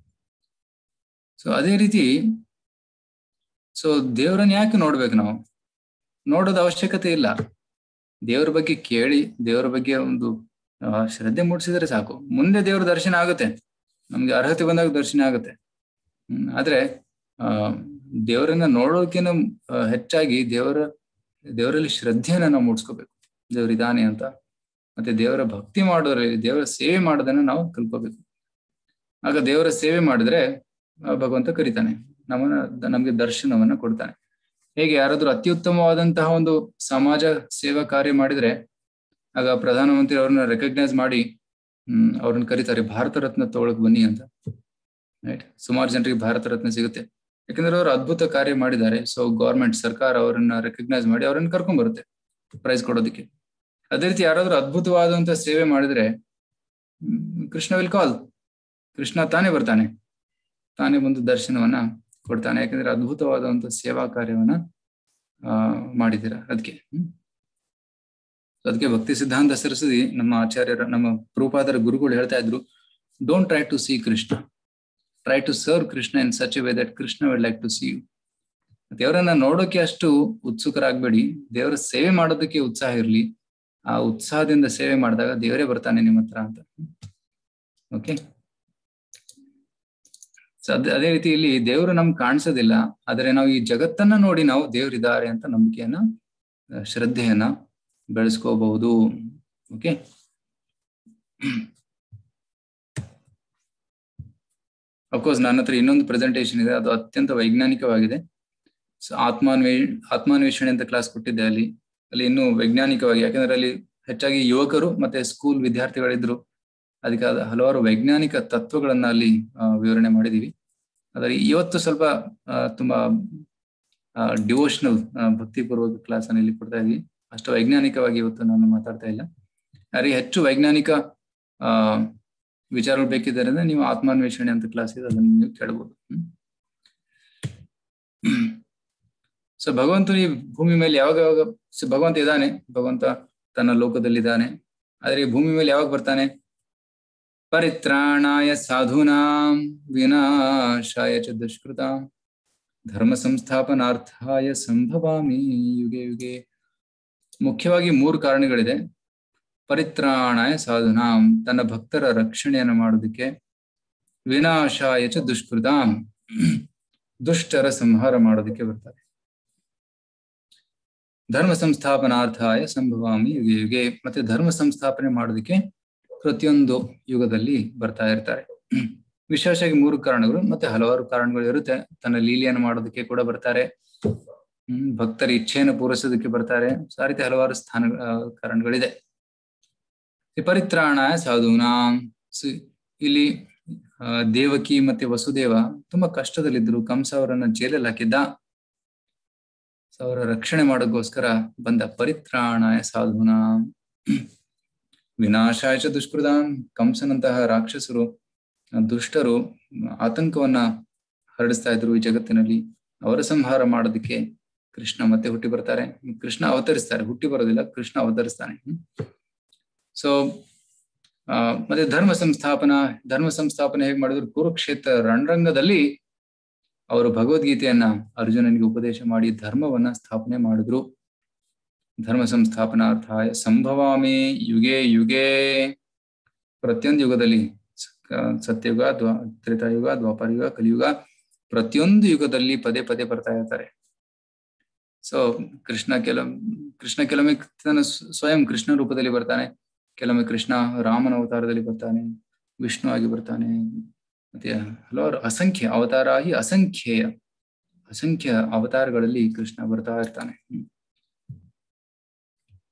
B: ಸೊ ಅದೇ ರೀತಿ ಸೊ ದೇವರನ್ನ ಯಾಕೆ ನೋಡ್ಬೇಕು ನಾವು? ನೋಡೋದು ಅವಶ್ಯಕತೆ ಇಲ್ಲ. ದೇವರ ಬಗ್ಗೆ ಕೇಳಿ ದೇವರ ಬಗ್ಗೆ ಒಂದು ಶ್ರದ್ಧೆ ಮೂಡಿಸಿದ್ರೆ ಸಾಕು, ಮುಂದೆ ದೇವರ ದರ್ಶನ ಆಗುತ್ತೆ, ನಮ್ಗೆ ಅರ್ಹತೆ ಬಂದಾಗ ದರ್ಶನ ಆಗುತ್ತೆ. ಹ್ಮ್ ಆದ್ರೆ ಆ ದೇವರನ್ನ ನೋಡೋದಕ್ಕಿಂತ ಹೆಚ್ಚಾಗಿ ದೇವರ ದೇವರಲ್ಲಿ ಶ್ರದ್ಧೆಯನ್ನ ನಾವು ಮೂಡಿಸ್ಕೋಬೇಕು, ದೇವರಿದ್ದಾನೆ ಅಂತ. ಮತ್ತೆ ದೇವರ ಭಕ್ತಿ ಮಾಡೋದ್ರಲ್ಲಿ, ದೇವರ ಸೇವೆ ಮಾಡೋದನ್ನ ನಾವು ಕಲ್ಕೋಬೇಕು. ಆಗ ದೇವರ ಸೇವೆ ಮಾಡಿದ್ರೆ ಭಗವಂತ ಕರೀತಾನೆ, ನಮ್ಮನ್ನ ನಮ್ಗೆ ದರ್ಶನವನ್ನ ಕೊಡ್ತಾನೆ. ಹೇಗೆ ಯಾರಾದ್ರೂ ಅತ್ಯುತ್ತಮವಾದಂತಹ ಒಂದು ಸಮಾಜ ಸೇವಾ ಕಾರ್ಯ ಮಾಡಿದ್ರೆ ಆಗ ಪ್ರಧಾನಮಂತ್ರಿ ಅವ್ರನ್ನ ರೆಕಗ್ನೈಸ್ ಮಾಡಿ ಹ್ಮ್ ಅವ್ರನ್ನ ಕರೀತಾರೆ, ಭಾರತ ರತ್ನ ತಗೊಳಕ್ ಬನ್ನಿ ಅಂತ. ರೈಟ್? ಸುಮಾರು ಜನರಿಗೆ ಭಾರತ ರತ್ನ ಸಿಗುತ್ತೆ, ಯಾಕಂದ್ರೆ ಅವರು ಅದ್ಭುತ ಕಾರ್ಯ ಮಾಡಿದ್ದಾರೆ. ಸೊ ಗೌರ್ಮೆಂಟ್ ಸರ್ಕಾರ ಅವರನ್ನ ರೆಕಗ್ನೈಸ್ ಮಾಡಿ ಅವ್ರನ್ನ ಕರ್ಕೊಂಡ್ ಬರುತ್ತೆ ಪ್ರೈಸ್ ಕೊಡೋದಕ್ಕೆ. ಅದೇ ರೀತಿ ಯಾರಾದ್ರೂ ಅದ್ಭುತವಾದಂತ ಸೇವೆ ಮಾಡಿದ್ರೆ ಕೃಷ್ಣ ವಿಲ್ ಕಾಲ್, ಕೃಷ್ಣ ತಾನೇ ಬರ್ತಾನೆ, ತಾನೇ ಒಂದು ದರ್ಶನವನ್ನ ಕೊಡ್ತಾನೆ. ಯಾಕಂದ್ರೆ ಅದ್ಭುತವಾದಂತ ಸೇವಾ ಕಾರ್ಯವನ್ನ ಆ ಮಾಡಿದ್ದೀರಾ ಅದಕ್ಕೆ. ಹ್ಮ್ ಅದಕ್ಕೆ ಭಕ್ತಿ ಸಿದ್ಧಾಂತ ಸರಸ್ವತಿ ನಮ್ಮ ಆಚಾರ್ಯರ, ನಮ್ಮ ಪ್ರಭುಪಾದರ ಗುರುಗಳು ಹೇಳ್ತಾ ಇದ್ರು, don't try to see Krishna, try to serve Krishna in such a way that Krishna will like to see you. ದೇವರನ್ನ ನೋಡೋಕೆ ಅಷ್ಟು ಉತ್ಸುಕರಾಗ್ಬೇಡಿ, ದೇವರ ಸೇವೆ ಮಾಡೋದಕ್ಕೆ ಉತ್ಸಾಹ ಇರ್ಲಿ. ಆ ಉತ್ಸಾಹದಿಂದ ಸೇವೆ ಮಾಡಿದಾಗ ದೇವರೇ ಬರ್ತಾನೆ ನಿಮ್ಮ ಹತ್ರ ಅಂತ. ಓಕೆ, ಅದೇ ಅದೇ ರೀತಿ ಇಲ್ಲಿ ದೇವರು ನಮ್ಗೆ ಕಾಣಿಸೋದಿಲ್ಲ, ಆದ್ರೆ ನಾವು ಈ ಜಗತ್ತನ್ನ ನೋಡಿ ನಾವು ದೇವರಿದ್ದಾರೆ ಅಂತ ನಂಬಿಕೆಯನ್ನ, ಶ್ರದ್ಧೆಯನ್ನ ಬೆಳೆಸ್ಕೋಬಹುದು. ಓಕೆ, ಅಫ್ಕೋರ್ಸ್ ನನ್ನ ಹತ್ರ ಇನ್ನೊಂದು ಪ್ರೆಸೆಂಟೇಶನ್ ಇದೆ, ಅದು ಅತ್ಯಂತ ವೈಜ್ಞಾನಿಕವಾಗಿದೆ. ಸೊ ಆತ್ಮಾನ್ವೇ ಆತ್ಮಾನ್ವೇಷಣೆ ಅಂತ ಕ್ಲಾಸ್ ಕೊಟ್ಟಿದ್ದೆ, ಅಲ್ಲಿ ಅಲ್ಲಿ ಇನ್ನೂ ವೈಜ್ಞಾನಿಕವಾಗಿ, ಯಾಕಂದ್ರೆ ಅಲ್ಲಿ ಹೆಚ್ಚಾಗಿ ಯುವಕರು ಮತ್ತೆ ಸ್ಕೂಲ್ ವಿದ್ಯಾರ್ಥಿಗಳಿದ್ರು, ಅದಕ್ಕೆ ಹಲವಾರು ವೈಜ್ಞಾನಿಕ ತತ್ವಗಳನ್ನ ಅಲ್ಲಿ ವಿವರಣೆ ಮಾಡಿದೀವಿ. ಆದರೆ ಇವತ್ತು ಸ್ವಲ್ಪ ತುಂಬಾ ಡಿವೋಷನಲ್ ಭಕ್ತಿಪೂರ್ವಕ ಕ್ಲಾಸ್ ಅನ್ನು ಇಲ್ಲಿ ಕೊಡ್ತಾ ಇದೀವಿ. ಅಷ್ಟು ವೈಜ್ಞಾನಿಕವಾಗಿ ಇವತ್ತು ನಾನು ಮಾತಾಡ್ತಾ ಇಲ್ಲ. ಯಾರಿಗೆ ಹೆಚ್ಚು ವೈಜ್ಞಾನಿಕ ಆ ವಿಚಾರಗಳು ಬೇಕಿದ್ದಾರೆ ಅಂದ್ರೆ ನೀವು ಆತ್ಮಾನ್ವೇಷಣೆ ಅಂತ ಕ್ಲಾಸ್ ಇದೆ, ಅದನ್ನು ನೀವು ಕೇಳಬಹುದು. ಸೊ ಭಗವಂತನು ಈ ಭೂಮಿ ಮೇಲೆ ಯಾವಾಗ ಯಾವಾಗ ಭಗವಂತ ಇದ್ದಾನೆ, ಭಗವಂತ ತನ್ನ ಲೋಕದಲ್ಲಿದ್ದಾನೆ. ಆದ್ರೆ ಈ ಭೂಮಿ ಮೇಲೆ ಯಾವಾಗ ಬರ್ತಾನೆ? ಪರಿತ್ರಾಣಾಯ ಸಾಧೂನಾಂ ವಿನಾಶಾಯ ಚ ದುಷ್ಕೃತಾಂ ಧರ್ಮ ಸಂಸ್ಥಾಪನಾರ್ಥಾಯ ಸಂಭವಾಮಿ ಯುಗೆ ಯುಗೆ. ಮುಖ್ಯವಾಗಿ ಮೂರು ಕಾರಣಗಳಿದೆ. ಪರಿತ್ರಾಣಾಯ ಸಾಧೂನಾಂ, ತನ್ನ ಭಕ್ತರ ರಕ್ಷಣೆಯನ್ನು ಮಾಡೋದಕ್ಕೆ. ವಿನಾಶಾಯ ಚ ದುಷ್ಕೃತಾಂ, ದುಷ್ಟರ ಸಂಹಾರ ಮಾಡೋದಕ್ಕೆ ಬರ್ತಾರೆ. ಧರ್ಮ ಸಂಸ್ಥಾಪನಾರ್ಥಾಯ ಸಂಭವಾಮಿ ಯುಗೆ ಯುಗೆ, ಮತ್ತೆ ಧರ್ಮ ಸಂಸ್ಥಾಪನೆ ಮಾಡೋದಕ್ಕೆ ಪ್ರತಿಯೊಂದು ಯುಗದಲ್ಲಿ ಬರ್ತಾ ಇರ್ತಾರೆ. ವಿಶೇಷವಾಗಿ ಮೂರು ಕಾರಣಗಳು, ಮತ್ತೆ ಹಲವಾರು ಕಾರಣಗಳು ಇರುತ್ತೆ. ತನ್ನ ಲೀಲೆಯನ್ನು ಮಾಡೋದಕ್ಕೆ ಕೂಡ ಬರ್ತಾರೆ, ಹ್ಮ್ ಭಕ್ತರ ಇಚ್ಛೆಯನ್ನು ಪೂರೈಸೋದಕ್ಕೆ ಬರ್ತಾರೆ. ಆ ರೀತಿ ಹಲವಾರು ಸ್ಥಾನ ಕಾರಣಗಳಿದೆ. ಪರಿತ್ರಾಣಾಯ ಸಾಧೂನಾಂ, ಇಲ್ಲಿ ದೇವಕಿ ಮತ್ತೆ ವಸುದೇವ ತುಂಬಾ ಕಷ್ಟದಲ್ಲಿದ್ರು, ಕಂಸ ಅವರನ್ನ ಜೈಲಲ್ಲಿ ಹಾಕಿದ್ದ. ಅವರ ರಕ್ಷಣೆ ಮಾಡೋಕ್ಕೋಸ್ಕರ ಬಂದ ಪರಿತ್ರಾಣಾಯ ಸಾಧೂನಾಂ. ವಿನಾಶಾಯ ಚ ದುಷ್ಕೃತಾಂ, ಕಂಸನಂತಹ ರಾಕ್ಷಸರು, ದುಷ್ಟರು ಆತಂಕವನ್ನ ಹರಡಿಸ್ತಾ ಇದ್ರು ಈ ಜಗತ್ತಿನಲ್ಲಿ. ಅವರ ಸಂಹಾರ ಮಾಡೋದಕ್ಕೆ ಕೃಷ್ಣ ಮತ್ತೆ ಹುಟ್ಟಿ ಬರ್ತಾರೆ. ಕೃಷ್ಣ ಅವತರಿಸ್ತಾರೆ, ಹುಟ್ಟಿ ಬರೋದಿಲ್ಲ, ಕೃಷ್ಣ ಅವತರಿಸ್ತಾನೆ. ಸೊ ಆ ಮತ್ತೆ ಧರ್ಮ ಸಂಸ್ಥಾಪನಾ ಧರ್ಮ ಸಂಸ್ಥಾಪನೆ ಹೇಗೆ ಮಾಡಿದ್ರು? ಕುರುಕ್ಷೇತ್ರ ರಣರಂಗದಲ್ಲಿ ಅವರು ಭಗವದ್ಗೀತೆಯನ್ನ ಅರ್ಜುನನಿಗೆ ಉಪದೇಶ ಮಾಡಿ ಧರ್ಮವನ್ನ ಸ್ಥಾಪನೆ ಮಾಡಿದ್ರು. ಧರ್ಮ ಸಂಸ್ಥಾಪನಾರ್ಥಾಯ ಸಂಭವಾಮಿ ಯುಗೆ ಯುಗೆ, ಪ್ರತಿಯೊಂದು ಯುಗದಲ್ಲಿ, ಸತ್ಯಯುಗ, ದ್ವಾ ತ್ರೇತಾಯುಗ, ದ್ವಾಪರ ಯುಗ, ಕಲಿಯುಗ, ಪ್ರತಿಯೊಂದು ಯುಗದಲ್ಲಿ ಪದೇ ಪದೇ ಬರ್ತಾ ಇರ್ತಾರೆ. ಸೊ ಕೃಷ್ಣ ಕೆಲ ಕೃಷ್ಣ ಕೆಲವೊಮ್ಮೆ ತನ್ನ ಸ್ವಯಂ ಕೃಷ್ಣ ರೂಪದಲ್ಲಿ ಬರ್ತಾನೆ, ಕೆಲವೊಮ್ಮೆ ಕೃಷ್ಣ ರಾಮನ ಅವತಾರದಲ್ಲಿ ಬರ್ತಾನೆ, ವಿಷ್ಣು ಆಗಿ ಬರ್ತಾನೆ, ಮತ್ತೆ ಹಲವಾರು ಅಸಂಖ್ಯ ಅವತಾರ ಆಗಿ ಅಸಂಖ್ಯೇಯ ಅಸಂಖ್ಯ ಅವತಾರಗಳಲ್ಲಿ ಕೃಷ್ಣ ಬರ್ತಾ ಇರ್ತಾನೆ.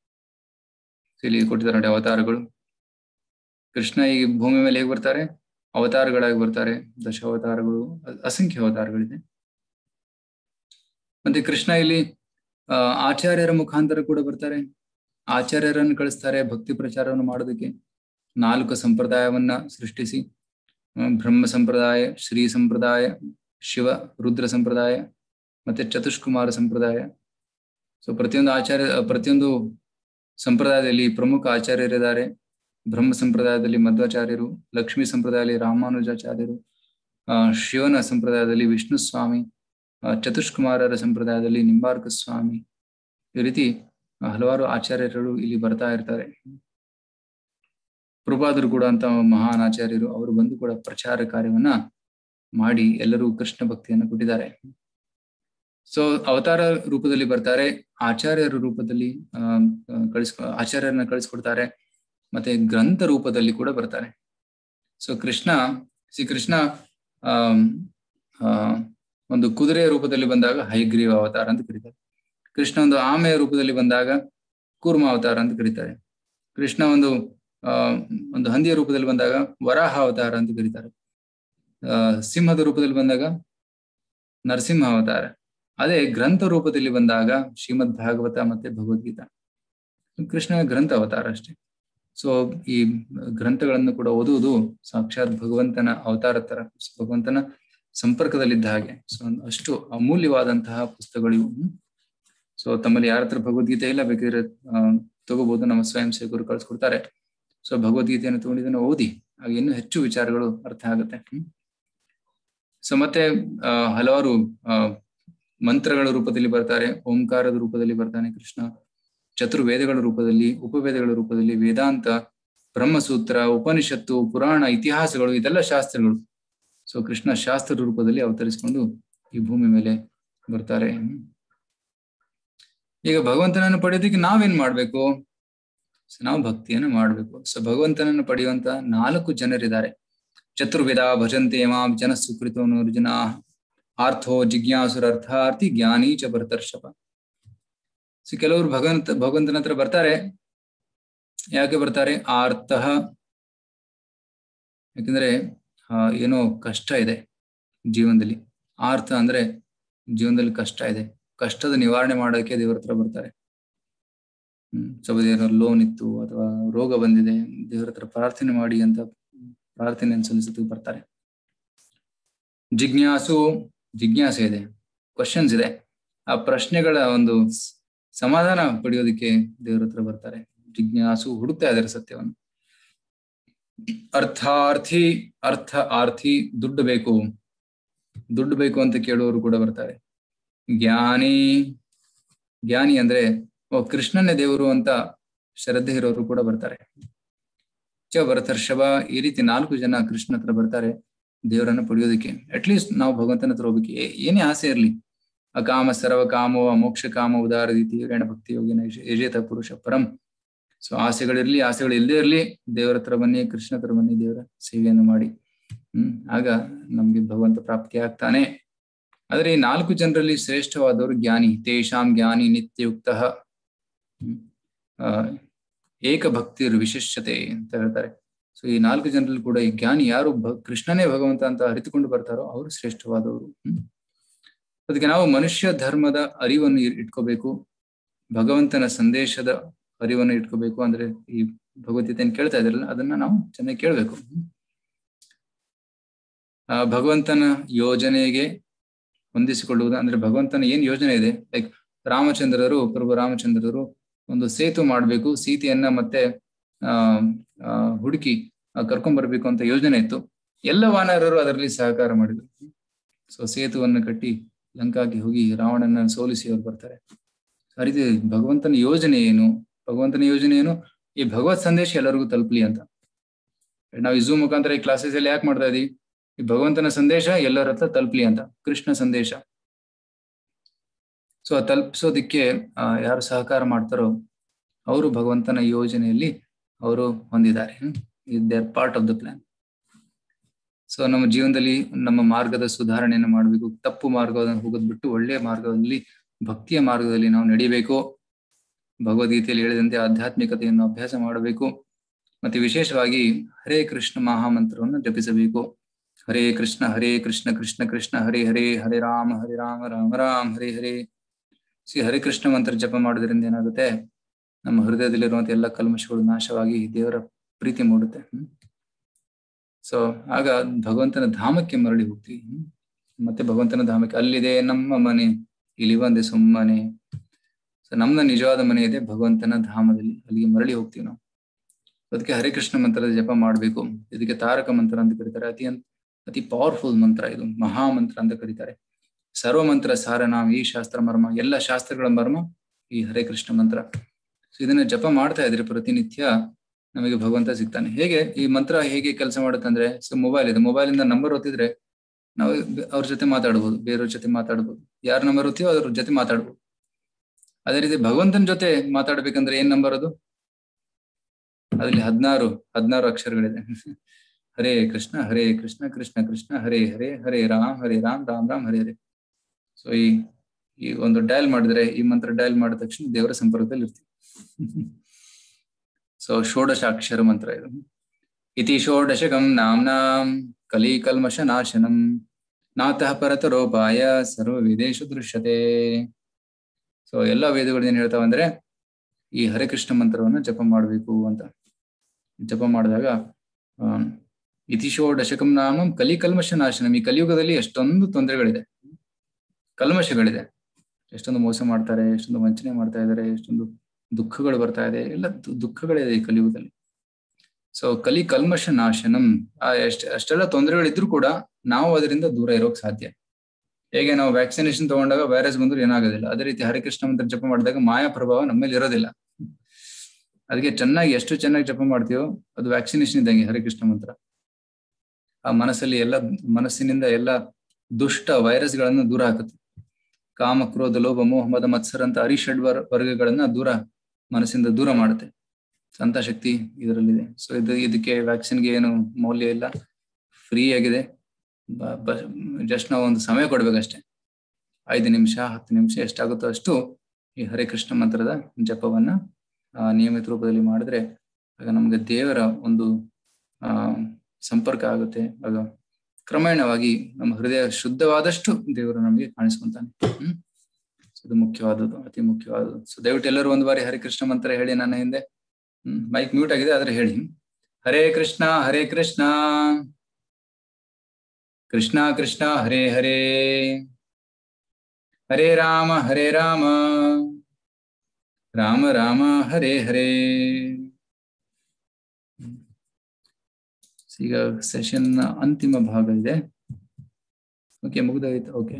B: ಇಲ್ಲಿ ಕೊಟ್ಟಿದ್ದಾರೆ ನೋಡಿ ಅವತಾರಗಳು. ಕೃಷ್ಣ ಈ ಭೂಮಿ ಮೇಲೆ ಹೇಗೆ ಬರ್ತಾರೆ? ಅವತಾರಗಳಾಗಿ ಬರ್ತಾರೆ. ದಶಾವತಾರಗಳು, ಅಸಂಖ್ಯ ಅವತಾರಗಳಿದೆ. ಮತ್ತೆ ಕೃಷ್ಣ ಇಲ್ಲಿ ಆ ಆಚಾರ್ಯರ ಮುಖಾಂತರ ಕೂಡ ಬರ್ತಾರೆ. ಆಚಾರ್ಯರನ್ನು ಕಳಿಸ್ತಾರೆ ಭಕ್ತಿ ಪ್ರಚಾರವನ್ನು ಮಾಡೋದಕ್ಕೆ. ನಾಲ್ಕು ಸಂಪ್ರದಾಯವನ್ನ ಸೃಷ್ಟಿಸಿ, ಬ್ರಹ್ಮ ಸಂಪ್ರದಾಯ, ಶ್ರೀ ಸಂಪ್ರದಾಯ, ಶಿವ ರುದ್ರ ಸಂಪ್ರದಾಯ ಮತ್ತೆ ಚತುಷ್ಕುಮಾರ ಸಂಪ್ರದಾಯ. ಸೊ ಪ್ರತಿಯೊಂದು ಆಚಾರ್ಯ ಪ್ರತಿಯೊಂದು ಸಂಪ್ರದಾಯದಲ್ಲಿ ಪ್ರಮುಖ ಆಚಾರ್ಯರಿದ್ದಾರೆ. ಬ್ರಹ್ಮ ಸಂಪ್ರದಾಯದಲ್ಲಿ ಮಧ್ವಾಚಾರ್ಯರು, ಲಕ್ಷ್ಮೀ ಸಂಪ್ರದಾಯದಲ್ಲಿ ರಾಮಾನುಜಾಚಾರ್ಯರು, ಆ ಶಿವನ ಸಂಪ್ರದಾಯದಲ್ಲಿ ವಿಷ್ಣು ಸ್ವಾಮಿ, ಚತುಷ್ಕುಮಾರರ ಸಂಪ್ರದಾಯದಲ್ಲಿ ನಿಂಬಾರ್ಕ ಸ್ವಾಮಿ. ಈ ರೀತಿ ಹಲವಾರು ಆಚಾರ್ಯರು ಇಲ್ಲಿ ಬರ್ತಾ ಇರ್ತಾರೆ. ಪ್ರಭುಪಾದರು ಕೂಡ ಅಂತ ಮಹಾನ್ ಆಚಾರ್ಯರು, ಅವರು ಬಂದು ಕೂಡ ಪ್ರಚಾರ ಕಾರ್ಯವನ್ನ ಮಾಡಿ ಎಲ್ಲರೂ ಕೃಷ್ಣ ಭಕ್ತಿಯನ್ನು ಕೊಟ್ಟಿದ್ದಾರೆ. ಸೊ ಅವತಾರ ರೂಪದಲ್ಲಿ ಬರ್ತಾರೆ, ಆಚಾರ್ಯರ ರೂಪದಲ್ಲಿ ಅಹ್ ಕಳಿಸ್ ಆಚಾರ್ಯರನ್ನ ಕಳಿಸ್ಕೊಡ್ತಾರೆ, ಮತ್ತೆ ಗ್ರಂಥ ರೂಪದಲ್ಲಿ ಕೂಡ ಬರ್ತಾರೆ. ಸೊ ಕೃಷ್ಣ ಶ್ರೀ ಕೃಷ್ಣ ಆ ಒಂದು ಕುದುರೆಯ ರೂಪದಲ್ಲಿ ಬಂದಾಗ ಹಯಗ್ರೀವ ಅವತಾರ ಅಂತ ಕರೀತಾರೆ. ಕೃಷ್ಣ ಒಂದು ಆಮೆಯ ರೂಪದಲ್ಲಿ ಬಂದಾಗ ಕೂರ್ಮ ಅವತಾರ ಅಂತ ಕರೀತಾರೆ. ಕೃಷ್ಣ ಒಂದು ಆ ಒಂದು ಹಂದಿಯ ರೂಪದಲ್ಲಿ ಬಂದಾಗ ವರಾಹ ಅವತಾರ ಅಂತ ಕರೀತಾರೆ. ಆ ಸಿಂಹದ ರೂಪದಲ್ಲಿ ಬಂದಾಗ ನರಸಿಂಹ ಅವತಾರ. ಅದೇ ಗ್ರಂಥ ರೂಪದಲ್ಲಿ ಬಂದಾಗ ಶ್ರೀಮದ್ ಭಾಗವತ ಮತ್ತೆ ಭಗವದ್ಗೀತಾ. ಕೃಷ್ಣನ ಗ್ರಂಥ ಅವತಾರ ಅಷ್ಟೇ. ಸೊ ಈ ಗ್ರಂಥಗಳನ್ನು ಕೂಡ ಓದುವುದು ಸಾಕ್ಷಾತ್ ಭಗವಂತನ ಅವತಾರ ತರ, ಭಗವಂತನ ಸಂಪರ್ಕದಲ್ಲಿದ್ದ ಹಾಗೆ. ಸೊ ಅಷ್ಟು ಅಮೂಲ್ಯವಾದಂತಹ ಪುಸ್ತಕಗಳು ಇವು. ಸೊ ತಮ್ಮಲ್ಲಿ ಯಾರ ಹತ್ರ ಭಗವದ್ಗೀತೆ ಇಲ್ಲ ಬೇಕಿದ್ರೆ ಅಹ್ ತಗೋಬಹುದು, ನಮ್ಮ ಸ್ವಯಂ ಸೇವಕರು ಕಳ್ಸಿಕೊಡ್ತಾರೆ. ಸೊ ಭಗವದ್ಗೀತೆಯನ್ನು ತಗೊಂಡಿದ್ದನ್ನು ಓದಿ, ಆಗ ಇನ್ನೂ ಹೆಚ್ಚು ವಿಚಾರಗಳು ಅರ್ಥ ಆಗುತ್ತೆ. ಸೊ ಮತ್ತೆ ಅಹ್ ಹಲವಾರು ಅಹ್ ಮಂತ್ರಗಳ ರೂಪದಲ್ಲಿ ಬರ್ತಾರೆ, ಓಂಕಾರದ ರೂಪದಲ್ಲಿ ಬರ್ತಾನೆ ಕೃಷ್ಣ, ಚತುರ್ವೇದಗಳ ರೂಪದಲ್ಲಿ, ಉಪವೇದಗಳ ರೂಪದಲ್ಲಿ, ವೇದಾಂತ, ಬ್ರಹ್ಮಸೂತ್ರ, ಉಪನಿಷತ್ತು, ಪುರಾಣ, ಇತಿಹಾಸಗಳು, ಇದೆಲ್ಲ ಶಾಸ್ತ್ರಗಳು. ಸೊ ಕೃಷ್ಣ ಶಾಸ್ತ್ರ ರೂಪದಲ್ಲಿ ಅವತರಿಸಿಕೊಂಡು ಈ ಭೂಮಿ ಮೇಲೆ ಬರ್ತಾರೆ. ಈಗ ಭಗವಂತನನ್ನು ಪಡೆಯೋದಕ್ಕೆ ನಾವೇನ್ ಮಾಡ್ಬೇಕು? ಸೊ ನಾವು ಭಕ್ತಿಯನ್ನು ಮಾಡ್ಬೇಕು. ಸೊ ಭಗವಂತನನ್ನು ಪಡೆಯುವಂತ ನಾಲ್ಕು ಜನರಿದ್ದಾರೆ. ಚತುರ್ವೇದ ಭಜಂತೆ ಮಾಂ ಜನ ಸುಕೃತೋ ನೂರ್ಜನ ಆರ್ಥೋ ಜಿಜ್ಞಾಸುರರ್ಥಾರ್ಥಿ ಜ್ಞಾನಿ ಚ ಭರತರ್ಷಭ. ಸೊ ಕೆಲವರು ಭಗವಂತ ಭಗವಂತನ ಹತ್ರ ಬರ್ತಾರೆ. ಯಾಕೆ ಬರ್ತಾರೆ? ಆರ್ತಃ, ಯಾಕಂದ್ರೆ ಆ ಏನೋ ಕಷ್ಟ ಇದೆ ಜೀವನದಲ್ಲಿ. ಆರ್ಥ ಅಂದ್ರೆ ಜೀವನದಲ್ಲಿ ಕಷ್ಟ ಇದೆ, ಕಷ್ಟದ ನಿವಾರಣೆ ಮಾಡೋಕೆ ದೇವರ ಹತ್ರ ಬರ್ತಾರೆ. ಹ್ಮ್ ಸ್ವಲ್ಪ ಏನೋ ಲೋನ್ ಇತ್ತು ಅಥವಾ ರೋಗ ಬಂದಿದೆ, ದೇವರ ಹತ್ರ ಪ್ರಾರ್ಥನೆ ಮಾಡಿ ಅಂತ ಪ್ರಾರ್ಥನೆ ಸಲ್ಲಿಸೋದಕ್ಕೆ ಬರ್ತಾರೆ. ಜಿಜ್ಞಾಸು, ಜಿಜ್ಞಾಸೆ ಇದೆ, ಕ್ವಶನ್ಸ್ ಇದೆ, ಆ ಪ್ರಶ್ನೆಗಳ ಒಂದು ಸಮಾಧಾನ ಪಡೆಯೋದಕ್ಕೆ ದೇವರ ಹತ್ರ ಬರ್ತಾರೆ. ಜಿಜ್ಞಾಸು ಹುಡುಕ್ತಾ ಇದ್ದಾರೆ ಸತ್ಯವನ್ನು. ಅರ್ಥಾರ್ಥಿ, ಅರ್ಥ ಆರ್ಥಿ, ದುಡ್ಡು ಬೇಕು ದುಡ್ಡು ಬೇಕು ಅಂತ ಕೇಳುವವರು ಕೂಡ ಬರ್ತಾರೆ. ಜ್ಞಾನಿ, ಜ್ಞಾನಿ ಅಂದ್ರೆ ಓ ಕೃಷ್ಣನೇ ದೇವರು ಅಂತ ಶ್ರದ್ಧೆ ಇರೋರು ಕೂಡ ಬರ್ತಾರೆ. ಚ ಭರತರ್ಷಭ, ಈ ರೀತಿ ನಾಲ್ಕು ಜನ ಕೃಷ್ಣ ಹತ್ರ ಬರ್ತಾರೆ ದೇವರನ್ನು ಪಡೆಯೋದಕ್ಕೆ. ಅಟ್ಲೀಸ್ಟ್ ನಾವು ಭಗವಂತನ ಹತ್ರ ಹೋಗ್ಬೇಕು, ಏನೇ ಆಸೆ ಇರ್ಲಿ. ಅಕಾಮ ಸರ್ವ ಕಾಮೋ ಮೋಕ್ಷ ಕಾಮ ಉದಾರ ರೀತಿ ರೇಣ ಭಕ್ತಿ ಯೋಗಿನ ಯಜೇತ ಪುರುಷ ಪರಂ. ಸೊ ಆಸೆಗಳಿರ್ಲಿ, ಆಸೆಗಳು ಇಲ್ಲದೆ ಇರ್ಲಿ, ದೇವರ ಹತ್ರ ಬನ್ನಿ, ಕೃಷ್ಣ ಹತ್ರ ಬನ್ನಿ, ದೇವರ ಸೇವೆಯನ್ನು ಮಾಡಿ. ಹ್ಮ್ ಆಗ ನಮ್ಗೆ ಭಗವಂತ ಪ್ರಾಪ್ತಿ ಆಗ್ತಾನೆ. ಆದ್ರೆ ಈ ನಾಲ್ಕು ಜನರಲ್ಲಿ ಶ್ರೇಷ್ಠವಾದವರು ಜ್ಞಾನಿ. ತೇಷಾಂ ಜ್ಞಾನಿ ನಿತ್ಯಯುಕ್ತ ಹ್ಮ್ ಆ ಏಕ ಭಕ್ತಿರ್ ವಿಶಿಷ್ಟತೆ ಅಂತ ಹೇಳ್ತಾರೆ. ಸೊ ಈ ನಾಲ್ಕು ಜನರಲ್ಲಿ ಕೂಡ ಈ ಜ್ಞಾನಿ ಯಾರು ಕೃಷ್ಣನೇ ಭಗವಂತ ಅಂತ ಅರಿತುಕೊಂಡು ಬರ್ತಾರೋ ಅವರು ಶ್ರೇಷ್ಠವಾದವರು. ಹ್ಮ್ ಅದಕ್ಕೆ ನಾವು ಮನುಷ್ಯ ಧರ್ಮದ ಅರಿವನ್ನು ಇಟ್ಕೋಬೇಕು, ಭಗವಂತನ ಸಂದೇಶದ ಅರಿವನ್ನು ಇಟ್ಕೋಬೇಕು. ಅಂದ್ರೆ ಈ ಭಗವದ್ಗೀತೆಯನ್ನು ಕೇಳ್ತಾ ಇದ್ರಲ್ಲ, ಅದನ್ನ ನಾವು ಚೆನ್ನಾಗಿ ಕೇಳ್ಬೇಕು. ಆ ಭಗವಂತನ ಯೋಜನೆಗೆ ಹೊಂದಿಸಿಕೊಳ್ಳುವುದು ಅಂದ್ರೆ ಭಗವಂತನ ಏನ್ ಯೋಜನೆ ಇದೆ. ಲೈಕ್ ರಾಮಚಂದ್ರರು, ಪ್ರಭು ರಾಮಚಂದ್ರರು ಒಂದು ಸೇತು ಮಾಡ್ಬೇಕು, ಸೀತೆಯನ್ನ ಮತ್ತೆ ಆ ಆ ಹುಡುಕಿ ಕರ್ಕೊಂಡ್ ಬರ್ಬೇಕು ಅಂತ ಯೋಜನೆ ಇತ್ತು. ಎಲ್ಲ ವಾನರರು ಅದರಲ್ಲಿ ಸಹಕಾರ ಮಾಡಿದ್ರು. ಸೊ ಸೇತುವನ್ನು ಕಟ್ಟಿ ಲಂಕಾಗೆ ಹೋಗಿ ರಾವಣನ ಸೋಲಿಸಿ ಅವ್ರು ಬರ್ತಾರೆ. ಆ ರೀತಿ ಭಗವಂತನ ಯೋಜನೆ ಏನು, ಭಗವಂತನ ಯೋಜನೆ ಏನು, ಈ ಭಗವತ್ ಸಂದೇಶ ಎಲ್ಲರಿಗೂ ತಲುಪಲಿ ಅಂತ ನಾವು ಈ ಝೂಮ್ ಮುಖಾಂತರ ಈ ಕ್ಲಾಸಸ್ ಅಲ್ಲಿ ಯಾಕೆ ಮಾಡ್ತಾ ಇದೀವಿ? ಈ ಭಗವಂತನ ಸಂದೇಶ ಎಲ್ಲರ ಹತ್ರ ತಲುಪಲಿ ಅಂತ, ಕೃಷ್ಣ ಸಂದೇಶ. ಸೊ ತಲುಪಿಸೋದಿಕ್ಕೆ ಆ ಯಾರು ಸಹಕಾರ ಮಾಡ್ತಾರೋ ಅವರು ಭಗವಂತನ ಯೋಜನೆಯಲ್ಲಿ ಅವರು ಹೊಂದಿದ್ದಾರೆ. They are part of the plan. So ನಮ್ಮ ಜೀವನದಲ್ಲಿ ನಮ್ಮ ಮಾರ್ಗದ ಸುಧಾರಣೆಯನ್ನು ಮಾಡಬೇಕು. ತಪ್ಪು ಮಾರ್ಗವನ್ನು ಹೋಗೋದ್ ಬಿಟ್ಟು ಒಳ್ಳೆಯ ಮಾರ್ಗದಲ್ಲಿ, ಭಕ್ತಿಯ ಮಾರ್ಗದಲ್ಲಿ ನಾವು ನಡಿಬೇಕು. ಭಗವದ್ಗೀತೆಯಲ್ಲಿ ಹೇಳಿದಂತೆ ಆಧ್ಯಾತ್ಮಿಕತೆಯನ್ನು ಅಭ್ಯಾಸ ಮಾಡಬೇಕು. ಮತ್ತೆ ವಿಶೇಷವಾಗಿ ಹರೇ ಕೃಷ್ಣ ಮಹಾಮಂತ್ರವನ್ನು ಜಪಿಸಬೇಕು. ಹರೇ ಕೃಷ್ಣ ಹರೇ ಕೃಷ್ಣ ಕೃಷ್ಣ ಕೃಷ್ಣ ಹರೇ ಹರೇ, ಹರೇ ರಾಮ ಹರೇ ರಾಮ ರಾಮ ರಾಮ ಹರೇ ಹರೇ. ಸಿ ಹರೇ ಕೃಷ್ಣ ಮಂತ್ರ ಜಪ ಮಾಡೋದ್ರಿಂದ ಏನಾಗುತ್ತೆ, ನಮ್ಮ ಹೃದಯದಲ್ಲಿರುವಂತ ಎಲ್ಲ ಕಲ್ಮಶಗಳು ನಾಶವಾಗಿ ದೇವರ ಪ್ರೀತಿ ಮೂಡುತ್ತೆ. ಹ್ಮ್ ಸೊ ಆಗ ಭಗವಂತನ ಧಾಮಕ್ಕೆ ಮರಳಿ ಹೋಗ್ತೀವಿ. ಹ್ಮ್ ಮತ್ತೆ ಭಗವಂತನ ಧಾಮಕ್ಕೆ, ಅಲ್ಲಿದೆ ನಮ್ಮ ಮನೆ, ಇಲ್ಲಿ ಬಂದೆ ಸುಮ್ಮನೆ. ಸೊ ನಮ್ಮ ನಿಜವಾದ ಮನೆ ಇದೆ ಭಗವಂತನ ಧಾಮದಲ್ಲಿ, ಅಲ್ಲಿಗೆ ಮರಳಿ ಹೋಗ್ತೀವಿ ನಾವು. ಅದಕ್ಕೆ ಹರೇ ಕೃಷ್ಣ ಮಂತ್ರದ ಜಪ ಮಾಡಬೇಕು. ಇದಕ್ಕೆ ತಾರಕ ಮಂತ್ರ ಅಂತ ಕರೀತಾರೆ. ಅತಿ ಅತಿ ಪವರ್ಫುಲ್ ಮಂತ್ರ ಇದು, ಮಹಾಮಂತ್ರ ಅಂತ ಕರೀತಾರೆ. ಸರ್ವ ಮಂತ್ರ ಸಾರ ನಾವು ಈ ಶಾಸ್ತ್ರ ಮರ್ಮ, ಎಲ್ಲ ಶಾಸ್ತ್ರಗಳ ಮರ್ಮ ಈ ಹರೇ ಕೃಷ್ಣ ಮಂತ್ರ. ಸೊ ಇದನ್ನ ಜಪ ಮಾಡ್ತಾ ಇದ್ರೆ ಪ್ರತಿನಿತ್ಯ ನಮಗೆ ಭಗವಂತ ಸಿಗ್ತಾನೆ. ಹೇಗೆ ಈ ಮಂತ್ರ ಹೇಗೆ ಕೆಲಸ ಮಾಡುತ್ತೆ ಅಂದ್ರೆ, ಸೊ ಮೊಬೈಲ್ ಇದೆ, ಮೊಬೈಲ್ ಇಂದ ನಂಬರ್ ಒತ್ತಿದ್ರೆ ನಾವು ಅವ್ರ ಜೊತೆ ಮಾತಾಡ್ಬೋದು, ಬೇರೆಯವ್ರ ಜೊತೆ ಮಾತಾಡ್ಬೋದು, ಯಾರ ನಂಬರ್ ಒತ್ತೀವೋ ಅದ್ರ ಜೊತೆ ಮಾತಾಡ್ಬೋದು. ಅದೇ ರೀತಿ ಭಗವಂತನ ಜೊತೆ ಮಾತಾಡ್ಬೇಕಂದ್ರೆ ಏನ್ ನಂಬರ್ ಅದು? ಅದ್ರಲ್ಲಿ ಹದಿನಾರು ಹದಿನಾರು ಅಕ್ಷರಗಳಿದೆ. ಹರೇ ಕೃಷ್ಣ ಹರೇ ಕೃಷ್ಣ ಕೃಷ್ಣ ಕೃಷ್ಣ ಹರೇ ಹರೇ, ಹರೇ ರಾಮ್ ಹರೇ ರಾಮ್ ರಾಮ್ ರಾಮ್ ಹರೇ ಹರೇ. ಸೊ ಈ ಈ ಒಂದು ಡಯಲ್ ಮಾಡಿದ್ರೆ, ಈ ಮಂತ್ರ ಡಯಲ್ ಮಾಡಿದ ತಕ್ಷಣ ದೇವರ ಸಂಪರ್ಕದಲ್ಲಿ ಇರ್ತೀವಿ. ಸೊ ಷೋಡಶಾಕ್ಷರ ಮಂತ್ರ ಇದು. ಇತಿ ಷೋಡಶಕಂ ನಾಮ್ನಾಂ ಕಲಿ ಕಲ್ಮಶ ನಾಶನಂ ನಾತಃ ಪರತರೋಪಾಯ ಸರ್ವ ವೇದೇಶು ದೃಶ್ಯತೆ. ಸೊ ಎಲ್ಲಾ ವೇದಗಳು ಏನ್ ಹೇಳ್ತಾವ ಅಂದ್ರೆ ಈ ಹರೇ ಕೃಷ್ಣ ಮಂತ್ರವನ್ನ ಜಪ ಮಾಡ್ಬೇಕು ಅಂತ. ಜಪ ಮಾಡಿದಾಗ ಆ ಇತಿ ಷೋಡಶಕಂ ನಾಮ್ನಾಂ ಕಲಿ ಕಲ್ಮಶ ನಾಶನಂ. ಈ ಕಲಿಯುಗದಲ್ಲಿ ಎಷ್ಟೊಂದು ತೊಂದರೆಗಳಿದೆ, ಕಲ್ಮಶಗಳಿದೆ, ಎಷ್ಟೊಂದು ಮೋಸ ಮಾಡ್ತಾರೆ, ಎಷ್ಟೊಂದು ವಂಚನೆ ಮಾಡ್ತಾ ಇದ್ದಾರೆ, ಎಷ್ಟೊಂದು ದುಃಖಗಳು ಬರ್ತಾ ಇದೆ, ಎಲ್ಲ ದುಃಖಗಳಿದೆ ಈ ಕಲಿಯುಗದಲ್ಲಿ. ಸೊ ಕಲಿ ಕಲ್ಮಶ ನಾಶನಂ, ಆ ಎಷ್ಟ ಅಷ್ಟೆಲ್ಲ ತೊಂದರೆಗಳಿದ್ರು ಕೂಡ ನಾವು ಅದರಿಂದ ದೂರ ಇರೋಕ್ ಸಾಧ್ಯ. ಹೇಗೆ ನಾವು ವ್ಯಾಕ್ಸಿನೇಷನ್ ತಗೊಂಡಾಗ ವೈರಸ್ ಬಂದ್ರು ಏನಾಗೋದಿಲ್ಲ, ಅದೇ ರೀತಿ ಹರೇ ಕೃಷ್ಣ ಮಂತ್ರ ಜಪ ಮಾಡಿದಾಗ ಮಾಯಾ ಪ್ರಭಾವ ನಮ್ಮಲ್ಲಿ ಇರೋದಿಲ್ಲ. ಅದಕ್ಕೆ ಚೆನ್ನಾಗಿ ಎಷ್ಟು ಚೆನ್ನಾಗಿ ಜಪ ಮಾಡ್ತೀವೋ ಅದು ವ್ಯಾಕ್ಸಿನೇಷನ್ ಇದ್ದಂಗೆ ಹರೇ ಕೃಷ್ಣ ಮಂತ್ರ. ಆ ಮನಸ್ಸಲ್ಲಿ ಎಲ್ಲ ಮನಸ್ಸಿನಿಂದ ಎಲ್ಲ ದುಷ್ಟ ವೈರಸ್ ಗಳನ್ನ ದೂರ ಹಾಕುತ್ತೆ. ಕಾಮ ಕ್ರೋಧ ಲೋಭ ಮೋಹ ಮದ ಮತ್ಸರ ಅಂತ ಅರಿಷಡ್ ವರ್ ವರ್ಗಗಳನ್ನ ದೂರ ಮನಸ್ಸಿಂದ ದೂರ ಮಾಡುತ್ತೆ. ಅಂತ ಶಕ್ತಿ ಇದರಲ್ಲಿದೆ. ಸೊ ಇದು ಇದಕ್ಕೆ ವ್ಯಾಕ್ಸಿನ್ಗೆ ಏನು ಮೌಲ್ಯ ಇಲ್ಲ, ಫ್ರೀ ಆಗಿದೆ. ಜಸ್ಟ್ ನಾವು ಒಂದು ಸಮಯ ಕೊಡ್ಬೇಕಷ್ಟೇ, ಐದು ನಿಮಿಷ ಹತ್ತು ನಿಮಿಷ ಎಷ್ಟಾಗುತ್ತೋ ಅಷ್ಟು ಈ ಹರೇ ಕೃಷ್ಣ ಮಂತ್ರದ ಜಪವನ್ನ ಆ ನಿಯಮಿತ ರೂಪದಲ್ಲಿ ಮಾಡಿದ್ರೆ ಆಗ ನಮ್ಗೆ ದೇವರ ಒಂದು ಆ ಸಂಪರ್ಕ ಆಗುತ್ತೆ. ಆಗ ಕ್ರಮೇಣವಾಗಿ ನಮ್ಮ ಹೃದಯ ಶುದ್ಧವಾದಷ್ಟು ದೇವರು ನಮಗೆ ಕಾಣಿಸ್ಕೊಂತಾನೆ. ಹ್ಮ್ ಇದು ಮುಖ್ಯವಾದದ್ದು, ಅತಿ ಮುಖ್ಯವಾದದ್ದು. ಸೊ ದಯವಿಟ್ಟು ಎಲ್ಲರೂ ಒಂದು ಬಾರಿ ಹರೇ ಕೃಷ್ಣ ಮಂತ್ರ ಹೇಳಿ. ನನ್ನ ಹಿಂದೆ ಹ್ಮ್ ಮೈಕ್ ಮ್ಯೂಟ್ ಆಗಿದೆ, ಆದ್ರೆ ಹೇಳಿ. ಹರೇ ಕೃಷ್ಣ ಹರೇ ಕೃಷ್ಣ ಕೃಷ್ಣ ಕೃಷ್ಣ ಹರೇ ಹರೇ, ಹರೇ ರಾಮ ಹರೇ ರಾಮ ರಾಮ ರಾಮ ಹರೇ ಹರೇ. ಈಗ ಸೆಷನ್ ಅಂತಿಮ ಭಾಗ ಇದೆ. ಓಕೆ, ಮುಗಿದೋಯ್ತು. ಓಕೆ,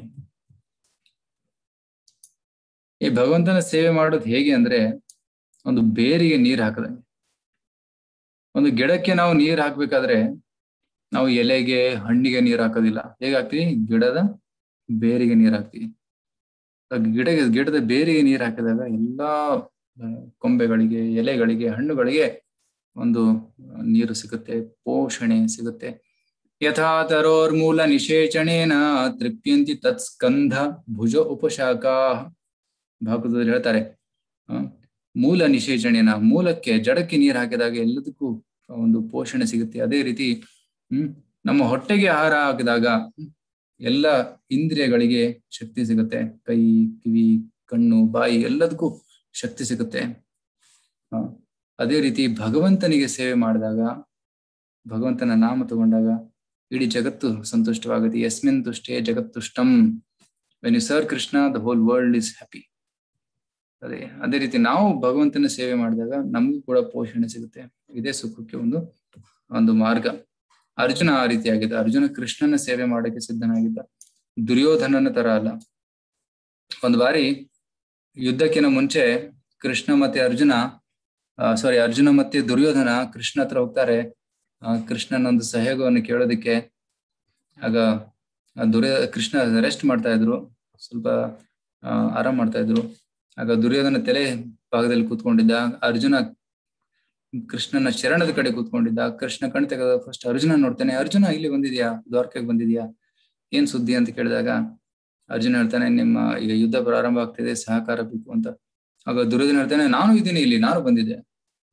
B: ಈ ಭಗವಂತನ ಸೇವೆ ಮಾಡೋದು ಹೇಗೆ ಅಂದ್ರೆ ಒಂದು ಬೇರಿಗೆ ನೀರು ಹಾಕದಂಗೆ. ಒಂದು ಗಿಡಕ್ಕೆ ನಾವು ನೀರು ಹಾಕ್ಬೇಕಾದ್ರೆ ನಾವು ಎಲೆಗೆ ಹಣ್ಣಿಗೆ ನೀರು ಹಾಕೋದಿಲ್ಲ. ಹೇಗೆ ಹಾಕ್ತೀವಿ? ಗಿಡದ ಬೇರಿಗೆ ನೀರು ಹಾಕ್ತೀವಿ. ಗಿಡ ಗಿಡದ ಬೇರಿಗೆ ನೀರು ಹಾಕಿದಾಗ ಎಲ್ಲಾ ಕೊಂಬೆಗಳಿಗೆ, ಎಲೆಗಳಿಗೆ, ಹಣ್ಣುಗಳಿಗೆ ಒಂದು ನೀರು ಸಿಗುತ್ತೆ, ಪೋಷಣೆ ಸಿಗುತ್ತೆ. ಯಥಾ ತರೋರ್ಮೂಲ ನಿಷೇಚಣೇನ ತೃಪ್ಯಂತಿ ತತ್ಸ್ಕಂಧ ಭುಜ ಉಪಶಾಖಾ. ಭಾಗವತದಲ್ಲಿ ಹೇಳ್ತಾರೆ, ಮೂಲ ನಿಷೇಚಣೆನ, ಮೂಲಕ್ಕೆ ಜಡಕ್ಕೆ ನೀರು ಹಾಕಿದಾಗ ಎಲ್ಲದಕ್ಕೂ ಒಂದು ಪೋಷಣೆ ಸಿಗುತ್ತೆ. ಅದೇ ರೀತಿ ಹ್ಮ್ ನಮ್ಮ ಹೊಟ್ಟೆಗೆ ಆಹಾರ ಹಾಕಿದಾಗ ಎಲ್ಲ ಇಂದ್ರಿಯಗಳಿಗೆ ಶಕ್ತಿ ಸಿಗುತ್ತೆ. ಕೈ, ಕಿವಿ, ಕಣ್ಣು, ಬಾಯಿ ಎಲ್ಲದಕ್ಕೂ ಶಕ್ತಿ ಸಿಗುತ್ತೆ. ಹ ಅದೇ ರೀತಿ ಭಗವಂತನಿಗೆ ಸೇವೆ ಮಾಡಿದಾಗ, ಭಗವಂತನ ನಾಮ ತಗೊಂಡಾಗ ಇಡೀ ಜಗತ್ತು ಸಂತುಷ್ಟವಾಗುತ್ತೆ. ಯಸ್ಮಿನ್ ತುಷ್ಟೇ ಜಗತ್ತುಷ್ಟಂ. When you serve Krishna, the whole world is happy. ಅದೇ ಅದೇ ರೀತಿ ನಾವು ಭಗವಂತನ ಸೇವೆ ಮಾಡಿದಾಗ ನಮಗೂ ಕೂಡ ಪೋಷಣೆ ಸಿಗುತ್ತೆ. ಇದೇ ಸುಖಕ್ಕೆ ಒಂದು ಒಂದು ಮಾರ್ಗ. ಅರ್ಜುನ ಆ ರೀತಿಯಾಗಿದ್ದ. ಅರ್ಜುನ ಕೃಷ್ಣನ ಸೇವೆ ಮಾಡಕ್ಕೆ ಸಿದ್ಧನಾಗಿದ್ದ, ದುರ್ಯೋಧನನ ತರ ಅಲ್ಲ. ಒಂದು ಬಾರಿ ಯುದ್ಧಕ್ಕಿಂತ ಮುಂಚೆ ಕೃಷ್ಣ ಮತ್ತೆ ಅರ್ಜುನ ಸಾರಿ ಅರ್ಜುನ ಮತ್ತೆ ದುರ್ಯೋಧನ ಕೃಷ್ಣ ಹತ್ರ ಹೋಗ್ತಾರೆ. ಆ ಕೃಷ್ಣನ ಒಂದು ಸಹಯೋಗವನ್ನು ಕೇಳೋದಕ್ಕೆ. ಆಗ ದುರ್ಯ ಕೃಷ್ಣ ರೆಸ್ಟ್ ಮಾಡ್ತಾ ಇದ್ರು, ಸ್ವಲ್ಪ ಆರಾಮ್ ಮಾಡ್ತಾ ಇದ್ರು. ಆಗ ದುರ್ಯೋಧನ ತಲೆ ಭಾಗದಲ್ಲಿ ಕೂತ್ಕೊಂಡಿದ್ದ, ಅರ್ಜುನ ಕೃಷ್ಣನ ಶರಣದ ಕಡೆ ಕೂತ್ಕೊಂಡಿದ್ದ. ಕೃಷ್ಣ ಕಣ್ ತೆಗೆದ ಫಸ್ಟ್ ಅರ್ಜುನ ನೋಡ್ತಾನೆ. ಅರ್ಜುನ ಇಲ್ಲಿ ಬಂದಿದ್ಯಾ, ದ್ವಾರಕೆಗೆ ಬಂದಿದ್ಯಾ, ಏನ್ ಸುದ್ದಿ ಅಂತ ಕೇಳಿದಾಗ ಅರ್ಜುನ ಹೇಳ್ತಾನೆ, ನಿಮ್ಮ ಈಗ ಯುದ್ಧ ಪ್ರಾರಂಭ ಆಗ್ತಿದೆ, ಸಹಕಾರ ಬೇಕು ಅಂತ. ಆಗ ದುರ್ಯೋಧನ ಹೇಳ್ತಾನೆ, ನಾನು ಇದ್ದೀನಿ ಇಲ್ಲಿ, ನಾನು ಬಂದಿದ್ದೆ.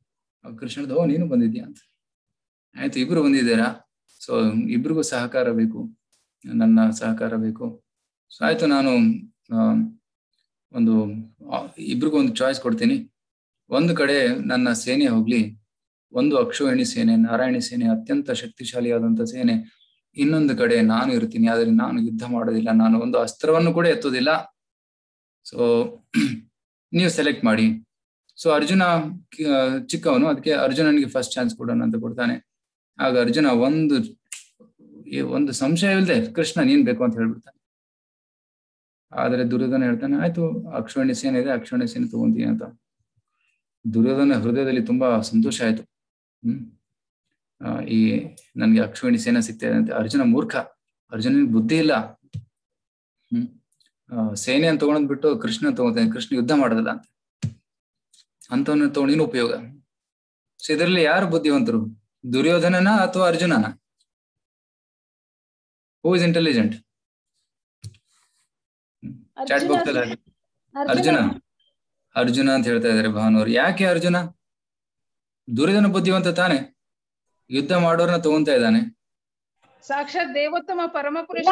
B: ಕೃಷ್ಣ ಓ ನೀನು ಬಂದಿದ್ಯಾ ಅಂತ. ಆಯ್ತು, ಇಬ್ರು ಬಂದಿದ್ದೀರಾ, ಸೊ ಇಬ್ರಿಗೂ ಸಹಕಾರ ಬೇಕು, ನನ್ನ ಸಹಕಾರ ಬೇಕು. ಸೊ ಆಯ್ತು, ನಾನು ಒಂದು ಇಬ್ರಿಗೂ ಒಂದು ಚಾಯ್ಸ್ ಕೊಡ್ತೀನಿ. ಒಂದು ಕಡೆ ನನ್ನ ಸೇನೆ ಹೋಗ್ಲಿ, ಒಂದು ಅಕ್ಷೋಹಿಣಿ ಸೇನೆ, ನಾರಾಯಣಿ ಸೇನೆ, ಅತ್ಯಂತ ಶಕ್ತಿಶಾಲಿಯಾದಂತ ಸೇನೆ. ಇನ್ನೊಂದು ಕಡೆ ನಾನು ಇರ್ತೀನಿ, ಆದ್ರೆ ನಾನು ಯುದ್ಧ ಮಾಡೋದಿಲ್ಲ, ನಾನು ಒಂದು ಅಸ್ತ್ರವನ್ನು ಕೂಡ ಎತ್ತೋದಿಲ್ಲ. ಸೊ ನೀವು ಸೆಲೆಕ್ಟ್ ಮಾಡಿ. ಸೊ ಅರ್ಜುನ ಚಿಕ್ಕವನು, ಅದಕ್ಕೆ ಅರ್ಜುನನಿಗೆ ಫಸ್ಟ್ ಚಾನ್ಸ್ ಕೊಡೋಣ ಅಂತ ಕೊಡ್ತಾನೆ. ಆಗ ಅರ್ಜುನ ಒಂದು ಒಂದು ಸಂಶಯ ಇಲ್ಲದೆ ಕೃಷ್ಣ ನೀನ್ ಬೇಕು ಅಂತ ಹೇಳ್ಬಿಡ್ತಾನೆ. ಆದ್ರೆ ದುರ್ಯೋಧನ ಹೇಳ್ತಾನೆ ಆಯ್ತು ಅಕ್ಷೋಹಿಣಿ ಸೇನೆ ಇದೆ, ಅಕ್ಷೋಹಿಣಿ ಸೇನೆ ತಗೊಂತೀನಿ ಅಂತ. ದುರ್ಯೋಧನ ಹೃದಯದಲ್ಲಿ ತುಂಬಾ ಸಂತೋಷ ಆಯ್ತು. ಹ್ಮ್ ಈ ನನ್ಗೆ ಅಕ್ಷೋಹಿಣಿ ಸೇನೆ ಸಿಗ್ತದೆ ಅಂತ. ಅರ್ಜುನ ಮೂರ್ಖ, ಅರ್ಜುನನಿಗೆ ಬುದ್ಧಿ ಇಲ್ಲ. ಹ್ಮ್ ಸೇನೆಯನ್ನು ತಗೊಂಡ್ ಬಿಟ್ಟು ಕೃಷ್ಣ ತಗೋತಾನೆ, ಕೃಷ್ಣ ಯುದ್ಧ ಮಾಡೋದಲ್ಲ ಅಂತ. ಅಂತವನ್ನ ತಗೊಂಡಿನ ಉಪಯೋಗ. ಸೊ ಇದರಲ್ಲಿ ಯಾರು ಬುದ್ಧಿವಂತರು, ದುರ್ಯೋಧನನ ಅಥವಾ ಅರ್ಜುನನ? Who is intelligent? Chat box ಅಲ್ಲಿ ಅರ್ಜುನ ಅರ್ಜುನ ಅಂತ ಹೇಳ್ತಾ ಇದಾರೆ ಭಾನುವರು. ಯಾಕೆ ಅರ್ಜುನ? ದುರ್ಯೋಧನ ಬುದ್ಧಿವಂತ ತಾನೆ, ಯುದ್ಧ ಮಾಡೋರ್ನ ತಗೊಂತಾ ಇದ್ದಾನೆ.
C: ಸಾಕ್ಷಾತ್ ದೇವೋತ್ತಮ ಪರಮಪುರುಷ.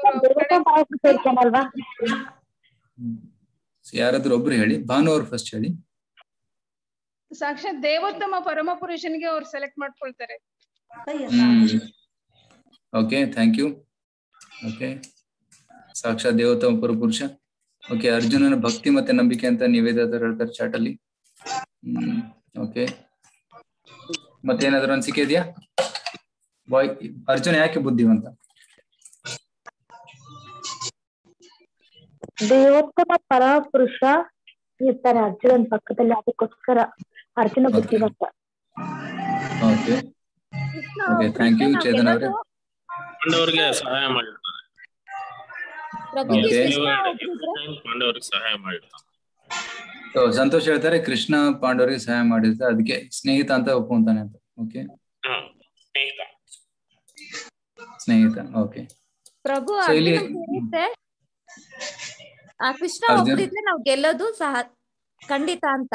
B: ಯಾರಾದ್ರೂ ಒಬ್ರು ಹೇಳಿ, ಭಾನುವರು ಫಸ್ಟ್ ಹೇಳಿ.
C: ಸಾಕ್ಷಾತ್ ದೇವೋತ್ತಮ ಪರಮಪುರುಷನಿಗೆ ಅವ್ರು ಸೆಲೆಕ್ಟ್ ಮಾಡ್ಕೊಳ್ತಾರೆ.
B: Okay, thank you. ಓಕೆ, ಸಾಕ್ಷಾತ್ ದೇವೋತ್ತಮ ಪರಮಪುರುಷ. ಓಕೆ, ಅರ್ಜುನನ ಭಕ್ತಿ ಮತ್ತೆ ನಂಬಿಕೆ ಅಂತ ನೀವೇದಾದ್ರು ಹೇಳ್ತಾರೆ ಚಾಟ್ ಅಲ್ಲಿ. ಹ್ಮ್ ಓಕೆ, ಮತ್ತೇನಾದ್ರು ಅನ್ಸಿಕೆ ಇದೆಯಾ? ಬಾಯ್, ಅರ್ಜುನ ಯಾಕೆ ಬುದ್ಧಿವಂತ?
D: ದೇವೋತ್ತಮ ಪರಮಪುರುಷ ಇರ್ತಾರೆ ಅರ್ಜುನನ್ ಪಕ್ಕದಲ್ಲಿ, ಅದಕ್ಕೋಸ್ಕರ ಅರ್ಜುನ ಬುದ್ಧಿವಂತ.
B: Okay okay, thank you Chetan ಅವರೇ.
E: ಪಾಂಡವರಿಗೆ ಸಹಾಯ ಮಾಡಿರ್ತಾರೆ, ಪಾಂಡವರಿಗೆ ಸಹಾಯ ಮಾಡಿರ್ತಾರೆ.
B: ಸೊ ಸಂತೋಷ್ ಹೇಳ್ತಾರೆ ಕೃಷ್ಣ ಪಾಂಡವರಿಗೆ ಸಹಾಯ ಮಾಡಿರ್ತಾರೆ, ಅದಕ್ಕೆ ಸ್ನೇಹಿತ ಅಂತ ಒಪ್ಕೊಂತಾನೆ ಅಂತ. ಓಕೆ, ಸ್ನೇಹಿತ. ಓಕೆ
F: ಪ್ರಭು,
B: ಇಲ್ಲಿ
F: ಆ ಕೃಷ್ಣ ಒಬ್ಬರಿದ್ರೆ ನಾವು ಗೆಲ್ಲೋದು ಸಹ ಖಂಡಿತ ಅಂತ.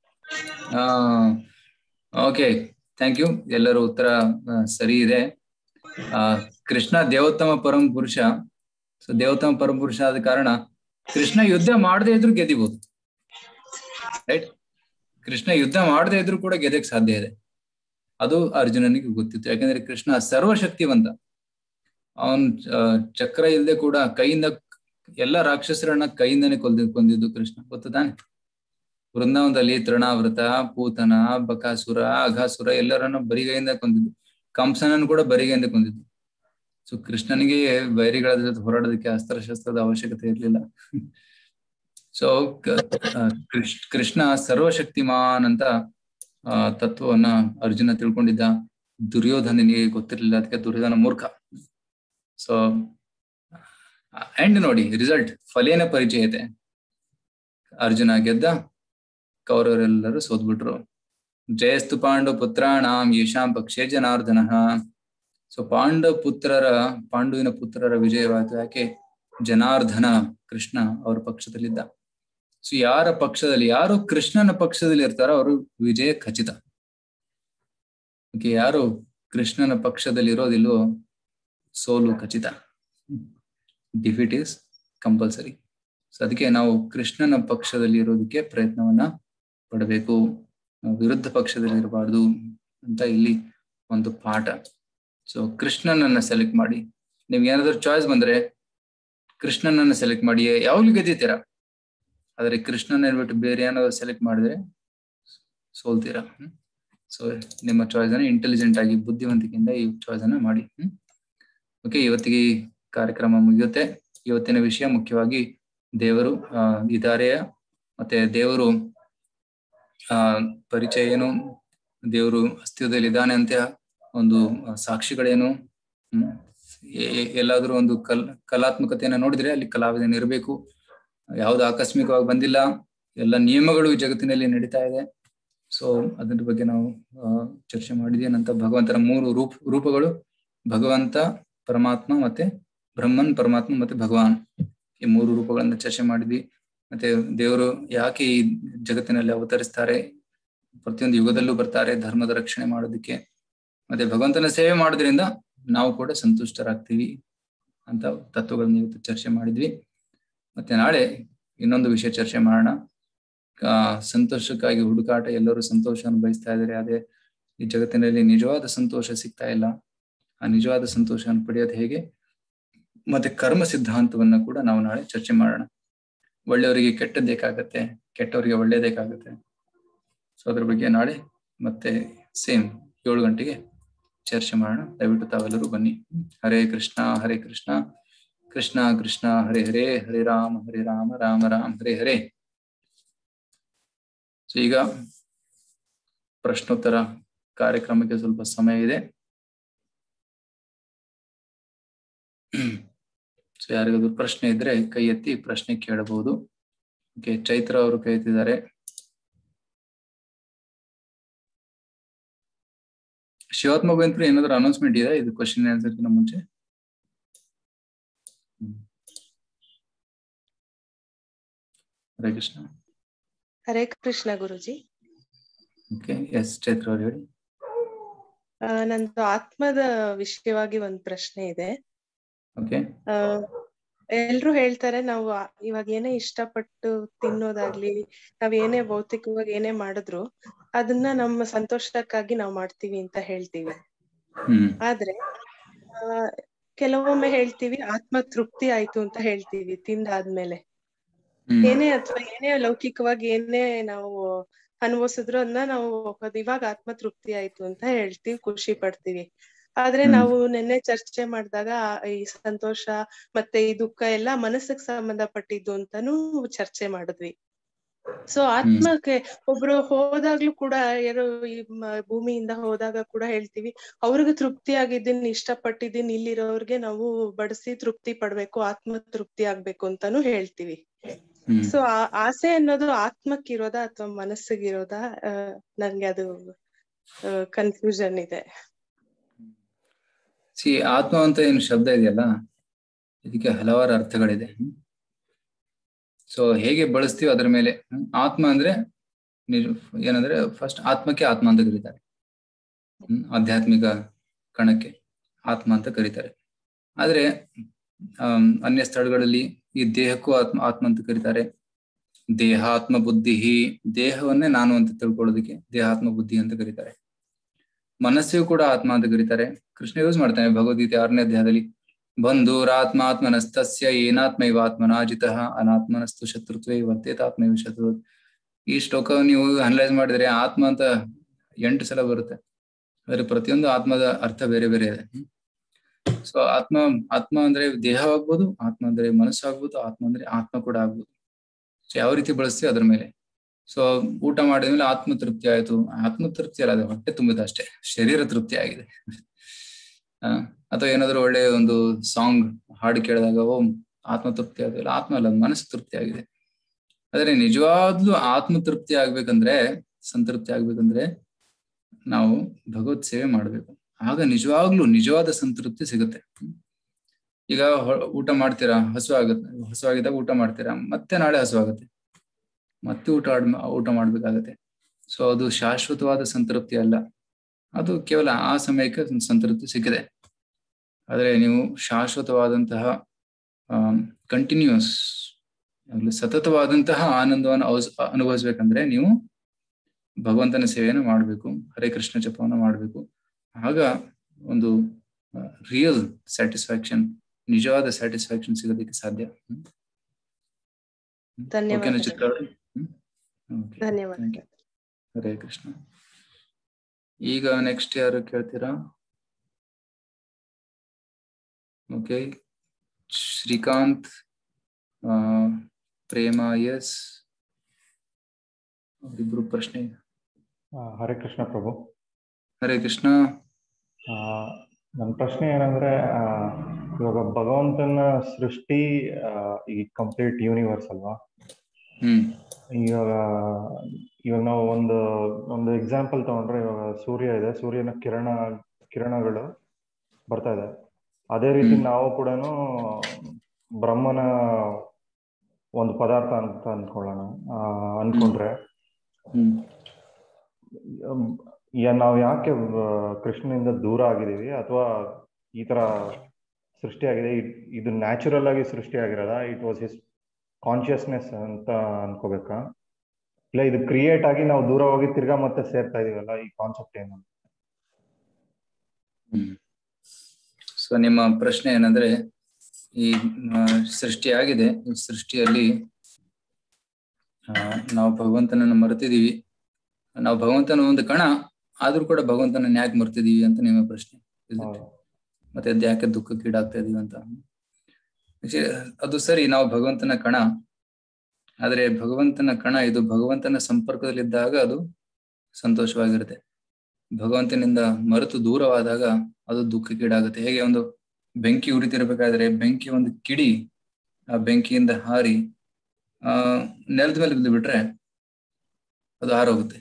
B: Okay, thank you. ಎಲ್ಲರೂ ಉತ್ತರ ಸರಿ ಇದೆ. ಆ ಕೃಷ್ಣ ದೇವೋತ್ತಮ ಪರಮ ಪುರುಷ. ಸೊ ದೇವೋತ್ತಮ ಪರಮ ಪುರುಷ ಆದ ಕಾರಣ ಕೃಷ್ಣ ಯುದ್ಧ ಮಾಡದೇ ಇದ್ರು ಗೆದಿಬಹುದು, ರೈಟ್? ಕೃಷ್ಣ ಯುದ್ಧ ಮಾಡದೇ ಇದ್ರು ಕೂಡ ಗೆದಕ್ ಸಾಧ್ಯ ಇದೆ. ಅದು ಅರ್ಜುನನಿಗೆ ಗೊತ್ತಿತ್ತು, ಯಾಕಂದ್ರೆ ಕೃಷ್ಣ ಸರ್ವಶಕ್ತಿವಂತ. ಅವನ್ ಚಕ್ರ ಇಲ್ಲದೆ ಕೂಡ ಕೈಯಿಂದ ಎಲ್ಲ ರಾಕ್ಷಸರನ್ನ ಕೈಯಿಂದನೇ ಕೊಂದ ಕೊಂದಿದ್ದು ಕೃಷ್ಣ, ಗೊತ್ತು ತಾನೆ? ವೃಂದಾವನದಲ್ಲಿ ತೃಣಾವೃತ, ಪೂತನ, ಬಕಾಸುರ, ಅಘಾಸುರ ಎಲ್ಲರನ್ನ ಬರಿಗೈಯಿಂದ ಕೊಂದಿದ್ದು. ಕಂಸನನ್ನು ಕೂಡ ಬರಿಗೈಯಿಂದ ಕೊಂದಿದ್ದು. ಸೊ ಕೃಷ್ಣನಿಗೆ ವೈರಿಗಳ ಜೊತೆ ಹೋರಾಡೋದಕ್ಕೆ ಅಸ್ತ್ರಶಸ್ತ್ರದ ಅವಶ್ಯಕತೆ ಇರ್ಲಿಲ್ಲ. ಸೊ ಕೃಷ್ಣ ಸರ್ವಶಕ್ತಿಮಾನ್ ಅಂತ ಆ ತತ್ವವನ್ನ ಅರ್ಜುನ ತಿಳ್ಕೊಂಡಿದ್ದ, ದುರ್ಯೋಧನಿಗೆ ಗೊತ್ತಿರ್ಲಿಲ್ಲ, ಅದಕ್ಕೆ ದುರ್ಯೋಧನ ಮೂರ್ಖ. ಸೊ ಎಂಡ್ ನೋಡಿ, ರಿಸಲ್ಟ್ ಫಲೇನ ಪರಿಚಯತೆ. ಅರ್ಜುನ ಗೆದ್ದ, ಕೌರವರೆಲ್ಲರೂ ಸೋತ್ಬಿಟ್ರು. ಜಯಸ್ತು ಪಾಂಡು ಪುತ್ರಾಣಾಂ ಯಶಾಂ ಪಕ್ಷೇ ಜನಾರ್ದನ. ಸೊ ಪಾಂಡವ ಪುತ್ರರ ಪಾಂಡುವಿನ ಪುತ್ರರ ವಿಜಯವಾಯಿತು. ಯಾಕೆ? ಜನಾರ್ದನ ಕೃಷ್ಣ ಅವ್ರ ಪಕ್ಷದಲ್ಲಿದ್ದ. ಸೊ ಯಾರ ಪಕ್ಷದಲ್ಲಿ, ಯಾರು ಕೃಷ್ಣನ ಪಕ್ಷದಲ್ಲಿ ಇರ್ತಾರೋ ಅವರು ವಿಜಯ ಖಚಿತ. ಓಕೆ, ಯಾರು ಕೃಷ್ಣನ ಪಕ್ಷದಲ್ಲಿ ಇರೋದಿಲ್ಲೋ ಸೋಲು ಖಚಿತ. Defeat is compulsory. ಸೊ ಅದಕ್ಕೆ ನಾವು ಕೃಷ್ಣನ ಪಕ್ಷದಲ್ಲಿ ಇರೋದಕ್ಕೆ ಪ್ರಯತ್ನವನ್ನ ಪಡಬೇಕು, ವಿರುದ್ಧ ಪಕ್ಷದಲ್ಲಿ ಇರಬಾರ್ದು ಅಂತ ಇಲ್ಲಿ ಒಂದು ಪಾಠ. ಸೊ ಕೃಷ್ಣನನ್ನ ಸೆಲೆಕ್ಟ್ ಮಾಡಿ. ನಿಮ್ಗೆ ಏನಾದ್ರು ಚಾಯ್ಸ್ ಬಂದ್ರೆ ಕೃಷ್ಣನನ್ನ ಸೆಲೆಕ್ಟ್ ಮಾಡಿ, ಯಾವಾಗ್ಲೂ ಗೆದ್ದಿತೀರಾ. ಆದ್ರೆ ಕೃಷ್ಣನ ಹೇಳ್ಬಿಟ್ಟು ಬೇರೆ ಏನಾದ್ರು ಸೆಲೆಕ್ಟ್ ಮಾಡಿದ್ರೆ ಸೋಲ್ತೀರಾ. ಸೊ ನಿಮ್ಮ ಚಾಯ್ಸ್ ಅನ್ನ ಇಂಟೆಲಿಜೆಂಟ್ ಆಗಿ, ಬುದ್ಧಿವಂತಿಕೆಯಿಂದ ಈ ಚಾಯ್ಸ್ ಅನ್ನ ಮಾಡಿ. ಹ್ಮ್ ಓಕೆ, ಇವತ್ತಿಗೆ ಈ ಕಾರ್ಯಕ್ರಮ ಮುಗಿಯುತ್ತೆ. ಇವತ್ತಿನ ವಿಷಯ ಮುಖ್ಯವಾಗಿ ದೇವರು ಆ ಇದ್ದಾರೆ, ಮತ್ತೆ ದೇವರು ಆ ಪರಿಚಯ ಏನು, ದೇವರು ಅಸ್ತಿತ್ವದಲ್ಲಿ ಇದ್ದಾನೆ ಅಂತ ಒಂದು ಸಾಕ್ಷಿಗಳೇನು, ಹ್ಮ್ ಎಲ್ಲಾದ್ರೂ ಒಂದು ಕಲ್ ಕಲಾತ್ಮಕತೆಯನ್ನ ನೋಡಿದ್ರೆ ಅಲ್ಲಿ ಕಲಾವಿದನ ಇರಬೇಕು. ಯಾವ್ದು ಆಕಸ್ಮಿಕವಾಗಿ ಬಂದಿಲ್ಲ, ಎಲ್ಲ ನಿಯಮಗಳು ಈ ಜಗತ್ತಿನಲ್ಲಿ ನಡೀತಾ ಇದೆ. ಸೊ ಅದ್ರ ಬಗ್ಗೆ ನಾವು ಅಹ್ ಚರ್ಚೆ ಮಾಡಿದ್ವಿ. ನಂತರ ಭಗವಂತನ ಮೂರು ರೂಪ ರೂಪಗಳು ಭಗವಂತ, ಪರಮಾತ್ಮ ಮತ್ತೆ ಬ್ರಹ್ಮನ್, ಪರಮಾತ್ಮ ಮತ್ತೆ ಭಗವಾನ್, ಈ ಮೂರು ರೂಪಗಳನ್ನ ಚರ್ಚೆ ಮಾಡಿದ್ವಿ. ಮತ್ತೆ ದೇವರು ಯಾಕೆ ಈ ಜಗತ್ತಿನಲ್ಲಿ ಅವತರಿಸ್ತಾರೆ, ಪ್ರತಿಯೊಂದು ಯುಗದಲ್ಲೂ ಬರ್ತಾರೆ ಧರ್ಮದ ರಕ್ಷಣೆ ಮಾಡೋದಕ್ಕೆ. ಮತ್ತೆ ಭಗವಂತನ ಸೇವೆ ಮಾಡೋದ್ರಿಂದ ನಾವು ಕೂಡ ಸಂತುಷ್ಟರಾಗ್ತೀವಿ ಅಂತ ತತ್ವಗಳನ್ನ ಇವತ್ತು ಚರ್ಚೆ ಮಾಡಿದ್ವಿ. ಮತ್ತೆ ನಾಳೆ ಇನ್ನೊಂದು ವಿಷಯ ಚರ್ಚೆ ಮಾಡೋಣ. ಆ ಸಂತೋಷಕ್ಕಾಗಿ ಹುಡುಕಾಟ, ಎಲ್ಲರೂ ಸಂತೋಷವನ್ನು ಬಯಸ್ತಾ ಇದ್ದಾರೆ, ಅದೇ ಈ ಜಗತ್ತಿನಲ್ಲಿ ನಿಜವಾದ ಸಂತೋಷ ಸಿಗ್ತಾ ಇಲ್ಲ. ಆ ನಿಜವಾದ ಸಂತೋಷವನ್ನು ಪಡೆಯೋದು ಹೇಗೆ, ಮತ್ತೆ ಕರ್ಮ ಸಿದ್ಧಾಂತವನ್ನ ಕೂಡ ನಾವು ನಾಳೆ ಚರ್ಚೆ ಮಾಡೋಣ. ಒಳ್ಳೆಯವರಿಗೆ ಕೆಟ್ಟದ್ದೇಕಾಗತ್ತೆ, ಕೆಟ್ಟವರಿಗೆ ಒಳ್ಳೇದೇಕಾಗತ್ತೆ. ಸೊ ಅದ್ರ ಬಗ್ಗೆ ನಾಳೆ ಮತ್ತೆ ಸೇಮ್ ಏಳು ಗಂಟೆಗೆ ಚರ್ಚೆ ಮಾಡೋಣ. ದಯವಿಟ್ಟು ತಾವೆಲ್ಲರೂ ಬನ್ನಿ. ಹರೇ ಕೃಷ್ಣ ಹರೇ ಕೃಷ್ಣ ಕೃಷ್ಣ ಕೃಷ್ಣ ಹರೇ ಹರೇ, ಹರೇ ರಾಮ ಹರೇ ರಾಮ ರಾಮ ರಾಮ ಹರೇ ಹರೇ. ಸೊ ಈಗ ಪ್ರಶ್ನೋತ್ತರ ಕಾರ್ಯಕ್ರಮಕ್ಕೆ ಸ್ವಲ್ಪ ಸಮಯ ಇದೆ. ಸೊ ಯಾರಿಗಾದ್ರು ಪ್ರಶ್ನೆ ಇದ್ರೆ ಕೈ ಎತ್ತಿ ಪ್ರಶ್ನೆ ಕೇಳಬಹುದು. ಓಕೆ, ಚೈತ್ರ ಅವರು ಕೈ ಎತ್ತಿದ್ದಾರೆ. ಶಿವಾತ್ಮ ಗೋವಿಂದ್ರ ಏನಾದ್ರು ಅನೌನ್ಸ್ಮೆಂಟ್ ಇದೆ ಇದು ಕ್ವಶನ್ ಆನ್ಸರ್ಗಿನ ಮುಂಚೆ? ಹರೇ ಕೃಷ್ಣ.
G: ಹರೇ ಕೃಷ್ಣ ಗುರುಜಿ.
B: ಓಕೆ, ಎಸ್ ಚೈತ್ರ ಅವ್ರು ಹೇಳಿ.
G: ಆ, ನಂದು ಆತ್ಮದ ವಿಷಯವಾಗಿ ಒಂದ್ ಪ್ರಶ್ನೆ ಇದೆ.
B: ಓಕೆ.
G: ಆ ಎಲ್ರು ಹೇಳ್ತಾರೆ ನಾವು ಇವಾಗ ಏನೇ ಇಷ್ಟಪಟ್ಟು ತಿನ್ನೋದಾಗ್ಲಿ, ನಾವ್ ಏನೇ ಭೌತಿಕವಾಗಿ ಏನೇ ಮಾಡಿದ್ರು ಅದನ್ನ ನಮ್ಮ ಸಂತೋಷಕ್ಕಾಗಿ ನಾವ್ ಮಾಡ್ತೀವಿ ಅಂತ ಹೇಳ್ತೀವಿ. ಆದ್ರೆ ಆ ಕೆಲವೊಮ್ಮೆ ಹೇಳ್ತೀವಿ ಆತ್ಮ ತೃಪ್ತಿ ಆಯ್ತು ಅಂತ ಹೇಳ್ತೀವಿ ತಿಂದಾದ್ಮೇಲೆ. ಏನೇ ಅಥವಾ ಏನೇ ಲೌಕಿಕವಾಗಿ ಏನೇ ನಾವು ಅನುಭವಿಸಿದ್ರು ಅದನ್ನ ನಾವು ಅದ್ ಇವಾಗ ಆತ್ಮ ತೃಪ್ತಿ ಆಯ್ತು ಅಂತ ಹೇಳ್ತೀವಿ, ಖುಷಿ ಪಡ್ತೀವಿ. ಆದ್ರೆ ನಾವು ನಿನ್ನೆ ಚರ್ಚೆ ಮಾಡಿದಾಗ ಈ ಸಂತೋಷ ಮತ್ತೆ ಈ ದುಃಖ ಎಲ್ಲ ಮನಸ್ಸಿಗೆ ಸಂಬಂಧಪಟ್ಟಿದ್ದು ಅಂತಾನು ಚರ್ಚೆ ಮಾಡಿದ್ವಿ. ಸೊ ಆತ್ಮಕ್ಕೆ ಒಬ್ರು ಹೋದಾಗ್ಲೂ ಕೂಡ ಯಾರೋ ಈ ಭೂಮಿಯಿಂದ ಹೋದಾಗ ಕೂಡ ಹೇಳ್ತೀವಿ ಅವ್ರಿಗೆ ತೃಪ್ತಿ ಆಗಿದ್ದೀನಿ, ಇಷ್ಟಪಟ್ಟಿದ್ದೀನಿ, ಇಲ್ಲಿರೋರ್ಗೆ ನಾವು ಬಡಿಸಿ ತೃಪ್ತಿ ಪಡ್ಬೇಕು, ಆತ್ಮ ತೃಪ್ತಿ ಆಗ್ಬೇಕು ಅಂತಾನು ಹೇಳ್ತೀವಿ. ಸೊ ಆ ಆಸೆ ಅನ್ನೋದು ಆತ್ಮಕ್ಕಿರೋದಾ ಅಥವಾ ಮನಸ್ಸಿಗಿರೋದಾ? ಅಹ್ ನನ್ಗೆ ಅದು ಕನ್ಫ್ಯೂಷನ್ ಇದೆ.
B: ಸಿ ಆತ್ಮ ಅಂತ ಏನು ಶಬ್ದ ಇದೆಯಲ್ಲ, ಇದಕ್ಕೆ ಹಲವಾರು ಅರ್ಥಗಳಿದೆ. ಸೊ ಹೇಗೆ ಬಳಸ್ತೀವಿ ಅದ್ರ ಮೇಲೆ. ಆತ್ಮ ಅಂದ್ರೆ ನಿಜ ಏನಂದ್ರೆ ಫಸ್ಟ್ ಆತ್ಮಕ್ಕೆ ಆತ್ಮ ಅಂತ ಕರೀತಾರೆ. ಹ್ಮ್ ಆಧ್ಯಾತ್ಮಿಕ ಕಣಕ್ಕೆ ಆತ್ಮ ಅಂತ ಕರೀತಾರೆ. ಆದ್ರೆ ಅಹ್ ಅನ್ಯ ಸ್ಥಳಗಳಲ್ಲಿ ಈ ದೇಹಕ್ಕೂ ಆತ್ಮ ಆತ್ಮ ಅಂತ ಕರೀತಾರೆ. ದೇಹ ಆತ್ಮ ಬುದ್ಧಿ, ದೇಹವನ್ನೇ ನಾನು ಅಂತ ತಿಳ್ಕೊಳ್ಳೋದಕ್ಕೆ ದೇಹಾತ್ಮ ಬುದ್ಧಿ ಅಂತ ಕರೀತಾರೆ. ಮನಸ್ಸಿಗೂ ಕೂಡ ಆತ್ಮ ಅಂತ ಕರೀತಾರೆ. ಕೃಷ್ಣ ಯೂಸ್ ಮಾಡ್ತಾನೆ ಭಗವದ್ಗೀತೆ ಆರನೇ ಅಧ್ಯಾಯದಲ್ಲಿ, ಬಂಧುರಾತ್ಮಾತ್ಮನಸ್ತಸ್ಯ ಏನಾತ್ಮ ಇವ ಆತ್ಮನಾಜಿತಃ ಅನಾತ್ಮನಸ್ತು ಶತ್ರುತ್ವೇ ವರ್ತೇತಾತ್ಮೈವ ಶತ್ರು. ಈ ಶ್ಲೋಕ ನೀವು ಅನಲೈಸ್ ಮಾಡಿದ್ರೆ ಆತ್ಮ ಅಂತ ಎಂಟು ಸಲ ಬರುತ್ತೆ. ಆದ್ರೆ ಪ್ರತಿಯೊಂದು ಆತ್ಮದ ಅರ್ಥ ಬೇರೆ ಬೇರೆ ಇದೆ. ಸೊ ಆತ್ಮ ಆತ್ಮ ಅಂದ್ರೆ ದೇಹ ಆಗ್ಬೋದು, ಆತ್ಮ ಅಂದ್ರೆ ಮನಸ್ಸು ಆಗ್ಬೋದು, ಆತ್ಮ ಅಂದ್ರೆ ಆತ್ಮ ಕೂಡ ಆಗ್ಬೋದು. ಸೊ ಯಾವ ರೀತಿ ಬಳಸ್ತೀವಿ ಅದ್ರ ಮೇಲೆ. ಸೊ ಊಟ ಮಾಡಿದ್ಮೇಲೆ ಆತ್ಮ ತೃಪ್ತಿ ಆಯ್ತು, ಆತ್ಮ ತೃಪ್ತಿ ಅಲ್ಲ, ಅದು ಹೊಟ್ಟೆ ತುಂಬಿದ ಅಷ್ಟೇ, ಶರೀರ ತೃಪ್ತಿ ಆಗಿದೆ. ಆ ಅಥವಾ ಏನಾದ್ರು ಒಳ್ಳೆ ಒಂದು ಸಾಂಗ್ ಹಾಡು ಕೇಳಿದಾಗ ಓ ಆತ್ಮ ತೃಪ್ತಿ ಆಗೋದಿಲ್ಲ, ಆತ್ಮ ಅಲ್ಲ ಮನಸ್ಸು ತೃಪ್ತಿ ಆಗಿದೆ. ಆದ್ರೆ ನಿಜವಾಗ್ಲೂ ಆತ್ಮ ತೃಪ್ತಿ ಆಗ್ಬೇಕಂದ್ರೆ, ಸಂತೃಪ್ತಿ ಆಗ್ಬೇಕಂದ್ರೆ ನಾವು ಭಗವತ್ ಸೇವೆ ಮಾಡ್ಬೇಕು. ಆಗ ನಿಜವಾಗ್ಲೂ ನಿಜವಾದ ಸಂತೃಪ್ತಿ ಸಿಗುತ್ತೆ. ಈಗ ಊಟ ಮಾಡ್ತೀರಾ, ಹಸು ಆಗುತ್ತೆ, ಹಸು ಆಗಿದ್ದಾಗ ಊಟ ಮಾಡ್ತೀರಾ, ಮತ್ತೆ ನಾಳೆ ಹಸು ಆಗುತ್ತೆ, ಮತ್ತೆ ಊಟ ಊಟ ಮಾಡ್ಬೇಕಾಗತ್ತೆ. ಸೊ ಅದು ಶಾಶ್ವತವಾದ ಸಂತೃಪ್ತಿ ಅಲ್ಲ, ಅದು ಕೇವಲ ಆ ಸಮಯಕ್ಕೆ ಸಂತೃಪ್ತಿ ಸಿಕ್ಕಿದೆ. ಆದ್ರೆ ನೀವು ಶಾಶ್ವತವಾದಂತಹ ಕಂಟಿನ್ಯೂಸ್ ಸತತವಾದಂತಹ ಆನಂದವನ್ನು ಅನುಭವಿಸ್ಬೇಕಂದ್ರೆ ನೀವು ಭಗವಂತನ ಸೇವೆಯನ್ನು ಮಾಡ್ಬೇಕು, ಹರೇ ಕೃಷ್ಣ ಜಪವನ್ನು ಮಾಡ್ಬೇಕು. ಆಗ ಒಂದು ರಿಯಲ್ ಸ್ಯಾಟಿಸ್ಫ್ಯಾಕ್ಷನ್, ನಿಜವಾದ ಸ್ಯಾಟಿಸ್ಫ್ಯಾಕ್ಷನ್ ಸಿಗೋದಕ್ಕೆ ಸಾಧ್ಯ. ಓಕೆನಾ ಚಿತ್ರ ಅವರು?
G: ಧನ್ಯವಾದ.
B: ಹರೇ ಕೃಷ್ಣ. ಈಗ ನೆಕ್ಸ್ಟ್ ಯಾರು ಕೇಳ್ತೀರಾ? ಓಕೆ, ಶ್ರೀಕಾಂತ್, ಪ್ರೇಮ, ಎಸ್ ಅವರಿಬ್ರು ಪ್ರಶ್ನೆ.
H: ಹರೇ ಕೃಷ್ಣ ಪ್ರಭು.
B: ಹರೇ ಕೃಷ್ಣ.
H: ನನ್ನ ಪ್ರಶ್ನೆ ಏನಂದ್ರೆ, ಇವಾಗ ಭಗವಂತನ ಸೃಷ್ಟಿ ಈ ಕಂಪ್ಲೀಟ್ ಯೂನಿವರ್ಸ್ ಅಲ್ವಾ?
B: ಹ್ಮ್
H: ಇವಾಗ ಇವಾಗ ನಾವು ಒಂದು ಒಂದು ಎಕ್ಸಾಂಪಲ್ ತಗೊಂಡ್ರೆ, ಇವಾಗ ಸೂರ್ಯ ಇದೆ, ಸೂರ್ಯನ ಕಿರಣ ಕಿರಣಗಳು ಬರ್ತಾ ಇದೆ. ಅದೇ ರೀತಿ ನಾವು ಕೂಡ ಬ್ರಹ್ಮನ ಒಂದು ಪದಾರ್ಥ ಅಂತ ಅನ್ಕೊಳ್ಳೋಣ. ಅನ್ಕೊಂಡ್ರೆ ನಾವು ಯಾಕೆ ಕೃಷ್ಣನಿಂದ ದೂರ ಆಗಿದ್ದೀವಿ ಅಥವಾ ಈ ತರ ಸೃಷ್ಟಿಯಾಗಿದೆ, ಇದು ನ್ಯಾಚುರಲ್ ಆಗಿ ಸೃಷ್ಟಿಯಾಗಿರೋದ, ಇಟ್ ವಾಸ್ ಹಿಸ್ ಕಾನ್ಶಿಯಸ್ನೆಸ್ ಅಂತ ಅನ್ಕೋಬೇಕಾ, ಇಲ್ಲ ಇದು ಕ್ರಿಯೇಟ್ ಆಗಿ ನಾವು ದೂರ ಹೋಗಿ ತಿರ್ಗಾ ಮತ್ತೆ ಸೇರ್ತಾ ಇದೀವಲ್ಲ, ಈ ಕಾನ್ಸೆಪ್ಟ್ ಏನು?
B: ಹ್ಮ್ ಸೊ ನಿಮ್ಮ ಪ್ರಶ್ನೆ ಏನಂದ್ರೆ, ಈ ಸೃಷ್ಟಿಯಾಗಿದೆ, ಈ ಸೃಷ್ಟಿಯಲ್ಲಿ ಆ ನಾವು ಭಗವಂತನನ್ನು ಮರೆತಿದೀವಿ, ನಾವು ಭಗವಂತನ ಒಂದು ಕಣ ಆದ್ರೂ ಕೂಡ ಭಗವಂತನನ್ನ ಯಾಕೆ ಮರ್ತಿದೀವಿ ಅಂತ ನಿಮ್ಮ ಪ್ರಶ್ನೆ. ಮತ್ತೆ ಅದ್ ಯಾಕೆ ದುಃಖಕ್ಕೀಡಾಗ್ತಾ ಇದೀವಿ ಅಂತ. ಅದು ಸರಿ, ನಾವು ಭಗವಂತನ ಕಣ, ಆದ್ರೆ ಭಗವಂತನ ಕಣ ಇದು ಭಗವಂತನ ಸಂಪರ್ಕದಲ್ಲಿದ್ದಾಗ ಅದು ಸಂತೋಷವಾಗಿರುತ್ತೆ. ಭಗವಂತನಿಂದ ಮರೆತು ದೂರವಾದಾಗ ಅದು ದುಃಖಕ್ಕೀಡಾಗುತ್ತೆ. ಹೇಗೆ ಒಂದು ಬೆಂಕಿ ಉರಿತಿರ್ಬೇಕಾದ್ರೆ ಬೆಂಕಿ ಒಂದು ಕಿಡಿ ಆ ಬೆಂಕಿಯಿಂದ ಹಾರಿ ಆ ನೆಲದ ಮೇಲೆ ಬಿದ್ದು ಬಿಟ್ರೆ ಅದು ಹಾರೋಗುತ್ತೆ.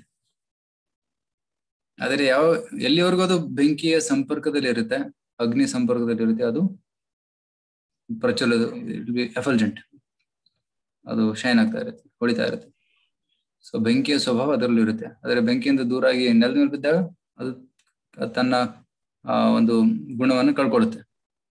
B: ಆದ್ರೆ ಯಾವ ಎಲ್ಲಿವರೆಗೂ ಅದು ಬೆಂಕಿಯ ಸಂಪರ್ಕದಲ್ಲಿ ಇರುತ್ತೆ, ಅಗ್ನಿ ಸಂಪರ್ಕದಲ್ಲಿ ಇರುತ್ತೆ, ಅದು ಪ್ರಚಲ ಎಫಲ್ಜೆಂಟ್, ಅದು ಶೈನ್ ಆಗ್ತಾ ಇರುತ್ತೆ, ಹೊಳಿತಾ ಇರುತ್ತೆ. ಸೊ ಬೆಂಕಿಯ ಸ್ವಭಾವ ಅದರಲ್ಲೂ ಇರುತ್ತೆ. ಆದ್ರೆ ಬೆಂಕಿಯಿಂದ ದೂರ ಆಗಿ ನೆಲದ ಮೇಲೆ ಬಿದ್ದಾಗ ಅದು ತನ್ನ ಆ ಒಂದು ಗುಣವನ್ನು ಕಳ್ಕೊಳ್ಳುತ್ತೆ.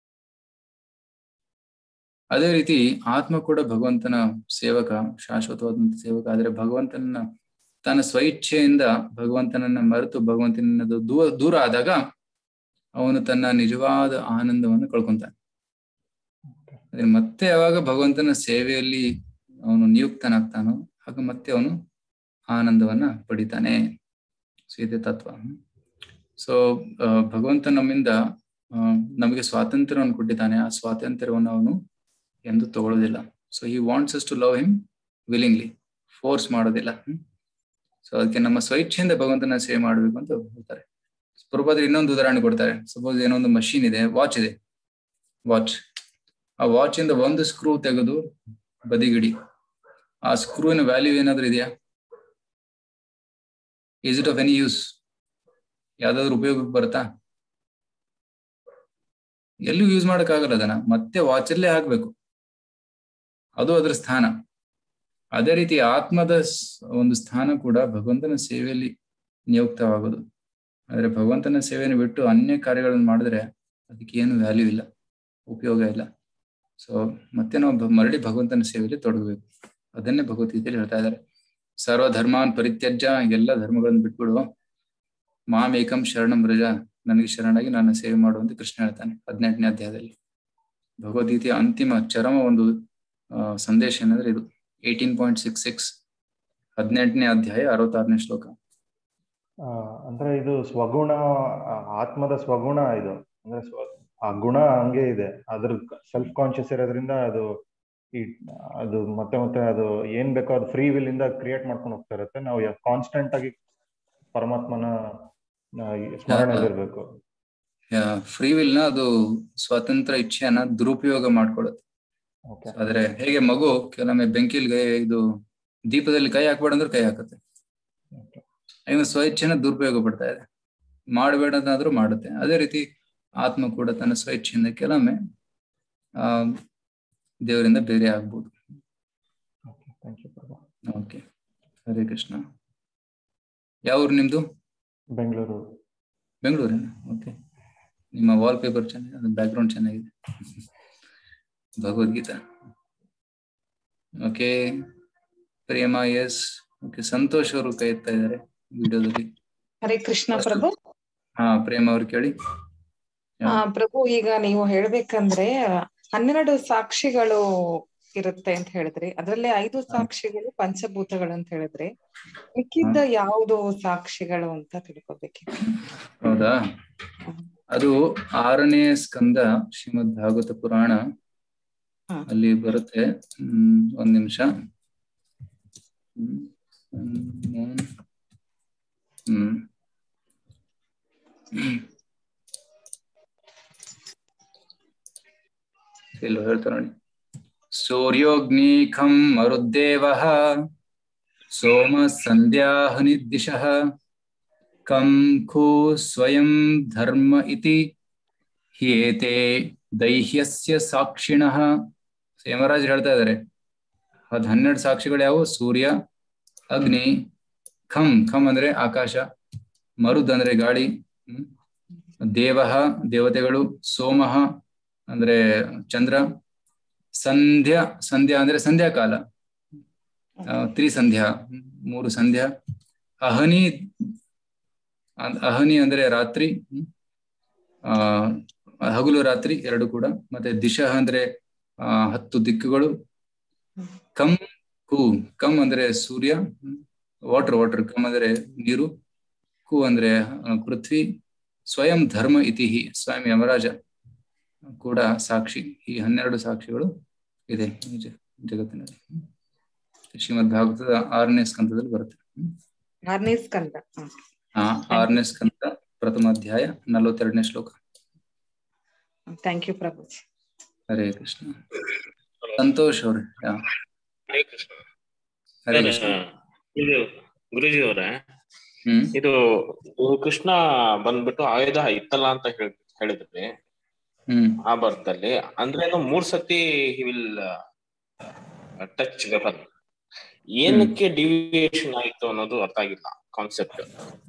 B: ಅದೇ ರೀತಿ ಆತ್ಮ ಕೂಡ ಭಗವಂತನ ಸೇವಕ, ಶಾಶ್ವತವಾದಂತ ಸೇವಕ. ಆದ್ರೆ ಭಗವಂತನ ತನ್ನ ಸ್ವಇಚ್ಛೆಯಿಂದ ಭಗವಂತನನ್ನ ಮರೆತು ಭಗವಂತನ ದೂರ ದೂರ ಆದಾಗ ಅವನು ತನ್ನ ನಿಜವಾದ ಆನಂದವನ್ನು ಕಳ್ಕೊಂತಾನೆ. ಅದೇ ಮತ್ತೆ ಯಾವಾಗ ಭಗವಂತನ ಸೇವೆಯಲ್ಲಿ ಅವನು ನಿಯುಕ್ತನಾಗ್ತಾನೋ ಆಗ ಮತ್ತೆ ಅವನು ಆನಂದವನ್ನ ಪಡಿತಾನೆ. ಸೊ ಇದೇ ತತ್ವ. ಸೊ ಭಗವಂತ ನಮ್ಮಿಂದ ನಮಗೆ ಸ್ವಾತಂತ್ರ್ಯವನ್ನು ಕೊಟ್ಟಿದ್ದಾನೆ. ಆ ಸ್ವಾತಂತ್ರ್ಯವನ್ನು ಅವನು ಎಂದು ತಗೊಳ್ಳೋದಿಲ್ಲ. So he wants us to love him willingly, force ಮಾಡೋದಿಲ್ಲ. ಸೊ ಅದಕ್ಕೆ ನಮ್ಮ ಸ್ವಇಚ್ಛೆಯಿಂದ ಭಗವಂತನ ಸೇವೆ ಮಾಡಬೇಕು ಅಂತ ಹೇಳ್ತಾರೆ. ಪ್ರಭುಪಾದರು ಇನ್ನೊಂದು ಉದಾಹರಣೆ ಕೊಡ್ತಾರೆ. ಸಪೋಸ್ ಏನೋ ಒಂದು ಮಷೀನ್ ಇದೆ, ವಾಚ್ ಇದೆ, ವಾಚ್ ಆ ವಾಚ್ ಇಂದ ಒಂದು ಸ್ಕ್ರೂ ತೆಗೆದು ಬದಿಗಿಡಿ, ಆ ಸ್ಕ್ರೂವಿನ ವ್ಯಾಲ್ಯೂ ಏನಾದ್ರೂ ಇದೆಯಾ? Is it of any use? ಯಾವ್ದಾದ್ರು ಉಪಯೋಗಕ್ಕೆ ಬರುತ್ತಾ? ಎಲ್ಲೂ ಯೂಸ್ ಮಾಡಕ್ಕಾಗಲ್ಲ. ಅದನ್ನ ಮತ್ತೆ ವಾಚಲ್ಲೇ ಹಾಕ್ಬೇಕು, ಅದು ಅದರ ಸ್ಥಾನ. ಅದೇ ರೀತಿ ಆತ್ಮದ ಒಂದು ಸ್ಥಾನ ಕೂಡ ಭಗವಂತನ ಸೇವೆಯಲ್ಲಿ ನಿಯುಕ್ತವಾಗೋದು. ಆದ್ರೆ ಭಗವಂತನ ಸೇವೆಯನ್ನು ಬಿಟ್ಟು ಅನ್ಯ ಕಾರ್ಯಗಳನ್ನು ಮಾಡಿದ್ರೆ ಅದಕ್ಕೆ ಏನು ವ್ಯಾಲ್ಯೂ ಇಲ್ಲ, ಉಪಯೋಗ ಇಲ್ಲ. ಸೊ ಮತ್ತೆ ನಾವು ಮರಳಿ ಭಗವಂತನ ಸೇವೆಯಲ್ಲಿ ತೊಡಗಬೇಕು. ಅದನ್ನೇ ಭಗವದ್ಗೀತೆಯಲ್ಲಿ ಹೇಳ್ತಾ ಇದ್ದಾರೆ. ಸರ್ವ ಧರ್ಮಾನ್ ಪರಿತ್ಯಜ್ಯ, ಎಲ್ಲ ಧರ್ಮಗಳನ್ನು ಬಿಟ್ಬಿಡುವ, ಮಾಂ ಏಕಂ ಶರಣಂ ವ್ರಜ, ನನಗೆ ಶರಣಾಗಿ ನನ್ನ ಸೇವೆ ಮಾಡುವಂತೆ ಕೃಷ್ಣ ಹೇಳ್ತಾನೆ ಹದಿನೆಂಟನೇ ಅಧ್ಯಾಯದಲ್ಲಿ. ಭಗವದ್ಗೀತೆಯ ಅಂತಿಮ ಚರಮ ಒಂದು ಅಹ್ ಸಂದೇಶ ಏನಂದ್ರೆ ಇದು ಏಟೀನ್ ಪಾಯಿಂಟ್ ಸಿಕ್ಸ್ ಸಿಕ್ಸ್ ಹದಿನೆಂಟನೇ ಅಧ್ಯಾಯ ಅರವತ್ತಾರನೇ ಶ್ಲೋಕ.
H: ಅಂದ್ರೆ ಇದು ಸ್ವಗುಣ, ಆತ್ಮದ ಸ್ವಗುಣ ಇದು. ಅಂದ್ರೆ ಸ್ವ ಆ ಗುಣ ಹಂಗೆ ಇದೆ, ಅದ್ರ ಸೆಲ್ಫ್ ಕಾನ್ಶಿಯಸ್ ಇರೋದ್ರಿಂದ ಅದು ಈ ಅದು ಮತ್ತೆ ಮತ್ತೆ ಅದು ಏನ್ ಬೇಕೋ ಅದು ಫ್ರೀ ವಿಲ್ ಇಂದ ಕ್ರಿಯೇಟ್ ಮಾಡ್ಕೊಂಡು ಹೋಗ್ತಾ ಇರುತ್ತೆ. ನಾವು ಕಾನ್ಸ್ಟೆಂಟ್ ಆಗಿ ಪರಮಾತ್ಮನ ಸ್ಮರಣೆಯಲ್ಲಿರ್ಬೇಕು.
B: ಫ್ರೀ ವಿಲ್ ನ ಅದು ಸ್ವಾತಂತ್ರ್ಯ ಇಚ್ಛೆಯನ್ನ ದುರುಪಯೋಗ ಮಾಡ್ಕೊಳ್ಳುತ್ತೆ. ಆದ್ರೆ ಹೇಗೆ ಮಗು ಕೆಲವೊಮ್ಮೆ ಬೆಂಕಿಲ್ ಇದು ದೀಪದಲ್ಲಿ ಕೈ ಹಾಕ್ಬೇಡ ಅಂದ್ರೆ ಕೈ ಹಾಕುತ್ತೆ, ಇನ್ನು ಸ್ವಇಚ್ಛೆನ ದುರುಪಯೋಗ ಪಡ್ತಾ ಇದೆ, ಮಾಡಬೇಡದಾದ್ರೂ ಮಾಡುತ್ತೆ. ಅದೇ ರೀತಿ ಆತ್ಮ ಕೂಡ ತನ್ನ ಸ್ವಇಚ್ಛೆಯಿಂದ ಕೆಲವೊಮ್ಮೆ ಆ ದೇವರಿಂದ ಬೇರೆ ಆಗ್ಬೋದು. ಓಕೆ, ಹರೇ ಕೃಷ್ಣ. ಯಾವ ಊರು ನಿಮ್ದು?
H: ಬೆಂಗಳೂರು.
B: ಬೆಂಗಳೂರೇನ? ಓಕೆ. ನಿಮ್ಮ ವಾಲ್ ಪೇಪರ್ ಚೆನ್ನಾಗಿದೆ, ಬ್ಯಾಕ್ ಗ್ರೌಂಡ್ ಚೆನ್ನಾಗಿದೆ. Bhagavad Gita. Okay, Prema S. Okay, Santosh ಅವರು ಕೈ ಎತ್ತಾ ಇದ್ದಾರೆ ವಿಡಿಯೋದಲ್ಲಿ.
I: ಹರೇ ಕೃಷ್ಣ ಪ್ರಭು.
B: ಹಾ, ಪ್ರೇಮ ಅವ್ರು ಕೇಳಿ.
I: ಹಾ ಪ್ರಭು, ಈಗ ನೀವು ಹೇಳ್ಬೇಕಂದ್ರೆ ಹನ್ನೆರಡು ಸಾಕ್ಷಿಗಳು ಇರುತ್ತೆ ಅಂತ ಹೇಳಿದ್ರಿ, ಅದ್ರಲ್ಲಿ ಐದು ಸಾಕ್ಷಿಗಳು ಪಂಚಭೂತಗಳು ಅಂತ ಹೇಳಿದ್ರಿ, ಮಿಕ್ಕಿದ್ದ ಯಾವುದು ಸಾಕ್ಷಿಗಳು ಅಂತ ತಿಳ್ಕೊಬೇಕಿತ್ತು.
B: ಹೌದಾ? ಅದು ಆರನೇ ಸ್ಕಂದ ಶ್ರೀಮದ್ ಭಾಗವತ ಪುರಾಣ ಅಲ್ಲಿ ಬರುತ್ತೆ. ಹ್ಮ್ ಒಂದ್ ನಿಮಿಷ. ಹ್ಮ್ ಹ್ಮ್ ಇಲ್ಲಿ ಹೇಳ್ತಾರೆ ನೋಡಿ. ಸೂರ್ಯೋಗ್ನಿಖಂ ಮರುದ್ದೇವಃ ಸೋಮ ಸಂಧ್ಯಾಹನಿರ್ದಿಶಃ ಕಂ ಖೂ ಸ್ವಯಂ ಧರ್ಮ ಇತಿ ಹ್ಯೇತೆ ದೈಹ್ಯಸ್ಯ ಸಾಕ್ಷಿಣಃ. ಯಮರಾಜ್ ಹೇಳ್ತಾ ಇದ್ದಾರೆ ಅದ್ ಹನ್ನೆರಡು ಸಾಕ್ಷಿಗಳು ಯಾವುವು? ಸೂರ್ಯ, ಅಗ್ನಿ, ಖಂ ಖಂ ಅಂದ್ರೆ ಆಕಾಶ, ಮರುದ್ ಅಂದ್ರೆ ಗಾಳಿ, ಹ್ಮ್ ದೇವಃ ದೇವತೆಗಳು, ಸೋಮಃ ಅಂದ್ರೆ ಚಂದ್ರ, ಸಂಧ್ಯಾ ಸಂಧ್ಯಾ ಅಂದ್ರೆ ಸಂಧ್ಯಾಕಾಲ, ತ್ರಿಸಂಧ್ಯಾ ಮೂರು ಸಂಧ್ಯಾ, ಅಹನಿ ಅಹನಿ ಅಂದ್ರೆ ರಾತ್ರಿ, ಆ ಹಗಲು ರಾತ್ರಿ ಎರಡು ಕೂಡ, ಮತ್ತೆ ದಿಶಃ ಅಂದ್ರೆ ಆ ಹತ್ತು ದಿಕ್ಕುಗಳು, ಕಂ ಕು ಕಂ ಅಂದ್ರೆ ಸೂರ್ಯ, ವಾಟರ್ ವಾಟರ್ ಕಂ ಅಂದ್ರೆ ನೀರು, ಕು ಅಂದ್ರೆ ಪೃಥ್ವಿ, ಸ್ವಯಂ ಧರ್ಮ ಇತಿಹಿ ಸ್ವಯಂ ಯಮರಾಜ ಕೂಡ ಸಾಕ್ಷಿ. ಈ ಹನ್ನೆರಡು ಸಾಕ್ಷಿಗಳು ಇದೆ ಜಗತ್ತಿನಲ್ಲಿ. ಶ್ರೀಮದ್ ಭಾಗವತದ ಆರನೇ ಸ್ಕಂದದಲ್ಲಿ ಬರುತ್ತೆ.
I: ಆರನೇ ಸ್ಕಂದ.
B: ಹಾ ಆರನೇ ಸ್ಕಂದ ಪ್ರಥಮ ಅಧ್ಯಾಯ ನಲವತ್ತೆರಡನೇ ಶ್ಲೋಕ.
I: Thank you Prabhuji.
B: ಹರೇ ಕೃಷ್ಣ. ಸಂತೋಷ್ ಅವ್ರೆ.
E: ಹರೇ ಕೃಷ್ಣ.
B: ಹರೇ ಕೃಷ್ಣ.
E: ಇದು ಗುರುಜಿ ಅವರೇ,
B: ಹ್ಮ್
E: ಇದು ಕೃಷ್ಣ ಬಂದ್ಬಿಟ್ಟು ಆಯುಧ ಇತ್ತಲ್ಲ ಅಂತ ಹೇಳಿ ಹೇಳಿದ್ರಿ
B: ಹ್ಮ್
E: ಆ ಬರ್ತಲ್ಲಿ, ಅಂದ್ರೆ ಮೂರ್ ಸತಿ ಹಿ ವಿಲ್ ಟಚ್ ವೆಪನ್. ಏನಕ್ಕೆ ಡಿವಿಯೇಷನ್ ಆಯ್ತು ಅನ್ನೋದು ಅರ್ಥ ಆಗಿಲ್ಲ ಕಾನ್ಸೆಪ್ಟ್.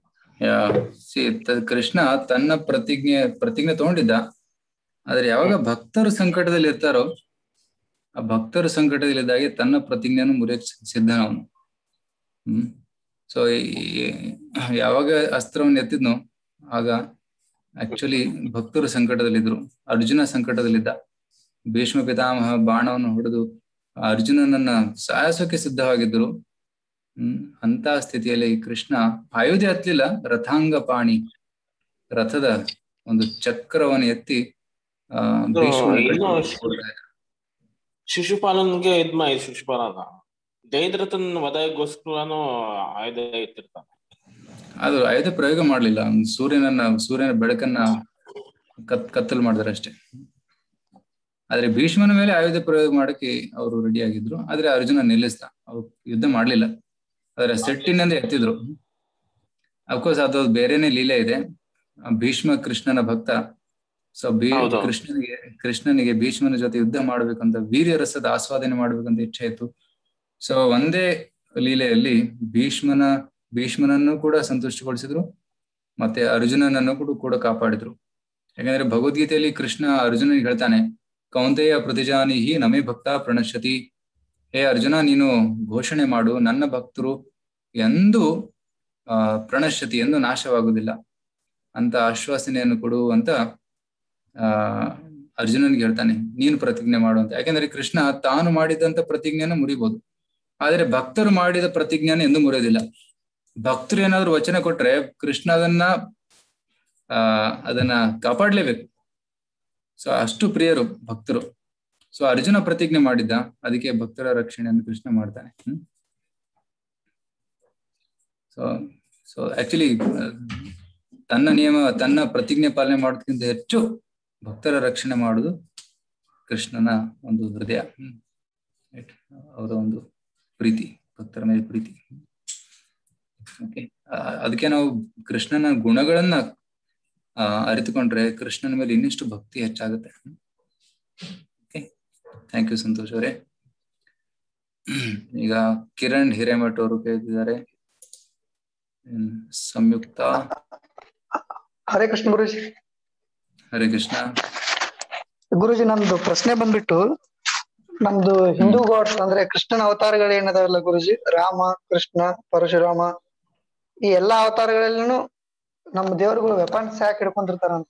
B: ಕೃಷ್ಣ ತನ್ನ ಪ್ರತಿಜ್ಞೆ ಪ್ರತಿಜ್ಞೆ ತಗೊಂಡಿದ್ದ, ಆದ್ರೆ ಯಾವಾಗ ಭಕ್ತರು ಸಂಕಟದಲ್ಲಿ ಇರ್ತಾರೋ ಆ ಭಕ್ತರು ಸಂಕಟದಲ್ಲಿದ್ದಾಗೆ ತನ್ನ ಪ್ರತಿಜ್ಞೆಯನ್ನು ಮುರಿಯಕ್ ಸಿದ್ಧ ಅವನು. ಹ್ಮ್ ಸೊ ಯಾವಾಗ ಅಸ್ತ್ರವನ್ನು ಎತ್ತಿದ್ನೋ ಆಗ ಆಕ್ಚುಲಿ ಭಕ್ತರು ಸಂಕಟದಲ್ಲಿದ್ರು. ಅರ್ಜುನ ಸಂಕಟದಲ್ಲಿದ್ದ. ಭೀಷ್ಮ ಪಿತಾಮಹ ಬಾಣವನ್ನು ಹೊಡೆದು ಅರ್ಜುನನನ್ನ ಸಾಯಿಸೋಕೆ ಸಿದ್ಧವಾಗಿದ್ರು. ಹ್ಮ್ ಅಂತ ಸ್ಥಿತಿಯಲ್ಲಿ ಕೃಷ್ಣ ಆಯುಧ ಹತ್ಲಿಲ್ಲ, ರಥಾಂಗ ಪಾಣಿ ರಥದ ಒಂದು ಚಕ್ರವನ್ನು ಎತ್ತಿ ಆ ಭೀಷ್ಮ
E: ಶಿಶುಪಾಲನ್ಗೆ ಇದ್ ಮಾಡಿ ಶಿಶುಪಾಲನ ಜಯದ್ರಥನ್ ವಧೆಗೋಸ್ಕರನು ಆಯುಧ ಎತ್ತಿರ್ತಾನೆ.
B: ಅದು ಆಯುಧ ಪ್ರಯೋಗ ಮಾಡ್ಲಿಲ್ಲ, ಸೂರ್ಯನನ್ನ ಸೂರ್ಯನ ಬೆಳಕನ್ನ ಕತ್ ಕತ್ತಲು ಮಾಡಿದ್ರೆ ಅಷ್ಟೇ. ಆದ್ರೆ ಭೀಷ್ಮನ ಮೇಲೆ ಆಯುಧ ಪ್ರಯೋಗ ಮಾಡಕ್ಕೆ ಅವರು ರೆಡಿ ಆಗಿದ್ರು, ಆದ್ರೆ ಅರ್ಜುನ ನಿಲ್ಲಿಸ್ದ, ಅವ್ರು ಯುದ್ಧ ಮಾಡ್ಲಿಲ್ಲ. ಆದ್ರೆ ಸೆಟ್ಟಿನಿಂದ ಎತ್ತಿದ್ರು. ಅಫ್ಕೋರ್ಸ್ ಅದು ಬೇರೆನೆ ಲೀಲೆ ಇದೆ. ಭೀಷ್ಮ ಕೃಷ್ಣನ ಭಕ್ತ. ಸೊ ಭೀ ಕೃಷ್ಣನಿಗೆ ಕೃಷ್ಣನಿಗೆ ಭೀಷ್ಮನ ಜೊತೆ ಯುದ್ಧ ಮಾಡ್ಬೇಕಂತ, ವೀರ್ಯ ರಸದ ಆಸ್ವಾದನೆ ಮಾಡ್ಬೇಕಂತ ಇಚ್ಛೆ ಇತ್ತು. ಸೊ ಒಂದೇ ಲೀಲೆಯಲ್ಲಿ ಭೀಷ್ಮನ ಭೀಷ್ಮನನ್ನು ಕೂಡ ಸಂತುಷ್ಟಗೊಳಿಸಿದ್ರು, ಮತ್ತೆ ಅರ್ಜುನನನ್ನು ಕೂಡ ಕೂಡ ಕಾಪಾಡಿದ್ರು. ಯಾಕಂದ್ರೆ ಭಗವದ್ಗೀತೆಯಲ್ಲಿ ಕೃಷ್ಣ ಅರ್ಜುನನಿಗೆ ಹೇಳ್ತಾನೆ, ಕೌಂತೆಯ ಪ್ರತಿಜಾನಿಹಿ ನಮೇ ಭಕ್ತ ಪ್ರಣಶ್ಯತಿ. ಹೇ ಅರ್ಜುನ, ನೀನು ಘೋಷಣೆ ಮಾಡು, ನನ್ನ ಭಕ್ತರು ಎಂದೂ ಆ ಪ್ರಣಶ್ಯತಿ ಎಂದು ನಾಶವಾಗುವುದಿಲ್ಲ ಅಂತ ಆಶ್ವಾಸನೆಯನ್ನು ಕೊಡು ಅಂತ ಆ ಅರ್ಜುನನಿಗೆ ಹೇಳ್ತಾನೆ. ನೀನು ಪ್ರತಿಜ್ಞೆ ಮಾಡುವಂತ. ಯಾಕಂದ್ರೆ ಕೃಷ್ಣ ತಾನು ಮಾಡಿದಂತ ಪ್ರತಿಜ್ಞೆಯನ್ನು ಮುರಿಬಹುದು, ಆದ್ರೆ ಭಕ್ತರು ಮಾಡಿದ ಪ್ರತಿಜ್ಞೆಯನ್ನು ಎಂದೂ ಮುರಿಯೋದಿಲ್ಲ. ಭಕ್ತರು ಏನಾದ್ರು ವಚನ ಕೊಟ್ರೆ ಕೃಷ್ಣ ಅದನ್ನ ಆ ಅದನ್ನ ಕಾಪಾಡ್ಲೇಬೇಕು. ಸೊ ಅಷ್ಟು ಪ್ರಿಯರು ಭಕ್ತರು. ಸೊ ಅರ್ಜುನ ಪ್ರತಿಜ್ಞೆ ಮಾಡಿದ್ದ, ಅದಕ್ಕೆ ಭಕ್ತರ ರಕ್ಷಣೆಯನ್ನು ಕೃಷ್ಣ ಮಾಡ್ತಾನೆ. ಹ್ಮ್ ಸೊ ಸೊ ಆಕ್ಚುಲಿ ತನ್ನ ನಿಯಮ ತನ್ನ ಪ್ರತಿಜ್ಞೆ ಪಾಲನೆ ಮಾಡೋದಕ್ಕಿಂತ ಹೆಚ್ಚು ಭಕ್ತರ ರಕ್ಷಣೆ ಮಾಡುವುದು ಕೃಷ್ಣನ ಒಂದು ಹೃದಯ. ಹ್ಮ್ ಅವರ ಒಂದು ಪ್ರೀತಿ, ಭಕ್ತರ ಮೇಲೆ ಪ್ರೀತಿ. ಓಕೆ, ಅದಕ್ಕೆ ನಾವು ಕೃಷ್ಣನ ಗುಣಗಳನ್ನ ಆ ಅರಿತುಕೊಂಡ್ರೆ ಕೃಷ್ಣನ ಮೇಲೆ ಇನ್ನಿಷ್ಟು ಭಕ್ತಿ ಹೆಚ್ಚಾಗುತ್ತೆ. ಓಕೆ, ಥ್ಯಾಂಕ್ ಯು ಸಂತೋಷ್ ಅವರೇ. ಈಗ ಕಿರಣ್ ಹಿರೇಮಠ್ ಅವರು ಕೇಳ್ತಿದ್ದಾರೆ. ಸಂಯುಕ್ತ.
J: ಹರೇ ಕೃಷ್ಣ ಗುರುಜಿ.
B: ಹರೇ ಕೃಷ್ಣ
J: ಗುರುಜಿ, ನಮ್ದು ಪ್ರಶ್ನೆ ಬಂದ್ಬಿಟ್ಟು, ನಮ್ದು ಹಿಂದೂ ಗಾಡ್ಸ್ ಅಂದ್ರೆ ಕೃಷ್ಣನ ಅವತಾರಗಳು ಏನದಾವಲ್ಲ ಗುರುಜಿ, ರಾಮ, ಕೃಷ್ಣ, ಪರಶುರಾಮ, ಈ ಎಲ್ಲಾ ಅವತಾರಗಳಲ್ಲೂ ನಮ್ಮ ದೇವರುಗಳು ವೆಪನ್ಸ್ ಯಾಕೆ ಹಿಡ್ಕೊಂಡಿರ್ತಾರಂತ.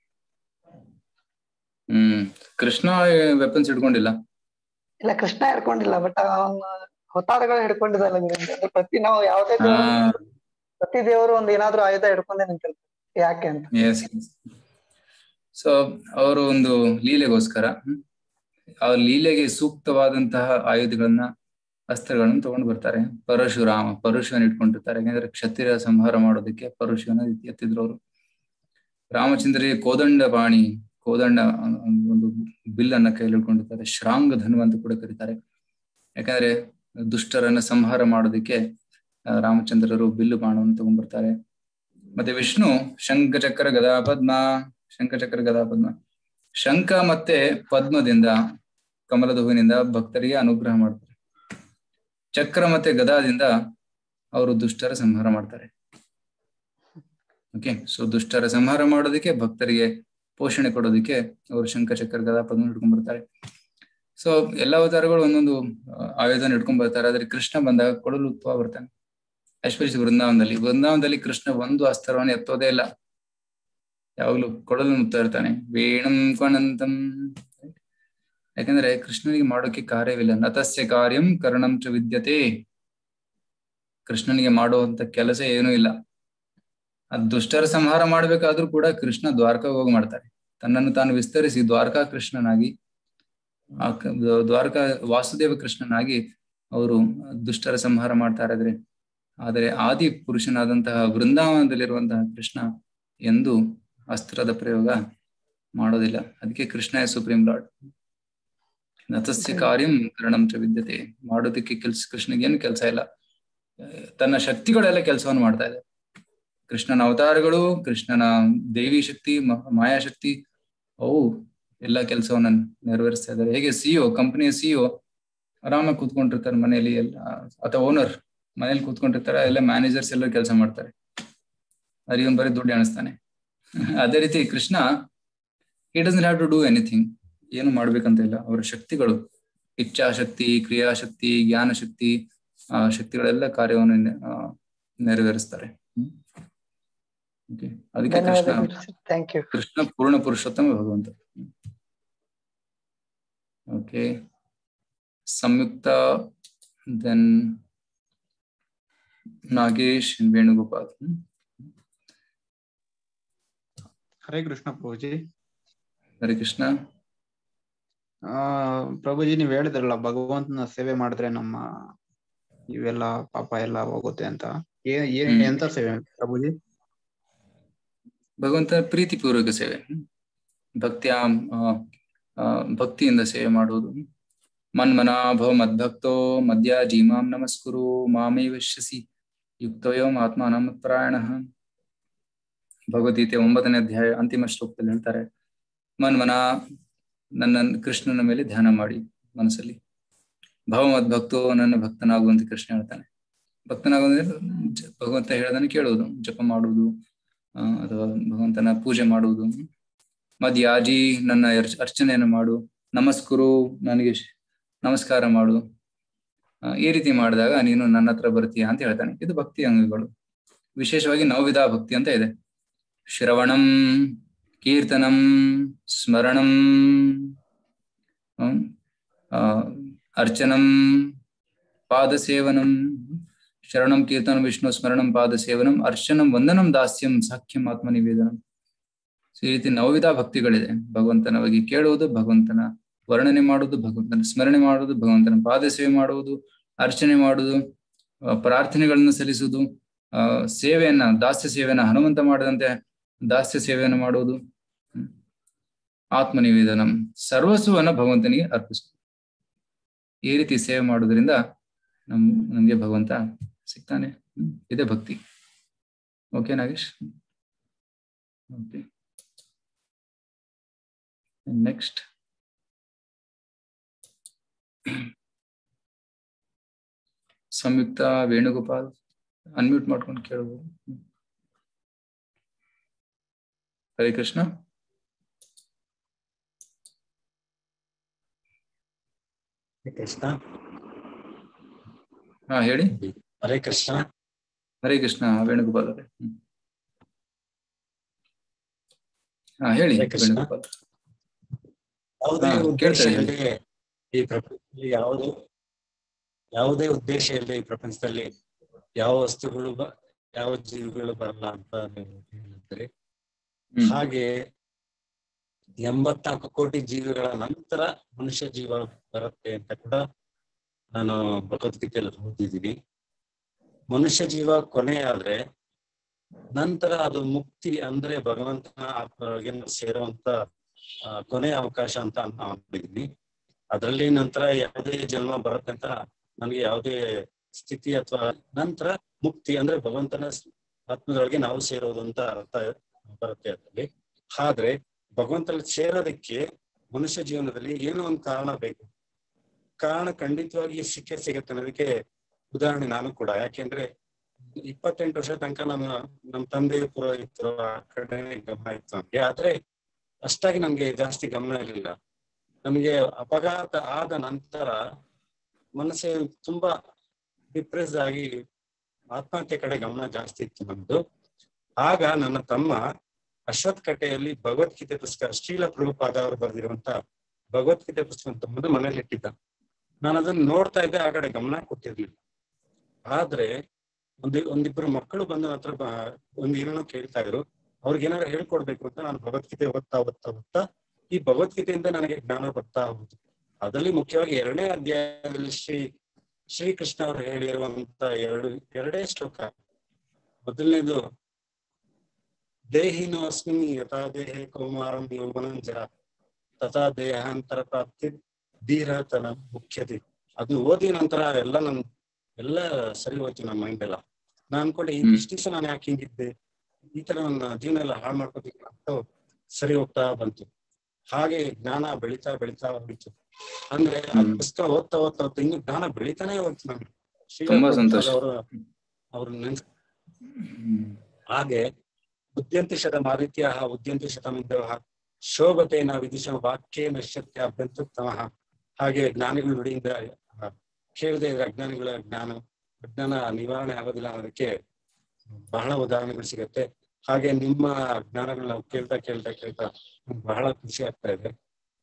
B: ಹ್ಮ್ ಕೃಷ್ಣ ವೆಪನ್ಸ್ ಹಿಡ್ಕೊಂಡಿಲ್ಲ.
J: ಇಲ್ಲ, ಕೃಷ್ಣ ಹಿಡ್ಕೊಂಡಿಲ್ಲ, ಬಟ್ ಅವನ ಅವತಾರಗಳು ಹಿಡ್ಕೊಂಡಿದ್ದಲ್ಲ ಗುರುಜಿ. ಅಂದ್ರೆ ಪ್ರತಿ ನಾವು ಯಾವ್ದೇ ಪ್ರತಿ ದೇವರು ಒಂದ್ ಏನಾದ್ರು ಆಯುಧ ಹಿಡ್ಕೊಂಡೇ ನಿಂತಿರ್ತಾರೆ, ಯಾಕೆ ಅಂತ.
B: ಎಸ್, ಸೊ ಅವರು ಒಂದು ಲೀಲೆಗೋಸ್ಕರ ಆ ಲೀಲೆಗೆ ಸೂಕ್ತವಾದಂತಹ ಆಯುಧಗಳನ್ನ ಅಸ್ತ್ರಗಳನ್ನ ತಗೊಂಡು ಬರ್ತಾರೆ. ಪರಶುರಾಮ ಪರಶುವನ್ನ ಇಟ್ಕೊಂಡಿರ್ತಾರೆ, ಯಾಕಂದ್ರೆ ಕ್ಷತ್ರಿಯ ಸಂಹಾರ ಮಾಡೋದಕ್ಕೆ ಪರಶುವನ್ನ ಎತ್ತಿದ್ರು ಅವರು. ರಾಮಚಂದ್ರಿಗೆ ಕೋದಂಡ ಬಾಣಿ ಕೋದಂಡ ಒಂದು ಬಿಲ್ಲನ್ನ ಕೈಲಿ ಹಿಡ್ಕೊಂಡಿರ್ತಾರೆ. ಶ್ರಾಂಗ ಧನು ಅಂತ ಕೂಡ ಕರೀತಾರೆ, ಯಾಕಂದ್ರೆ ದುಷ್ಟರನ್ನ ಸಂಹಾರ ಮಾಡೋದಕ್ಕೆ ರಾಮಚಂದ್ರರು ಬಿಲ್ಲು ಬಾಣವನ್ನು ತಗೊಂಡ್ಬರ್ತಾರೆ. ಮತ್ತೆ ವಿಷ್ಣು ಶಂಖಚಕ್ರ ಗದಾ ಪದ್ಮ ಶಂಖಚಕ್ರ ಗದಾ ಪದ್ಮ ಶಂಖ ಮತ್ತೆ ಪದ್ಮದಿಂದ, ಕಮಲದ ಹೂವಿನಿಂದ ಭಕ್ತರಿಗೆ ಅನುಗ್ರಹ ಮಾಡ್ತಾರೆ. ಚಕ್ರ ಮತ್ತೆ ಗದಾದಿಂದ ಅವರು ದುಷ್ಟರ ಸಂಹಾರ ಮಾಡ್ತಾರೆ. ಓಕೆ, ಸೊ ದುಷ್ಟರ ಸಂಹಾರ ಮಾಡೋದಕ್ಕೆ, ಭಕ್ತರಿಗೆ ಪೋಷಣೆ ಕೊಡೋದಕ್ಕೆ ಅವರು ಶಂಖ ಚಕ್ರ ಗದಾ ಪದ್ಮ ಹಿಡ್ಕೊಂಡ್ ಬರ್ತಾರೆ. ಸೊ ಎಲ್ಲ ಅವತಾರಗಳು ಒಂದೊಂದು ಆಯುಧನ ಹಿಡ್ಕೊಂಡ್ ಬರ್ತಾರೆ. ಆದ್ರೆ ಕೃಷ್ಣ ಬಂದಾಗ ಕೊಡಲು ಉತ್ಪವ ಬರ್ತಾನೆ. ಎಸ್ಪೆಷಲಿ ವೃಂದಾವನದಲ್ಲಿ ವೃಂದಾವನದಲ್ಲಿ ಕೃಷ್ಣ ಒಂದು ಅಸ್ತ್ರವನ್ನು ಎತ್ತೋದೇ ಇಲ್ಲ, ಯಾವಾಗ್ಲೂ ಕೊಡಲು ಮುತ್ತಾ ಇರ್ತಾನೆ. ವೇಣಂ ಕೊಂಡಂತಂ. ಯಾಕಂದ್ರೆ ಕೃಷ್ಣನಿಗೆ ಮಾಡೋಕೆ ಕಾರ್ಯವಿಲ್ಲ. ನತಸ್ಯ ಕಾರ್ಯಂ ಕರ್ಣಂ ಚ ವಿದ್ಯತೆ. ಕೃಷ್ಣನಿಗೆ ಮಾಡುವಂತ ಕೆಲಸ ಏನೂ ಇಲ್ಲ. ಅದ್ ದುಷ್ಟರ ಸಂಹಾರ ಮಾಡ್ಬೇಕಾದ್ರೂ ಕೂಡ ಕೃಷ್ಣ ದ್ವಾರಕಾಗ ಹೋಗಿ ಮಾಡ್ತಾರೆ. ತನ್ನನ್ನು ತಾನು ವಿಸ್ತರಿಸಿ ದ್ವಾರಕಾ ಕೃಷ್ಣನಾಗಿ, ಆ ದ್ವಾರಕಾ ವಾಸುದೇವ ಕೃಷ್ಣನಾಗಿ ಅವರು ದುಷ್ಟರ ಸಂಹಾರ ಮಾಡ್ತಾ ಇದ್ರೆ, ಆದರೆ ಆದಿ ಪುರುಷನಾದಂತಹ ವೃಂದಾವನದಲ್ಲಿರುವಂತಹ ಕೃಷ್ಣ ಎಂದು ಅಸ್ತ್ರದ ಪ್ರಯೋಗ ಮಾಡೋದಿಲ್ಲ. ಅದಕ್ಕೆ ಕೃಷ್ಣ ಸುಪ್ರೀಂ ಲಾರ್ಡ್. ನತಸ್ಯ ಕಾರ್ಯಂ ಕರ್ಣಂ ಚ ವಿದ್ಯತೆ. ಮಾಡೋದಕ್ಕೆ ಕೆಲ್ಸ ಕೃಷ್ಣಗೇನು ಕೆಲಸ ಇಲ್ಲ, ತನ್ನ ಶಕ್ತಿಗಳೆಲ್ಲ ಕೆಲಸವನ್ನು ಮಾಡ್ತಾ ಇದೆ. ಕೃಷ್ಣನ ಅವತಾರಗಳು, ಕೃಷ್ಣನ ದೇವಿ ಶಕ್ತಿ, ಮಾಯಾಶಕ್ತಿ, ಅವು ಎಲ್ಲ ಕೆಲಸವನ್ನ ನೆರವೇರಿಸ್ತಾ ಇದ್ದಾರೆ. ಹೇಗೆ ಸಿಇಒ, ಕಂಪನಿಯ ಸಿಇಒ ಆರಾಮಾಗಿ ಕೂತ್ಕೊಂಡಿರ್ತಾರೆ ಮನೆಯಲ್ಲಿ, ಎಲ್ಲ ಅಥವಾ ಓನರ್ ಮನೇಲಿ ಕೂತ್ಕೊಂಡಿರ್ತಾರೆ, ಎಲ್ಲ ಮ್ಯಾನೇಜರ್ಸ್ ಎಲ್ಲರೂ ಕೆಲಸ ಮಾಡ್ತಾರೆ, ಅದ್ರ ಇವನ್ ಬರೀ ದುಡ್ಡು ಎಣಿಸ್ತಾನೆ. ಅದೇ ರೀತಿ Krishna, he doesn't have to do anything, ಏನು ಮಾಡ್ಬೇಕಂತ ಇಲ್ಲ. ಅವರ ಶಕ್ತಿಗಳು, ಇಚ್ಛಾಶಕ್ತಿ, ಕ್ರಿಯಾಶಕ್ತಿ, ಜ್ಞಾನ ಶಕ್ತಿ, ಆ ಶಕ್ತಿಗಳೆಲ್ಲ ಕಾರ್ಯವನ್ನು ನೆರವೇರಿಸ್ತಾರೆ. ಅದಕ್ಕೆ ಕೃಷ್ಣ ಕೃಷ್ಣ ಪೂರ್ಣ ಪುರುಷೋತ್ತಮ ಭಗವಂತ. Okay, Samyukta, then Nagesh, Venugopal.
K: ಹರೇ ಕೃಷ್ಣ ಪ್ರಭುಜಿ.
B: ಹರೇ ಕೃಷ್ಣ.
K: ಆ ಪ್ರಭುಜಿ, ನೀವ್ ಹೇಳಿದ್ರಲ್ಲ ಭಗವಂತನ ಸೇವೆ ಮಾಡಿದ್ರೆ ನಮ್ಮ ಇವೆಲ್ಲ ಪಾಪ ಎಲ್ಲ ಹೋಗುತ್ತೆ ಅಂತ. ಏನ್ ಎಂತ ಸೇವೆ ಪ್ರಭುಜಿ?
B: ಭಗವಂತ ಪ್ರೀತಿಪೂರ್ವಕ ಸೇವೆ, ಭಕ್ತಿಯ ಭಕ್ತಿಯಿಂದ ಸೇವೆ ಮಾಡುವುದು. ಮನ್ಮನಾ ಭವ ಮದ್ಭಕ್ತೋ ಮದ್ಯ ಜೀಮಾಂ ನಮಸ್ಕುರು ಮಾಮೇ ವಶ್ಯಸಿ ಯುಕ್ತಯೋಮ್ ಆತ್ಮಾನಂ ಪರಾಯಣಃ. ಭಗವದ್ಗೀತೆ ಒಂಬತ್ತನೇ ಅಧ್ಯಾಯ ಅಂತಿಮ ಶ್ಲೋಕದಲ್ಲಿ ಹೇಳ್ತಾರೆ, ಮನ್ಮನ, ನನ್ನ ಕೃಷ್ಣನ ಮೇಲೆ ಧ್ಯಾನ ಮಾಡಿ ಮನಸ್ಸಲ್ಲಿ. ಭವ ಮದ್ಭಕ್ತೋ, ನನ್ನ ಭಕ್ತನಾಗುವಂತೆ ಕೃಷ್ಣ ಹೇಳ್ತಾನೆ. ಭಕ್ತನಾಗುವಂದ್ರೆ ಭಗವಂತ ಹೇಳೋದನ್ನ ಕೇಳುವುದು, ಜಪ ಮಾಡುವುದು, ಅಥವಾ ಭಗವಂತನ ಪೂಜೆ ಮಾಡುವುದು. ಮದ್ಯಾಜಿ, ನನ್ನ ಅರ್ಚನೆಯನ್ನು ಮಾಡು. ನಮಸ್ಕುರು, ನನಗೆ ನಮಸ್ಕಾರ ಮಾಡು. ಈ ರೀತಿ ಮಾಡಿದಾಗ ನೀನು ನನ್ನ ಹತ್ರ ಬರ್ತೀಯ ಅಂತ ಹೇಳ್ತಾನೆ. ಇದು ಭಕ್ತಿ ಅಂಗಗಳು. ವಿಶೇಷವಾಗಿ ನವವಿಧ ಭಕ್ತಿ ಅಂತ ಇದೆ. ಶ್ರವಣಂ, ಕೀರ್ತನಂ, ಸ್ಮರಣಂ, ಅರ್ಚನಂ, ಪಾದಸೇವನಂ. ಶರಣಂ, ಕೀರ್ತನಂ, ವಿಷ್ಣು ಸ್ಮರಣಂ, ಪಾದಸೇವನಂ, ಅರ್ಚನಂ, ವಂದನಂ, ದಾಸ್ಯಂ, ಸಾಖ್ಯಂ, ಆತ್ಮ ನಿವೇದನಂ. ಈ ರೀತಿ ನವವಿಧ ಭಕ್ತಿಗಳಿದೆ. ಭಗವಂತನ ಬಗ್ಗೆ ಕೇಳುವುದು, ಭಗವಂತನ ವರ್ಣನೆ ಮಾಡುವುದು, ಭಗವಂತನ ಸ್ಮರಣೆ ಮಾಡುವುದು, ಭಗವಂತನ ಪಾದಸೇವೆ ಮಾಡುವುದು, ಅರ್ಚನೆ ಮಾಡುವುದು, ಪ್ರಾರ್ಥನೆಗಳನ್ನು ಸಲ್ಲಿಸುವುದು, ಆ ಸೇವೆಯನ್ನ, ದಾಸ್ಯ ಸೇವೆಯನ್ನ ಹನುಮಂತ ಮಾಡದಂತೆ ದಾಸ್ಯ ಸೇವೆಯನ್ನು ಮಾಡುವುದು, ಆತ್ಮ ನಿವೇದನಂ, ಸರ್ವಸ್ವವನ್ನು ಭಗವಂತನಿಗೆ ಅರ್ಪಿಸುವುದು. ಈ ರೀತಿ ಸೇವೆ ಮಾಡುವುದರಿಂದ ನಮ್ ನಮ್ಗೆ ಭಗವಂತ ಸಿಗ್ತಾನೆ. ಇದೇ ಭಕ್ತಿ. Okay Nagesh? Okay, next Samyukta, Venugopal, unmute ಮಾಡ್ಕೊಂಡು ಕೇಳಬಹುದು. ಹರೇ ಕೃಷ್ಣ.
L: ಕೃಷ್ಣ.
B: ಹಾ ಹೇಳಿ.
L: ಹರೇ ಕೃಷ್ಣ.
B: ಹರೇ ಕೃಷ್ಣ, ವೇಣುಗೋಪಾಲ್ ಅವರೇ. ಹಾ ಹೇಳಿ ವೇಣುಗೋಪಾಲ್.
L: ಯಾವುದೇ ಉದ್ದೇಶದಲ್ಲಿ ಈ ಪ್ರಪಂಚದಲ್ಲಿ ಯಾವುದೇ ಯಾವುದೇ ಉದ್ದೇಶ ಇಲ್ಲ ಈ ಪ್ರಪಂಚದಲ್ಲಿ ಯಾವ ವಸ್ತುಗಳು ಯಾವ ಜೀವಿಗಳು ಬರಲ್ಲ ಅಂತ ಹೇಳಿದ್ರೆ, ಹಾಗೆ ಎಂಬತ್ನಾಲ್ಕು ಕೋಟಿ ಜೀವಿಗಳ ನಂತರ ಮನುಷ್ಯ ಜೀವ ಬರುತ್ತೆ ಅಂತ ಕೂಡ ನಾನು ಭಗವದ್ಗೀತೆಯಲ್ಲಿ ಓದಿದ್ದೀನಿ. ಮನುಷ್ಯ ಜೀವ ಕೊನೆ ಆದ್ರೆ ನಂತರ ಅದು ಮುಕ್ತಿ ಅಂದ್ರೆ ಭಗವಂತನ ಆತ್ಮಗಳಿಗೆ ಸೇರುವಂತ ಕೊನೆ ಅವಕಾಶ ಅಂತ ಅಂದ್ಕೊಂಡಿದ್ದೀನಿ. ಅದರಲ್ಲಿ ನಂತರ ಯಾವುದೇ ಜನ್ಮ ಬರುತ್ತೆ ಅಂತ ನಮ್ಗೆ ಯಾವುದೇ ಸ್ಥಿತಿ ಅಥವಾ ನಂತರ ಮುಕ್ತಿ ಅಂದ್ರೆ ಭಗವಂತನ ಆತ್ಮದೊಳಗೆ ನಾವು ಸೇರೋದು ಅಂತ ಅರ್ಥ ಬರುತ್ತೆ ಅದರಲ್ಲಿ. ಆದ್ರೆ ಭಗವಂತನಲ್ಲಿ ಸೇರೋದಕ್ಕೆ ಮನುಷ್ಯ ಜೀವನದಲ್ಲಿ ಏನೋ ಒಂದು ಕಾರಣ ಬೇಕು. ಕಾರಣ ಖಂಡಿತವಾಗಿ ಸಿಕ್ಕೇ ಸಿಗುತ್ತೆ ಅನ್ನೋದಕ್ಕೆ ಉದಾಹರಣೆ ನಾನು ಕೂಡ. ಯಾಕೆಂದ್ರೆ ಇಪ್ಪತ್ತೆಂಟು ವರ್ಷ ತನಕ ನಮ್ಮ ನಮ್ಮ ತಂದೆ ಪುರೋಹಿತರು ಆ ಕಡೆ ಗಮನ ಇತ್ತು ನಮ್ಗೆ. ಆದ್ರೆ ಅಷ್ಟಾಗಿ ನಮ್ಗೆ ಜಾಸ್ತಿ ಗಮನ ಇರಲಿಲ್ಲ. ನಮಗೆ ಅಪಘಾತ ಆದ ನಂತರ ಮನಸ್ಸೇ ತುಂಬಾ ಡಿಪ್ರೆಸ್ ಆಗಿ ಆತ್ಮಹತ್ಯೆ ಕಡೆ ಗಮನ ಜಾಸ್ತಿ ಇತ್ತು ನಮ್ದು. ಆಗ ನನ್ನ ತಮ್ಮ ಅಶ್ವತ್ ಕಟ್ಟೆಯಲ್ಲಿ ಭಗವದ್ಗೀತೆ ಪುಸ್ತಕ, ಶ್ರೀಲ ಪ್ರಭುಪಾದ ಅವರು ಬರೆದಿರುವಂತ ಭಗವದ್ಗೀತೆ ಪುಸ್ತಕ ತಮ್ಮದು ಮನೇಲಿ ಇಟ್ಟಿದ್ದ. ನಾನು ಅದನ್ನ ನೋಡ್ತಾ ಇದ್ದೆ, ಆ ಕಡೆ ಗಮನ ಕೊಟ್ಟಿರ್ಲಿಲ್ಲ. ಆದ್ರೆ ಒಂದ್ ಒಂದಿಬ್ರು ಮಕ್ಕಳು ಬಂದು ಹತ್ರ ಒಂದ್ ಏನೋ ಕೇಳ್ತಾ ಇದ್ರು. ಅವ್ರಿಗೆ ಏನಾದ್ರು ಹೇಳ್ಕೊಡ್ಬೇಕು ಅಂತ ನಾನು ಭಗವದ್ಗೀತೆ ಓದ್ತಾ ಓದ್ತಾ ಓದ್ತಾ ಈ ಭಗವದ್ಗೀತೆಯಿಂದ ನನಗೆ ಜ್ಞಾನ ಬರ್ತಾ ಹೋಗುದು. ಅದರಲ್ಲಿ ಮುಖ್ಯವಾಗಿ ಎರಡನೇ ಅಧ್ಯಾಯದಲ್ಲಿ ಶ್ರೀ ಶ್ರೀಕೃಷ್ಣ ಅವರು ಹೇಳಿರುವಂತ ಎರಡು ಎರಡೇ ಶ್ಲೋಕ. ಮೊದಲನೇದು ದೇಹಿನೋ ಅಸ್ಮಿನ್ ಯಥಾ ದೇಹೇ ಕೌಮಾರಂ ಯೌವನಂಜ ತಥಾ ದೇಹಾಂತರ ಪ್ರಾಪ್ತಿ ಧೀರತನ ಮುಖ್ಯತೆ. ಅದನ್ನ ಓದಿದ ನಂತರ ಎಲ್ಲ ನನ್ ಎಲ್ಲ ಸರಿ ಹೋಯ್ತು ನಮ್ಮ ಮೈಂಡ್ ಎಲ್ಲ. ನಾನ್ ಅನ್ಕೊಂಡೆ ಈ ಇಷ್ಟು ದಿವಸ ನಾನು ಯಾಕೆ ಹಿಂಗಿದ್ದೆ, ಈ ತರ ನನ್ನ ಜೀವನ ಎಲ್ಲ ಹಾಳು ಮಾಡ್ಕೋತಿದ್ದೆ ಅಂತ ಸರಿ ಹೋಗ್ತಾ ಬಂತು. ಹಾಗೆ ಜ್ಞಾನ ಬೆಳಿತಾ ಬೆಳಿತಾ ಹೋಯ್ತು. ಅಂದ್ರೆ ಆ ಪುಸ್ತಕ ಓದ್ತಾ ಓದ್ತಾ ಓದ್ತಾ ಇನ್ನು ಜ್ಞಾನ ಬೆಳಿತಾನೆ ಹೋಯ್ತು ನಮ್ಗೆ. ಅವರು ಅವ್ರ ನೆನ್ಸ್ ಹಾಗೆ ಉದ್ಯಂತಿ ಶತ ಮಾರಿತ್ಯ ಉದ್ಯಂತಿ ಶತಮಿಂದ ಶೋಭತೆನ ವಿದಿಶ ವಾಕ್ಯೇ ನಶ್ಯತ್ಯ ಅಭ್ಯಂತಮಃ. ಹಾಗೆ ಜ್ಞಾನಿಗಳು ನುಡಿಯಿಂದ ಕೇಳದೆ ಇದ್ರೆ ಅಜ್ಞಾನಿಗಳ ಜ್ಞಾನ ಅಜ್ಞಾನ ನಿವಾರಣೆ ಆಗೋದಿಲ್ಲ ಅನ್ನೋದಕ್ಕೆ ಬಹಳ ಉದಾಹರಣೆಗಳು ಸಿಗತ್ತೆ. ಹಾಗೆ ನಿಮ್ಮ ಜ್ಞಾನಗಳನ್ನ ಕೇಳ್ತಾ ಕೇಳ್ತಾ ಕೇಳ್ತಾ ಬಹಳ ಖುಷಿ ಆಗ್ತಾ ಇದೆ.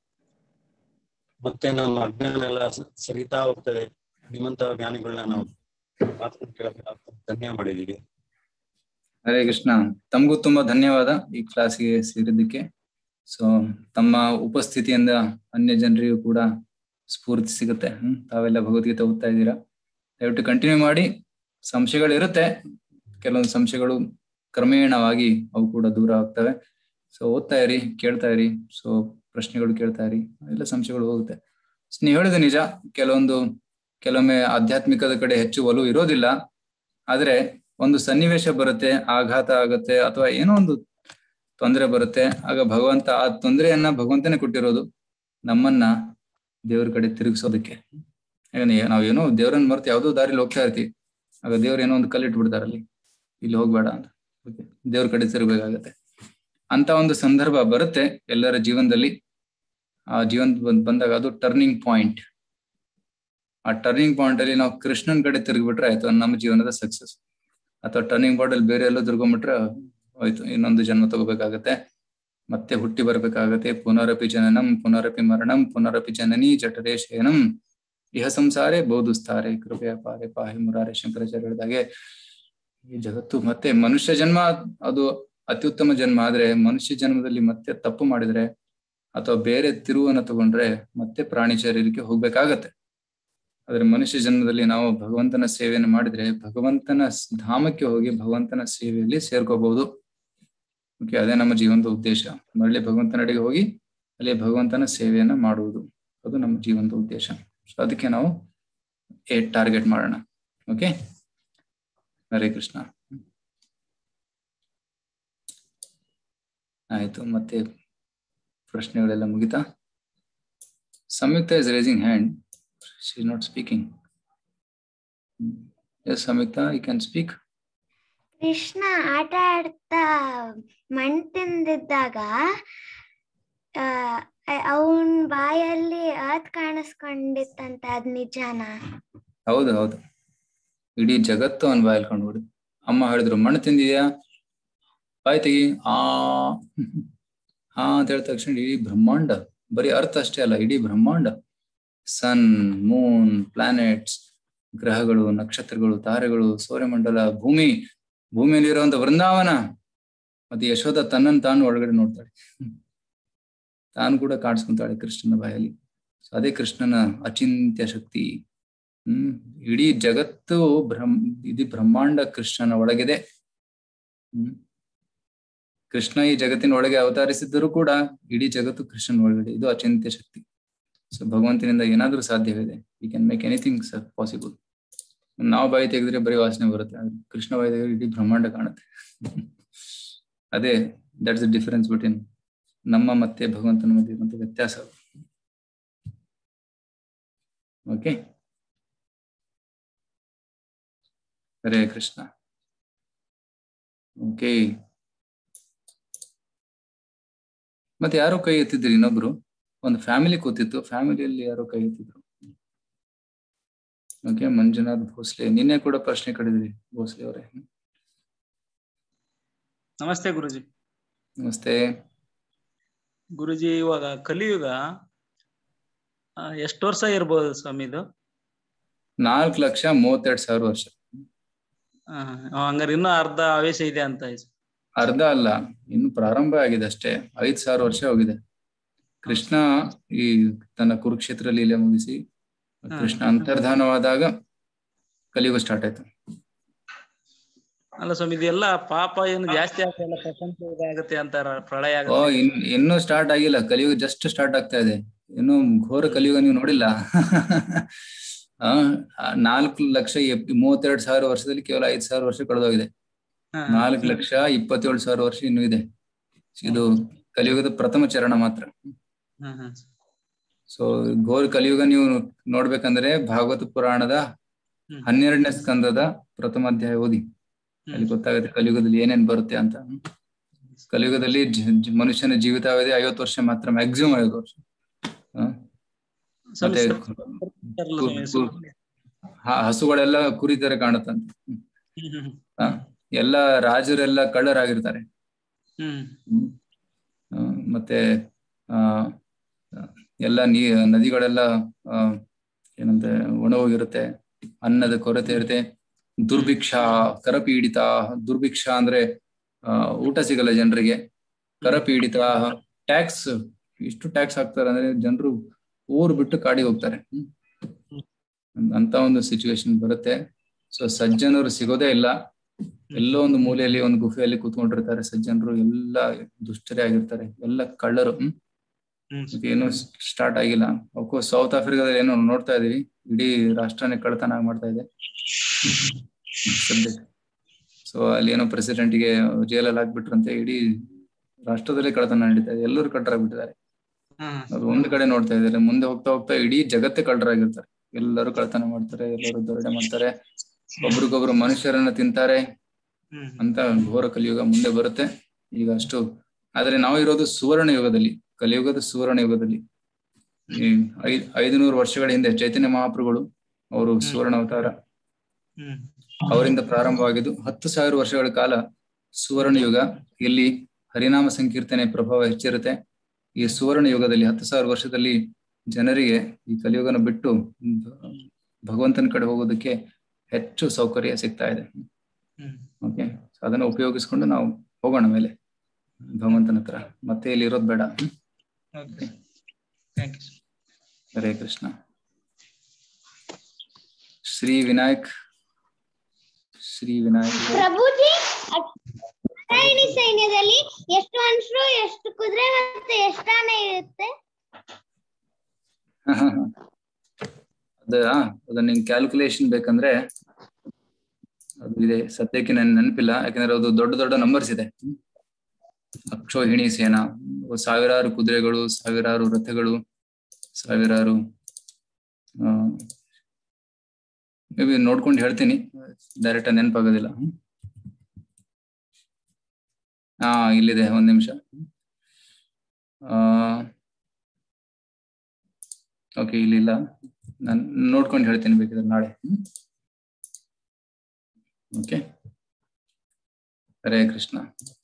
L: ಮತ್ತೆ ನಮ್ಮ ಅಜ್ಞಾನ ಎಲ್ಲ ಸರಿತಾ ಹೋಗ್ತದೆ. ನಿಮ್ಮಂತ ಜ್ಞಾನಿಗಳನ್ನ ನಾವು ಮಾತನ್ನು ಕೇಳಕ್ಕೆ ಧನ್ಯ ಮಾಡಿದೀವಿ.
B: ಹರೇ ಕೃಷ್ಣ. ತಮಗೂ ತುಂಬಾ ಧನ್ಯವಾದ ಈ ಕ್ಲಾಸಿಗೆ ಸೇರಿದ್ದಕ್ಕೆ. ಸೊ ತಮ್ಮ ಉಪಸ್ಥಿತಿಯಿಂದ ಅನ್ಯ ಜನರಿಗೂ ಕೂಡ ಸ್ಫೂರ್ತಿ ಸಿಗುತ್ತೆ. ಹ್ಮ್ ತಾವೆಲ್ಲ ಭಗವದ್ಗೀತೆ ಓದ್ತಾ ಇದ್ದೀರಾ, ದಯವಿಟ್ಟು ಕಂಟಿನ್ಯೂ ಮಾಡಿ. ಸಂಶಯಗಳು ಇರುತ್ತೆ, ಕೆಲವೊಂದು ಸಂಶಯಗಳು ಕ್ರಮೇಣವಾಗಿ ಅವು ಕೂಡ ದೂರ ಆಗ್ತವೆ. ಸೊ ಓದ್ತಾ ಇರಿ, ಕೇಳ್ತಾ ಇರಿ, ಸೊ ಪ್ರಶ್ನೆಗಳು ಕೇಳ್ತಾ ಇರಿ, ಎಲ್ಲ ಸಂಶಯಗಳು ಹೋಗುತ್ತೆ. ನೀವು ಹೇಳಿದ ನಿಜ, ಕೆಲವೊಂದು ಕೆಲವೊಮ್ಮೆ ಆಧ್ಯಾತ್ಮಿಕದ ಕಡೆ ಹೆಚ್ಚು ಒಲವು ಇರೋದಿಲ್ಲ. ಆದ್ರೆ ಒಂದು ಸನ್ನಿವೇಶ ಬರುತ್ತೆ, ಆಘಾತ ಆಗುತ್ತೆ, ಅಥವಾ ಏನೋ ಒಂದು ತೊಂದರೆ ಬರುತ್ತೆ. ಆಗ ಭಗವಂತ ಆ ತೊಂದರೆಯನ್ನ ಭಗವಂತನೇ ಕೊಟ್ಟಿರೋದು ನಮ್ಮನ್ನ ದೇವ್ರ ಕಡೆ ತಿರುಗಿಸೋದಕ್ಕೆ. ನಾವೇನೋ ದೇವ್ರನ್ನ ಮರ್ತು ಯಾವ್ದೋ ದಾರಿಲಿ ಹೋಗ್ತಾ ಇರ್ತೀವಿ, ಆಗ ದೇವ್ರ ಏನೋ ಒಂದು ಕಲ್ಲಿಟ್ಟು ಬಿಡ್ತಾರಲ್ಲಿ, ಇಲ್ಲಿ ಹೋಗ್ಬೇಡ ಅಂತ. ದೇವ್ರ ಕಡೆ ತಿರುಗಬೇಕಾಗತ್ತೆ. ಅಂತ ಒಂದು ಸಂದರ್ಭ ಬರುತ್ತೆ ಎಲ್ಲರ ಜೀವನದಲ್ಲಿ. ಆ ಜೀವನ ಬಂದಾಗ ಅದು ಟರ್ನಿಂಗ್ ಪಾಯಿಂಟ್. ಆ ಟರ್ನಿಂಗ್ ಪಾಯಿಂಟ್ ಅಲ್ಲಿ ನಾವು ಕೃಷ್ಣನ್ ಕಡೆ ತಿರುಗಿಬಿಟ್ರೆ ಆಯ್ತು ನಮ್ಮ ಜೀವನದ ಸಕ್ಸಸ್. ಅಥವಾ ಟರ್ನಿಂಗ್ ಪಾಯಿಂಟ್ ಅಲ್ಲಿ ಬೇರೆ ಎಲ್ಲೋ ತಿರ್ಕೊಂಡ್ಬಿಟ್ರೆ ಆಯ್ತು, ಇನ್ನೊಂದು ಜನ್ಮ ತಗೋಬೇಕಾಗತ್ತೆ, ಮತ್ತೆ ಹುಟ್ಟಿ ಬರ್ಬೇಕಾಗತ್ತೆ. ಪುನರಪಿ ಜನನಂ ಪುನರಪಿ ಮರಣಂ ಪುನರಪಿ ಜನನಿ ಜಠರೇ ಶಯನಂ ಇಹ ಸಂಸಾರೇ ಬೋಧಿಸ್ತಾರೆ ಕೃಪೆಯ ಪಾರೆ ಪಾಹಿ ಮುರಾರೆ. ಶಂಕರಾಚಾರ್ಯ ಹೇಳಿದಾಗೆ ಈ ಜಗತ್ತು ಮತ್ತೆ ಮನುಷ್ಯ ಜನ್ಮ ಅದು ಅತ್ಯುತ್ತಮ ಜನ್ಮ. ಆದ್ರೆ ಮನುಷ್ಯ ಜನ್ಮದಲ್ಲಿ ಮತ್ತೆ ತಪ್ಪು ಮಾಡಿದ್ರೆ ಅಥವಾ ಬೇರೆ ತಿರುವನ್ನ ತಗೊಂಡ್ರೆ ಮತ್ತೆ ಪ್ರಾಣಿ ಶರೀರಕ್ಕೆ ಹೋಗ್ಬೇಕಾಗತ್ತೆ. ಆದ್ರೆ ಮನುಷ್ಯ ಜನ್ಮದಲ್ಲಿ ನಾವು ಭಗವಂತನ ಸೇವೆಯನ್ನು ಮಾಡಿದ್ರೆ ಭಗವಂತನ ಧಾಮಕ್ಕೆ ಹೋಗಿ ಭಗವಂತನ ಸೇವೆಯಲ್ಲಿ ಸೇರ್ಕೋಬಹುದು. ಓಕೆ, ಅದೇ ನಮ್ಮ ಜೀವನದ ಉದ್ದೇಶ. ಮರಳಿ ಭಗವಂತನಡೆಗೆ ಹೋಗಿ ಅಲ್ಲಿ ಭಗವಂತನ ಸೇವೆಯನ್ನ ಮಾಡುವುದು, ಅದು ನಮ್ಮ ಜೀವನದ ಉದ್ದೇಶ. ಸೊ ಅದಕ್ಕೆ ನಾವು ಏಟ್ ಟಾರ್ಗೆಟ್ ಮಾಡೋಣ. ಓಕೆ, ಹರೇ ಕೃಷ್ಣ. ಆಯ್ತು, ಮತ್ತೆ ಪ್ರಶ್ನೆಗಳೆಲ್ಲ ಮುಗಿತಾ? Samyukta is raising hand. She is not speaking. Yes, Samyukta, you can speak.
M: Krishna ಆಟ ಆಡ್ತಾ ಮಣ್ ತಿಂದಿದ್ದಾಗ ಅವನ್ ಬಾಯಲ್ಲಿ ಅದ್ ಕಾಣಿಸ್ಕೊಂಡಿತ್ತಂತ, ಅದ್ ನಿಜಾನ?
B: ಹೌದು ಹೌದು, ಇಡೀ ಜಗತ್ತು ಅವನ್ ಬಾಯಲ್ಲಿ ಕೊಂಡ್ಬಿಡು. ಅಮ್ಮ ಹೇಳಿದ್ರು ಮಣ್ಣು ತಿಂದಿದ್ಯಾ, ಬಾಯ್ ತೆಗಿ, ಆ ಹಾ ಅಂತ ಹೇಳಿದ ತಕ್ಷಣ ಇಡೀ ಬ್ರಹ್ಮಾಂಡ, ಬರೀ ಅರ್ಥ ಅಷ್ಟೇ ಅಲ್ಲ, ಇಡೀ ಬ್ರಹ್ಮಾಂಡ, ಸನ್, ಮೂನ್, ಪ್ಲಾನೆಟ್ಸ್, ಗ್ರಹಗಳು, ನಕ್ಷತ್ರಗಳು, ತಾರೆಗಳು, ಸೌರಮಂಡಲ, ಭೂಮಿ, ಭೂಮಿಯಲ್ಲಿರುವಂತ ವೃಂದಾವನ, ಮತ್ತೆ ಯಶೋಧ ತನ್ನನ್ನು ತಾನು ಒಳಗಡೆ ನೋಡ್ತಾಳೆ, ತಾನು ಕೂಡ ಕಾಣಿಸ್ಕೊಂತಾಳೆ ಕೃಷ್ಣನ ಬಾಯಲ್ಲಿ. ಅದೇ ಕೃಷ್ಣನ ಅಚಿಂತ್ಯ ಶಕ್ತಿ. ಹ್ಮ್ ಇಡೀ ಜಗತ್ತು ಬ್ರಹ್ಮ ಇಡೀ ಬ್ರಹ್ಮಾಂಡ ಕೃಷ್ಣನ ಒಳಗಿದೆ. ಹ್ಮ್ ಕೃಷ್ಣ ಈ ಜಗತ್ತಿನ ಒಳಗೆ ಅವತರಿಸಿದ್ದರೂ ಕೂಡ ಇಡೀ ಜಗತ್ತು ಕೃಷ್ಣನ ಒಳಗಡೆ. ಇದು ಅಚಿಂತ್ಯ ಶಕ್ತಿ. ಸೊ ಭಗವಂತನಿಂದ ಏನಾದ್ರೂ ಸಾಧ್ಯವಿದೆ. We can make anything possible. ನಾವು ಬಾಯಿ ತೆಗೆದ್ರೆ ಬರೀ ವಾಸನೆ ಬರುತ್ತೆ, ಕೃಷ್ಣ ಬಾಯಿ ತೆಗೆದ್ರೆ ಇಡೀ ಬ್ರಹ್ಮಾಂಡ ಕಾಣುತ್ತೆ. ಅದೇ ದಟ್ಸ್ ದ ಡಿಫರೆನ್ಸ್ ಬಿಟ್ವೀನ್ ನಮ್ಮ ಮತ್ತೆ ಭಗವಂತನ ಮಧ್ಯೆ ಇರುವಂತ ವ್ಯತ್ಯಾಸ. ಓಕೆ, ಹರೇ ಕೃಷ್ಣ. ಓಕೆ. ಮತ್ತೆ ಯಾರೋ ಕೈ ಎತ್ತಿದ್ರಿ? ಇನ್ನೊಬ್ರು ಒಂದು ಫ್ಯಾಮಿಲಿ ಕೂತಿತ್ತು, ಫ್ಯಾಮಿಲಿಯಲ್ಲಿ ಯಾರೋ ಕೈ ಎತ್ತಿದ್ರು. ಓಕೆ, ಮಂಜುನಾಥ್ ಭೋಸ್ಲೆ, ನಿನ್ನೆ ಕೂಡ ಪ್ರಶ್ನೆ ಕಡಿದ್ರಿ ಭೋಸ್ಲೆ ಅವರೇ.
N: ನಮಸ್ತೆ ಗುರುಜಿ.
B: ನಮಸ್ತೆ
N: ಗುರುಜಿ, ಇವಾಗ ಕಲಿಯುಗ ಎಷ್ಟು ವರ್ಷ ಇರ್ಬೋದು ಸ್ವಾಮಿದು?
B: ನಾಲ್ಕು ಲಕ್ಷ ಮೂವತ್ತೆರಡು ಸಾವಿರ ವರ್ಷ.
N: ಹಂಗಾರೆ ಇನ್ನೂ ಅರ್ಧ ಆವೇಶ ಇದೆ ಅಂತ.
B: ಅರ್ಧ ಅಲ್ಲ, ಇನ್ನು ಪ್ರಾರಂಭ ಆಗಿದೆ ಅಷ್ಟೇ. ಐದ್ ಸಾವಿರ ವರ್ಷ ಹೋಗಿದೆ. ಕೃಷ್ಣ ಈ ತನ್ನ ಕುರುಕ್ಷೇತ್ರ ಲೀಲೆ ಮುಗಿಸಿ ಕೃಷ್ಣ ಅಂತರ್ಧಾನವಾದಾಗ ಕಲಿಯುಗ ಸ್ಟಾರ್ಟ್ ಆಯ್ತು.
N: ಅಲ್ಲ ಸ್ವಾಮಿ, ಇದೆಲ್ಲ ಪಾಪ ಏನು ಜಾಸ್ತಿ ಆಗ್ತಲ್ಲ, ಪ್ರಪಂಚ ಇದಾಗತ್ತೆ ಅಂತಾರ, ಪ್ರಳಯ
B: ಓ
N: ಆಗತ್ತೆ.
B: ಇನ್ ಇನ್ನೂ ಸ್ಟಾರ್ಟ್ ಆಗಿಲ್ಲ, ಕಲಿಯುಗ ಜಸ್ಟ್ ಸ್ಟಾರ್ಟ್ ಆಗ್ತಾ ಇದೆ. ಇನ್ನು ಘೋರ ಕಲಿಯುಗ ನೀವು ನೋಡಿಲ್ಲ. ಆ ನಾಲ್ಕು ಲಕ್ಷ ಮೂವತ್ತೆರಡು ಸಾವಿರ ವರ್ಷದಲ್ಲಿ ಕೇವಲ ಐದ್ ಸಾವಿರ ವರ್ಷ ಕಳೆದೋಗಿದೆ. ನಾಲ್ಕು ಲಕ್ಷ ಇಪ್ಪತ್ತೇಳು ಸಾವಿರ ವರ್ಷ ಇನ್ನು ಇದೆ. ಇದು ಕಲಿಯುಗದ ಪ್ರಥಮ ಚರಣ ಮಾತ್ರ. ಸೊ ಘೋರ ಕಲಿಯುಗ ನೀವು ನೋಡ್ಬೇಕಂದ್ರೆ ಭಾಗವತ ಪುರಾಣದ ಹನ್ನೆರಡನೇ ಸ್ಕಂದದ ಪ್ರಥಮ ಅಧ್ಯಾಯ ಓದಿ, ಅಲ್ಲಿ ಗೊತ್ತಾಗುತ್ತೆ ಕಲಿಯುಗದಲ್ಲಿ ಏನೇನ್ ಬರುತ್ತೆ ಅಂತ. ಕಲಿಯುಗದಲ್ಲಿ ಮನುಷ್ಯನ ಜೀವಿತಾವಧಿ ಐವತ್ತು ವರ್ಷ ಮಾತ್ರ, ಮ್ಯಾಕ್ಸಿಮಮ್ ಐವತ್ತು ವರ್ಷ. ಮತ್ತೆ ಹಸುಗಳೆಲ್ಲ ಕುರಿ ತರ ಕಾಣುತ್ತಂತೆ. ಎಲ್ಲ ರಾಜರೆಲ್ಲ ಕಳ್ಳರಾಗಿರ್ತಾರೆ. ಮತ್ತೆ ಆ ಎಲ್ಲ ನೀ ನದಿಗಳೆಲ್ಲ ಆ ಏನಂತ ಒಣಗೋಗಿರುತ್ತೆ, ಅನ್ನದ ಕೊರತೆ ಇರುತ್ತೆ. ದುರ್ಭಿಕ್ಷ, ಕರಪೀಡಿತ. ದುರ್ಭಿಕ್ಷ ಅಂದ್ರೆ ಆ ಊಟ ಸಿಗಲ್ಲ ಜನರಿಗೆ. ಕರಪೀಡಿತ, ಟ್ಯಾಕ್ಸ್, ಇಷ್ಟು ಟ್ಯಾಕ್ಸ್ ಹಾಕ್ತಾರೆ ಅಂದ್ರೆ ಜನರು ಊರು ಬಿಟ್ಟು ಕಾಡಿಗೆ ಹೋಗ್ತಾರೆ. ಅಂತ ಒಂದು ಸಿಚುವೇಶನ್ ಬರುತ್ತೆ. ಸೊ ಸಜ್ಜನರು ಸಿಗೋದೇ ಇಲ್ಲ. ಎಲ್ಲೋ ಒಂದು ಮೂಲೆಯಲ್ಲಿ ಒಂದು ಗುಫೆಯಲ್ಲಿ ಕೂತ್ಕೊಂಡಿರ್ತಾರೆ ಸಜ್ಜನರು. ಎಲ್ಲ ದುಷ್ಟರೇ ಆಗಿರ್ತಾರೆ, ಎಲ್ಲ ಕಳ್ಳರು. ಹ್ಮ್ ಏನು ಸ್ಟಾರ್ಟ್ ಆಗಿಲ್ಲ. ಅಫ್ಕೋರ್ಸ್ ಸೌತ್ ಆಫ್ರಿಕಾದಲ್ಲಿ ಏನೋ ನೋಡ್ತಾ ಇದೀವಿ, ಇಡೀ ರಾಷ್ಟ್ರನೇ ಕಳ್ಳತನ ಮಾಡ್ತಾ ಇದೆ ಸದ್ಯಕ್ಕೆ. ಸೊ ಅಲ್ಲಿ ಏನೋ ಪ್ರೆಸಿಡೆಂಟ್ಗೆ ಜೈಲಲ್ಲಿ ಹಾಕ್ಬಿಟ್ರಂತೆ, ಇಡೀ ರಾಷ್ಟ್ರದಲ್ಲೇ ಕಳ್ಳತನ ನಡೀತಾ ಇದೆ, ಎಲ್ಲರೂ ಕಳ್ಳರಾಗ್ಬಿಟ್ಟಿದ್ದಾರೆ. ಅದು ಒಂದ್ ಕಡೆ ನೋಡ್ತಾ ಇದಾರೆ, ಮುಂದೆ ಹೋಗ್ತಾ ಹೋಗ್ತಾ ಇಡೀ ಜಗತ್ತೇ ಕಳ್ಳರಾಗಿರ್ತಾರೆ. ಎಲ್ಲರೂ ಕಳ್ಳತನ ಮಾಡ್ತಾರೆ, ಎಲ್ಲರೂ ದೊರಡೆ ಮಾಡ್ತಾರೆ, ಒಬ್ರಿಗೊಬ್ರು ಮನುಷ್ಯರನ್ನ ತಿಂತಾರೆ ಅಂತ ಘೋರ ಕಲಿಯುಗ ಮುಂದೆ ಬರುತ್ತೆ. ಈಗ ಅಷ್ಟು ಆದ್ರೆ ನಾವು ಇರೋದು ಸುವರ್ಣ ಯುಗದಲ್ಲಿ, ಕಲಿಯುಗದ ಸುವರ್ಣ ಯುಗದಲ್ಲಿ. ಈ ಐದ್ ಐದುನೂರು ವರ್ಷಗಳ ಹಿಂದೆ ಚೈತನ್ಯ ಮಹಾಪ್ರಭುಗಳು ಅವರು ಸುವರ್ಣ ಅವತಾರ, ಅವರಿಂದ ಪ್ರಾರಂಭವಾಗಿದ್ದು ಹತ್ತು ಸಾವಿರ ವರ್ಷಗಳ ಕಾಲ ಸುವರ್ಣ ಯುಗ. ಇಲ್ಲಿ ಹರಿನಾಮ ಸಂಕೀರ್ತನೆ ಪ್ರಭಾವ ಹೆಚ್ಚಿರುತ್ತೆ. ಈ ಸುವರ್ಣ ಯುಗದಲ್ಲಿ ಹತ್ತು ಸಾವಿರ ವರ್ಷದಲ್ಲಿ ಜನರಿಗೆ ಈ ಕಲಿಯುಗನ ಬಿಟ್ಟು ಭಗವಂತನ ಕಡೆ ಹೋಗೋದಕ್ಕೆ ಹೆಚ್ಚು ಸೌಕರ್ಯ ಸಿಗ್ತಾ ಇದೆ. ಓಕೆ, ಅದನ್ನ ಉಪಯೋಗಿಸ್ಕೊಂಡು ನಾವು ಹೋಗೋಣ ಮೇಲೆ ಭಗವಂತನ ಹತ್ರ. ಮತ್ತೆ ಇಲ್ಲಿ ಇರೋದು ಬೇಡ. ಹರೇ ಕೃಷ್ಣ. ಶ್ರೀ ವಿನಾಯಕ್, ಶ್ರೀ ವಿನಾಯಕ್
M: ಪ್ರಭುಜಿ, ಅಕ್ಷಾಯಣಿ ಸೈನ್ಯದಲ್ಲಿ ಎಷ್ಟು ಮನುಷ್ಯರು, ಎಷ್ಟು ಕುದುರೆ ಮತ್ತೆ ಎಷ್ಟು ಆನೆ ಇರುತ್ತೆ?
B: ಅದ ಅದ ನಿನ್ ಕ್ಯಾಲ್ಕುಲೇಷನ್ ಬೇಕಂದ್ರೆ ಅದು ಇದೆ. ಸದ್ಯಕ್ಕೆ ನನ್ ನೆನಪಿಲ್ಲ, ಯಾಕಂದ್ರೆ ಅದು ದೊಡ್ಡ ದೊಡ್ಡ ನಂಬರ್ಸ್ ಇದೆ. ಅಕ್ಷೋಹಿಣಿ ಸೇನಾ, ಸಾವಿರಾರು ಕುದುರೆಗಳು, ಸಾವಿರಾರು ರಥಗಳು, ಸಾವಿರಾರು ಆ ಮೇ ಬಿ ನೋಡ್ಕೊಂಡು ಹೇಳ್ತೀನಿ, ಡೈರೆಕ್ಟ್ ನೆನಪಾಗೋದಿಲ್ಲ. ಹಾ ಇಲ್ಲಿದೆ, ಒಂದ್ ನಿಮಿಷ. ಆ ಓಕೆ, ಇಲ್ಲಿಲ್ಲ, ನಾನು ನೋಡ್ಕೊಂಡು ಹೇಳ್ತೀನಿ ಬೇಕಿದ್ರೆ ನಾಳೆ. ಓಕೆ, ಹರೇ ಕೃಷ್ಣ.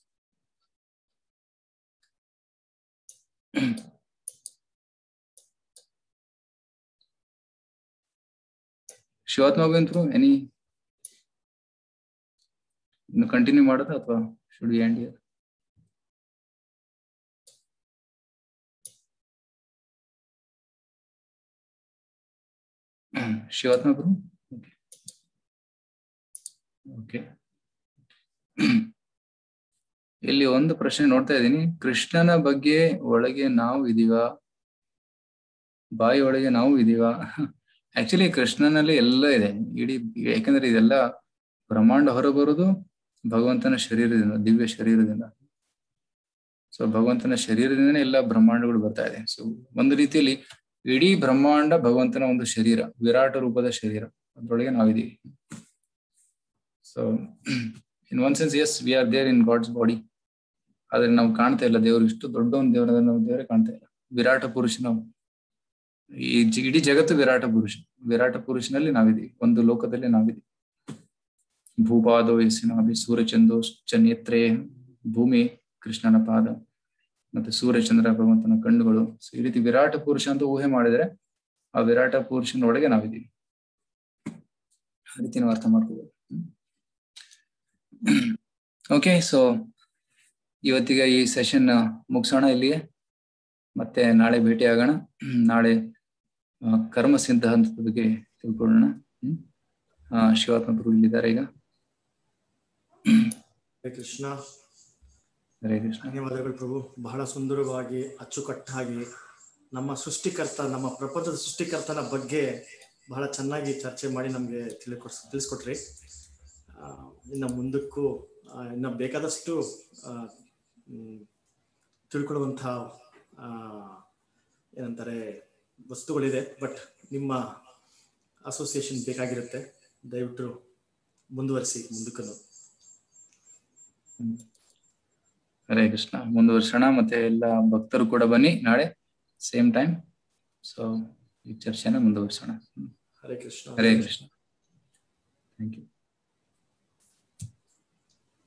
B: ಶಿವಾತ್ಮ ಬಂದ್ರು ಎನಿ ಇನ್ನು ಕಂಟಿನ್ಯೂ ಮಾಡೋದಾ ಅಥವಾ should we end here? Shivatma bro, okay. ಇಲ್ಲಿ ಒಂದು ಪ್ರಶ್ನೆ ನೋಡ್ತಾ ಇದ್ದೀನಿ, ಕೃಷ್ಣನ ಬಗ್ಗೆ ಒಳಗೆ ನಾವು ಇದೀವಾ, ಬಾಯಿ ಒಳಗೆ ನಾವು ಇದೀವಾ? ಆಕ್ಚುಲಿ ಕೃಷ್ಣನಲ್ಲಿ ಎಲ್ಲ ಇದೆ, ಇಡೀ. ಯಾಕಂದ್ರೆ ಇದೆಲ್ಲ ಬ್ರಹ್ಮಾಂಡ ಹೊರಬರುವುದು ಭಗವಂತನ ಶರೀರದಿಂದ, ದಿವ್ಯ ಶರೀರದಿಂದ. ಸೊ ಭಗವಂತನ ಶರೀರದಿಂದನೇ ಎಲ್ಲ ಬ್ರಹ್ಮಾಂಡಗಳು ಬರ್ತಾ ಇದೆ. ಸೊ ಒಂದು ರೀತಿಯಲ್ಲಿ ಇಡೀ ಬ್ರಹ್ಮಾಂಡ ಭಗವಂತನ ಒಂದು ಶರೀರ, ವಿರಾಟ ರೂಪದ ಶರೀರ, ಅದ್ರೊಳಗೆ ನಾವಿದೀವಿ. So in one sense as we are there in God's body, ಆದ್ರೆ ನಾವು ಕಾಣ್ತಾ ಇಲ್ಲ ದೇವ್ರು ಇಷ್ಟು ದೊಡ್ಡ ಒಂದು ದೇವರ ನಾವು ದೇವರೇ ಕಾಣ್ತಾ ಇಲ್ಲ. ವಿರಾಟ ಪುರುಷ ನಾವು, ಈ ಇಡೀ ಜಗತ್ತು ವಿರಾಟ ಪುರುಷ. ವಿರಾಟ ಪುರುಷನಲ್ಲಿ ನಾವಿದೀವಿ, ಒಂದು ಲೋಕದಲ್ಲಿ ನಾವಿದೀವಿ. ಭೂಪಾದೋ ಯಸಿನಾಭಿ ಸೂರ್ಯಚಂದೋ ಚನೇತ್ರೇ, ಭೂಮಿ ಕೃಷ್ಣನ ಪಾದ, ಮತ್ತೆ ಸೂರ್ಯಚಂದ್ರ ಭಗವಂತನ ಕಣ್ಣುಗಳು. ಸೊ ಈ ರೀತಿ ವಿರಾಟ ಪುರುಷ ಅಂತ ಊಹೆ ಮಾಡಿದ್ರೆ ಆ ವಿರಾಟ ಪುರುಷನ ಒಳಗೆ ನಾವಿದ್ದೀವಿ. ಆ ರೀತಿ ನಾವು ಅರ್ಥ ಮಾಡ್ಕೋಬಹುದು. ಓಕೆ, ಸೊ ಇವತ್ತಿಗೆ ಈ ಸೆಷನ್ ಮುಗಿಸೋಣ ಇಲ್ಲಿಗೆ. ಮತ್ತೆ ನಾಳೆ ಭೇಟಿ ಆಗೋಣ. ನಾಳೆ ಕರ್ಮ ಸಿದ್ಧಾಂತದ ಬಗ್ಗೆ ತಿಳ್ಕೊಳ್ಳೋಣ. ಹ್ಮ್ ಆ ಶಿವಾತ್ಮ ಪ್ರಭು ಇಲ್ಲಿದ್ದಾರೆ ಈಗ.
A: ಹರೇ ಕೃಷ್ಣ.
B: ಹರೇ ಕೃಷ್ಣ.
A: ಧನ್ಯವಾದಗಳು ಪ್ರಭು. ಬಹಳ ಸುಂದರವಾಗಿ ಅಚ್ಚುಕಟ್ಟಾಗಿ ನಮ್ಮ ಸೃಷ್ಟಿಕರ್ತ, ನಮ್ಮ ಪ್ರಪಂಚದ ಸೃಷ್ಟಿಕರ್ತನ ಬಗ್ಗೆ ಬಹಳ ಚೆನ್ನಾಗಿ ಚರ್ಚೆ ಮಾಡಿ ನಮಗೆ ತಿಳಿಕೊಡ್ ತಿಳಿಸ್ಕೊಟ್ರಿ. ಇನ್ನು ಮುಂದಕ್ಕೂ ಇನ್ನು ಬೇಕಾದಷ್ಟು ತಿಳ್ಕೊಳ್ಳುವಂಥ ಏನಂತಾರೆ ವಸ್ತುಗಳಿದೆ. ಬಟ್ ನಿಮ್ಮ ಅಸೋಸಿಯೇಷನ್ ಬೇಕಾಗಿರುತ್ತೆ. ದಯವಿಟ್ಟು ಮುಂದುವರಿಸಿ ಮುಂದಕ್ಕೂ.
B: ಹರೇ ಕೃಷ್ಣ. ಮುಂದುವರ್ಸೋಣ. ಮತ್ತೆ ಎಲ್ಲ ಭಕ್ತರು ಕೂಡ ಬನ್ನಿ ನಾಳೆ ಸೇಮ್ ಟೈಮ್. ಸೊ ಈ ಚರ್ಚೆನ ಮುಂದುವರ್ಸೋಣ.
A: ಹರೇ ಕೃಷ್ಣ.
B: ಹರೇ ಕೃಷ್ಣ. Thank you.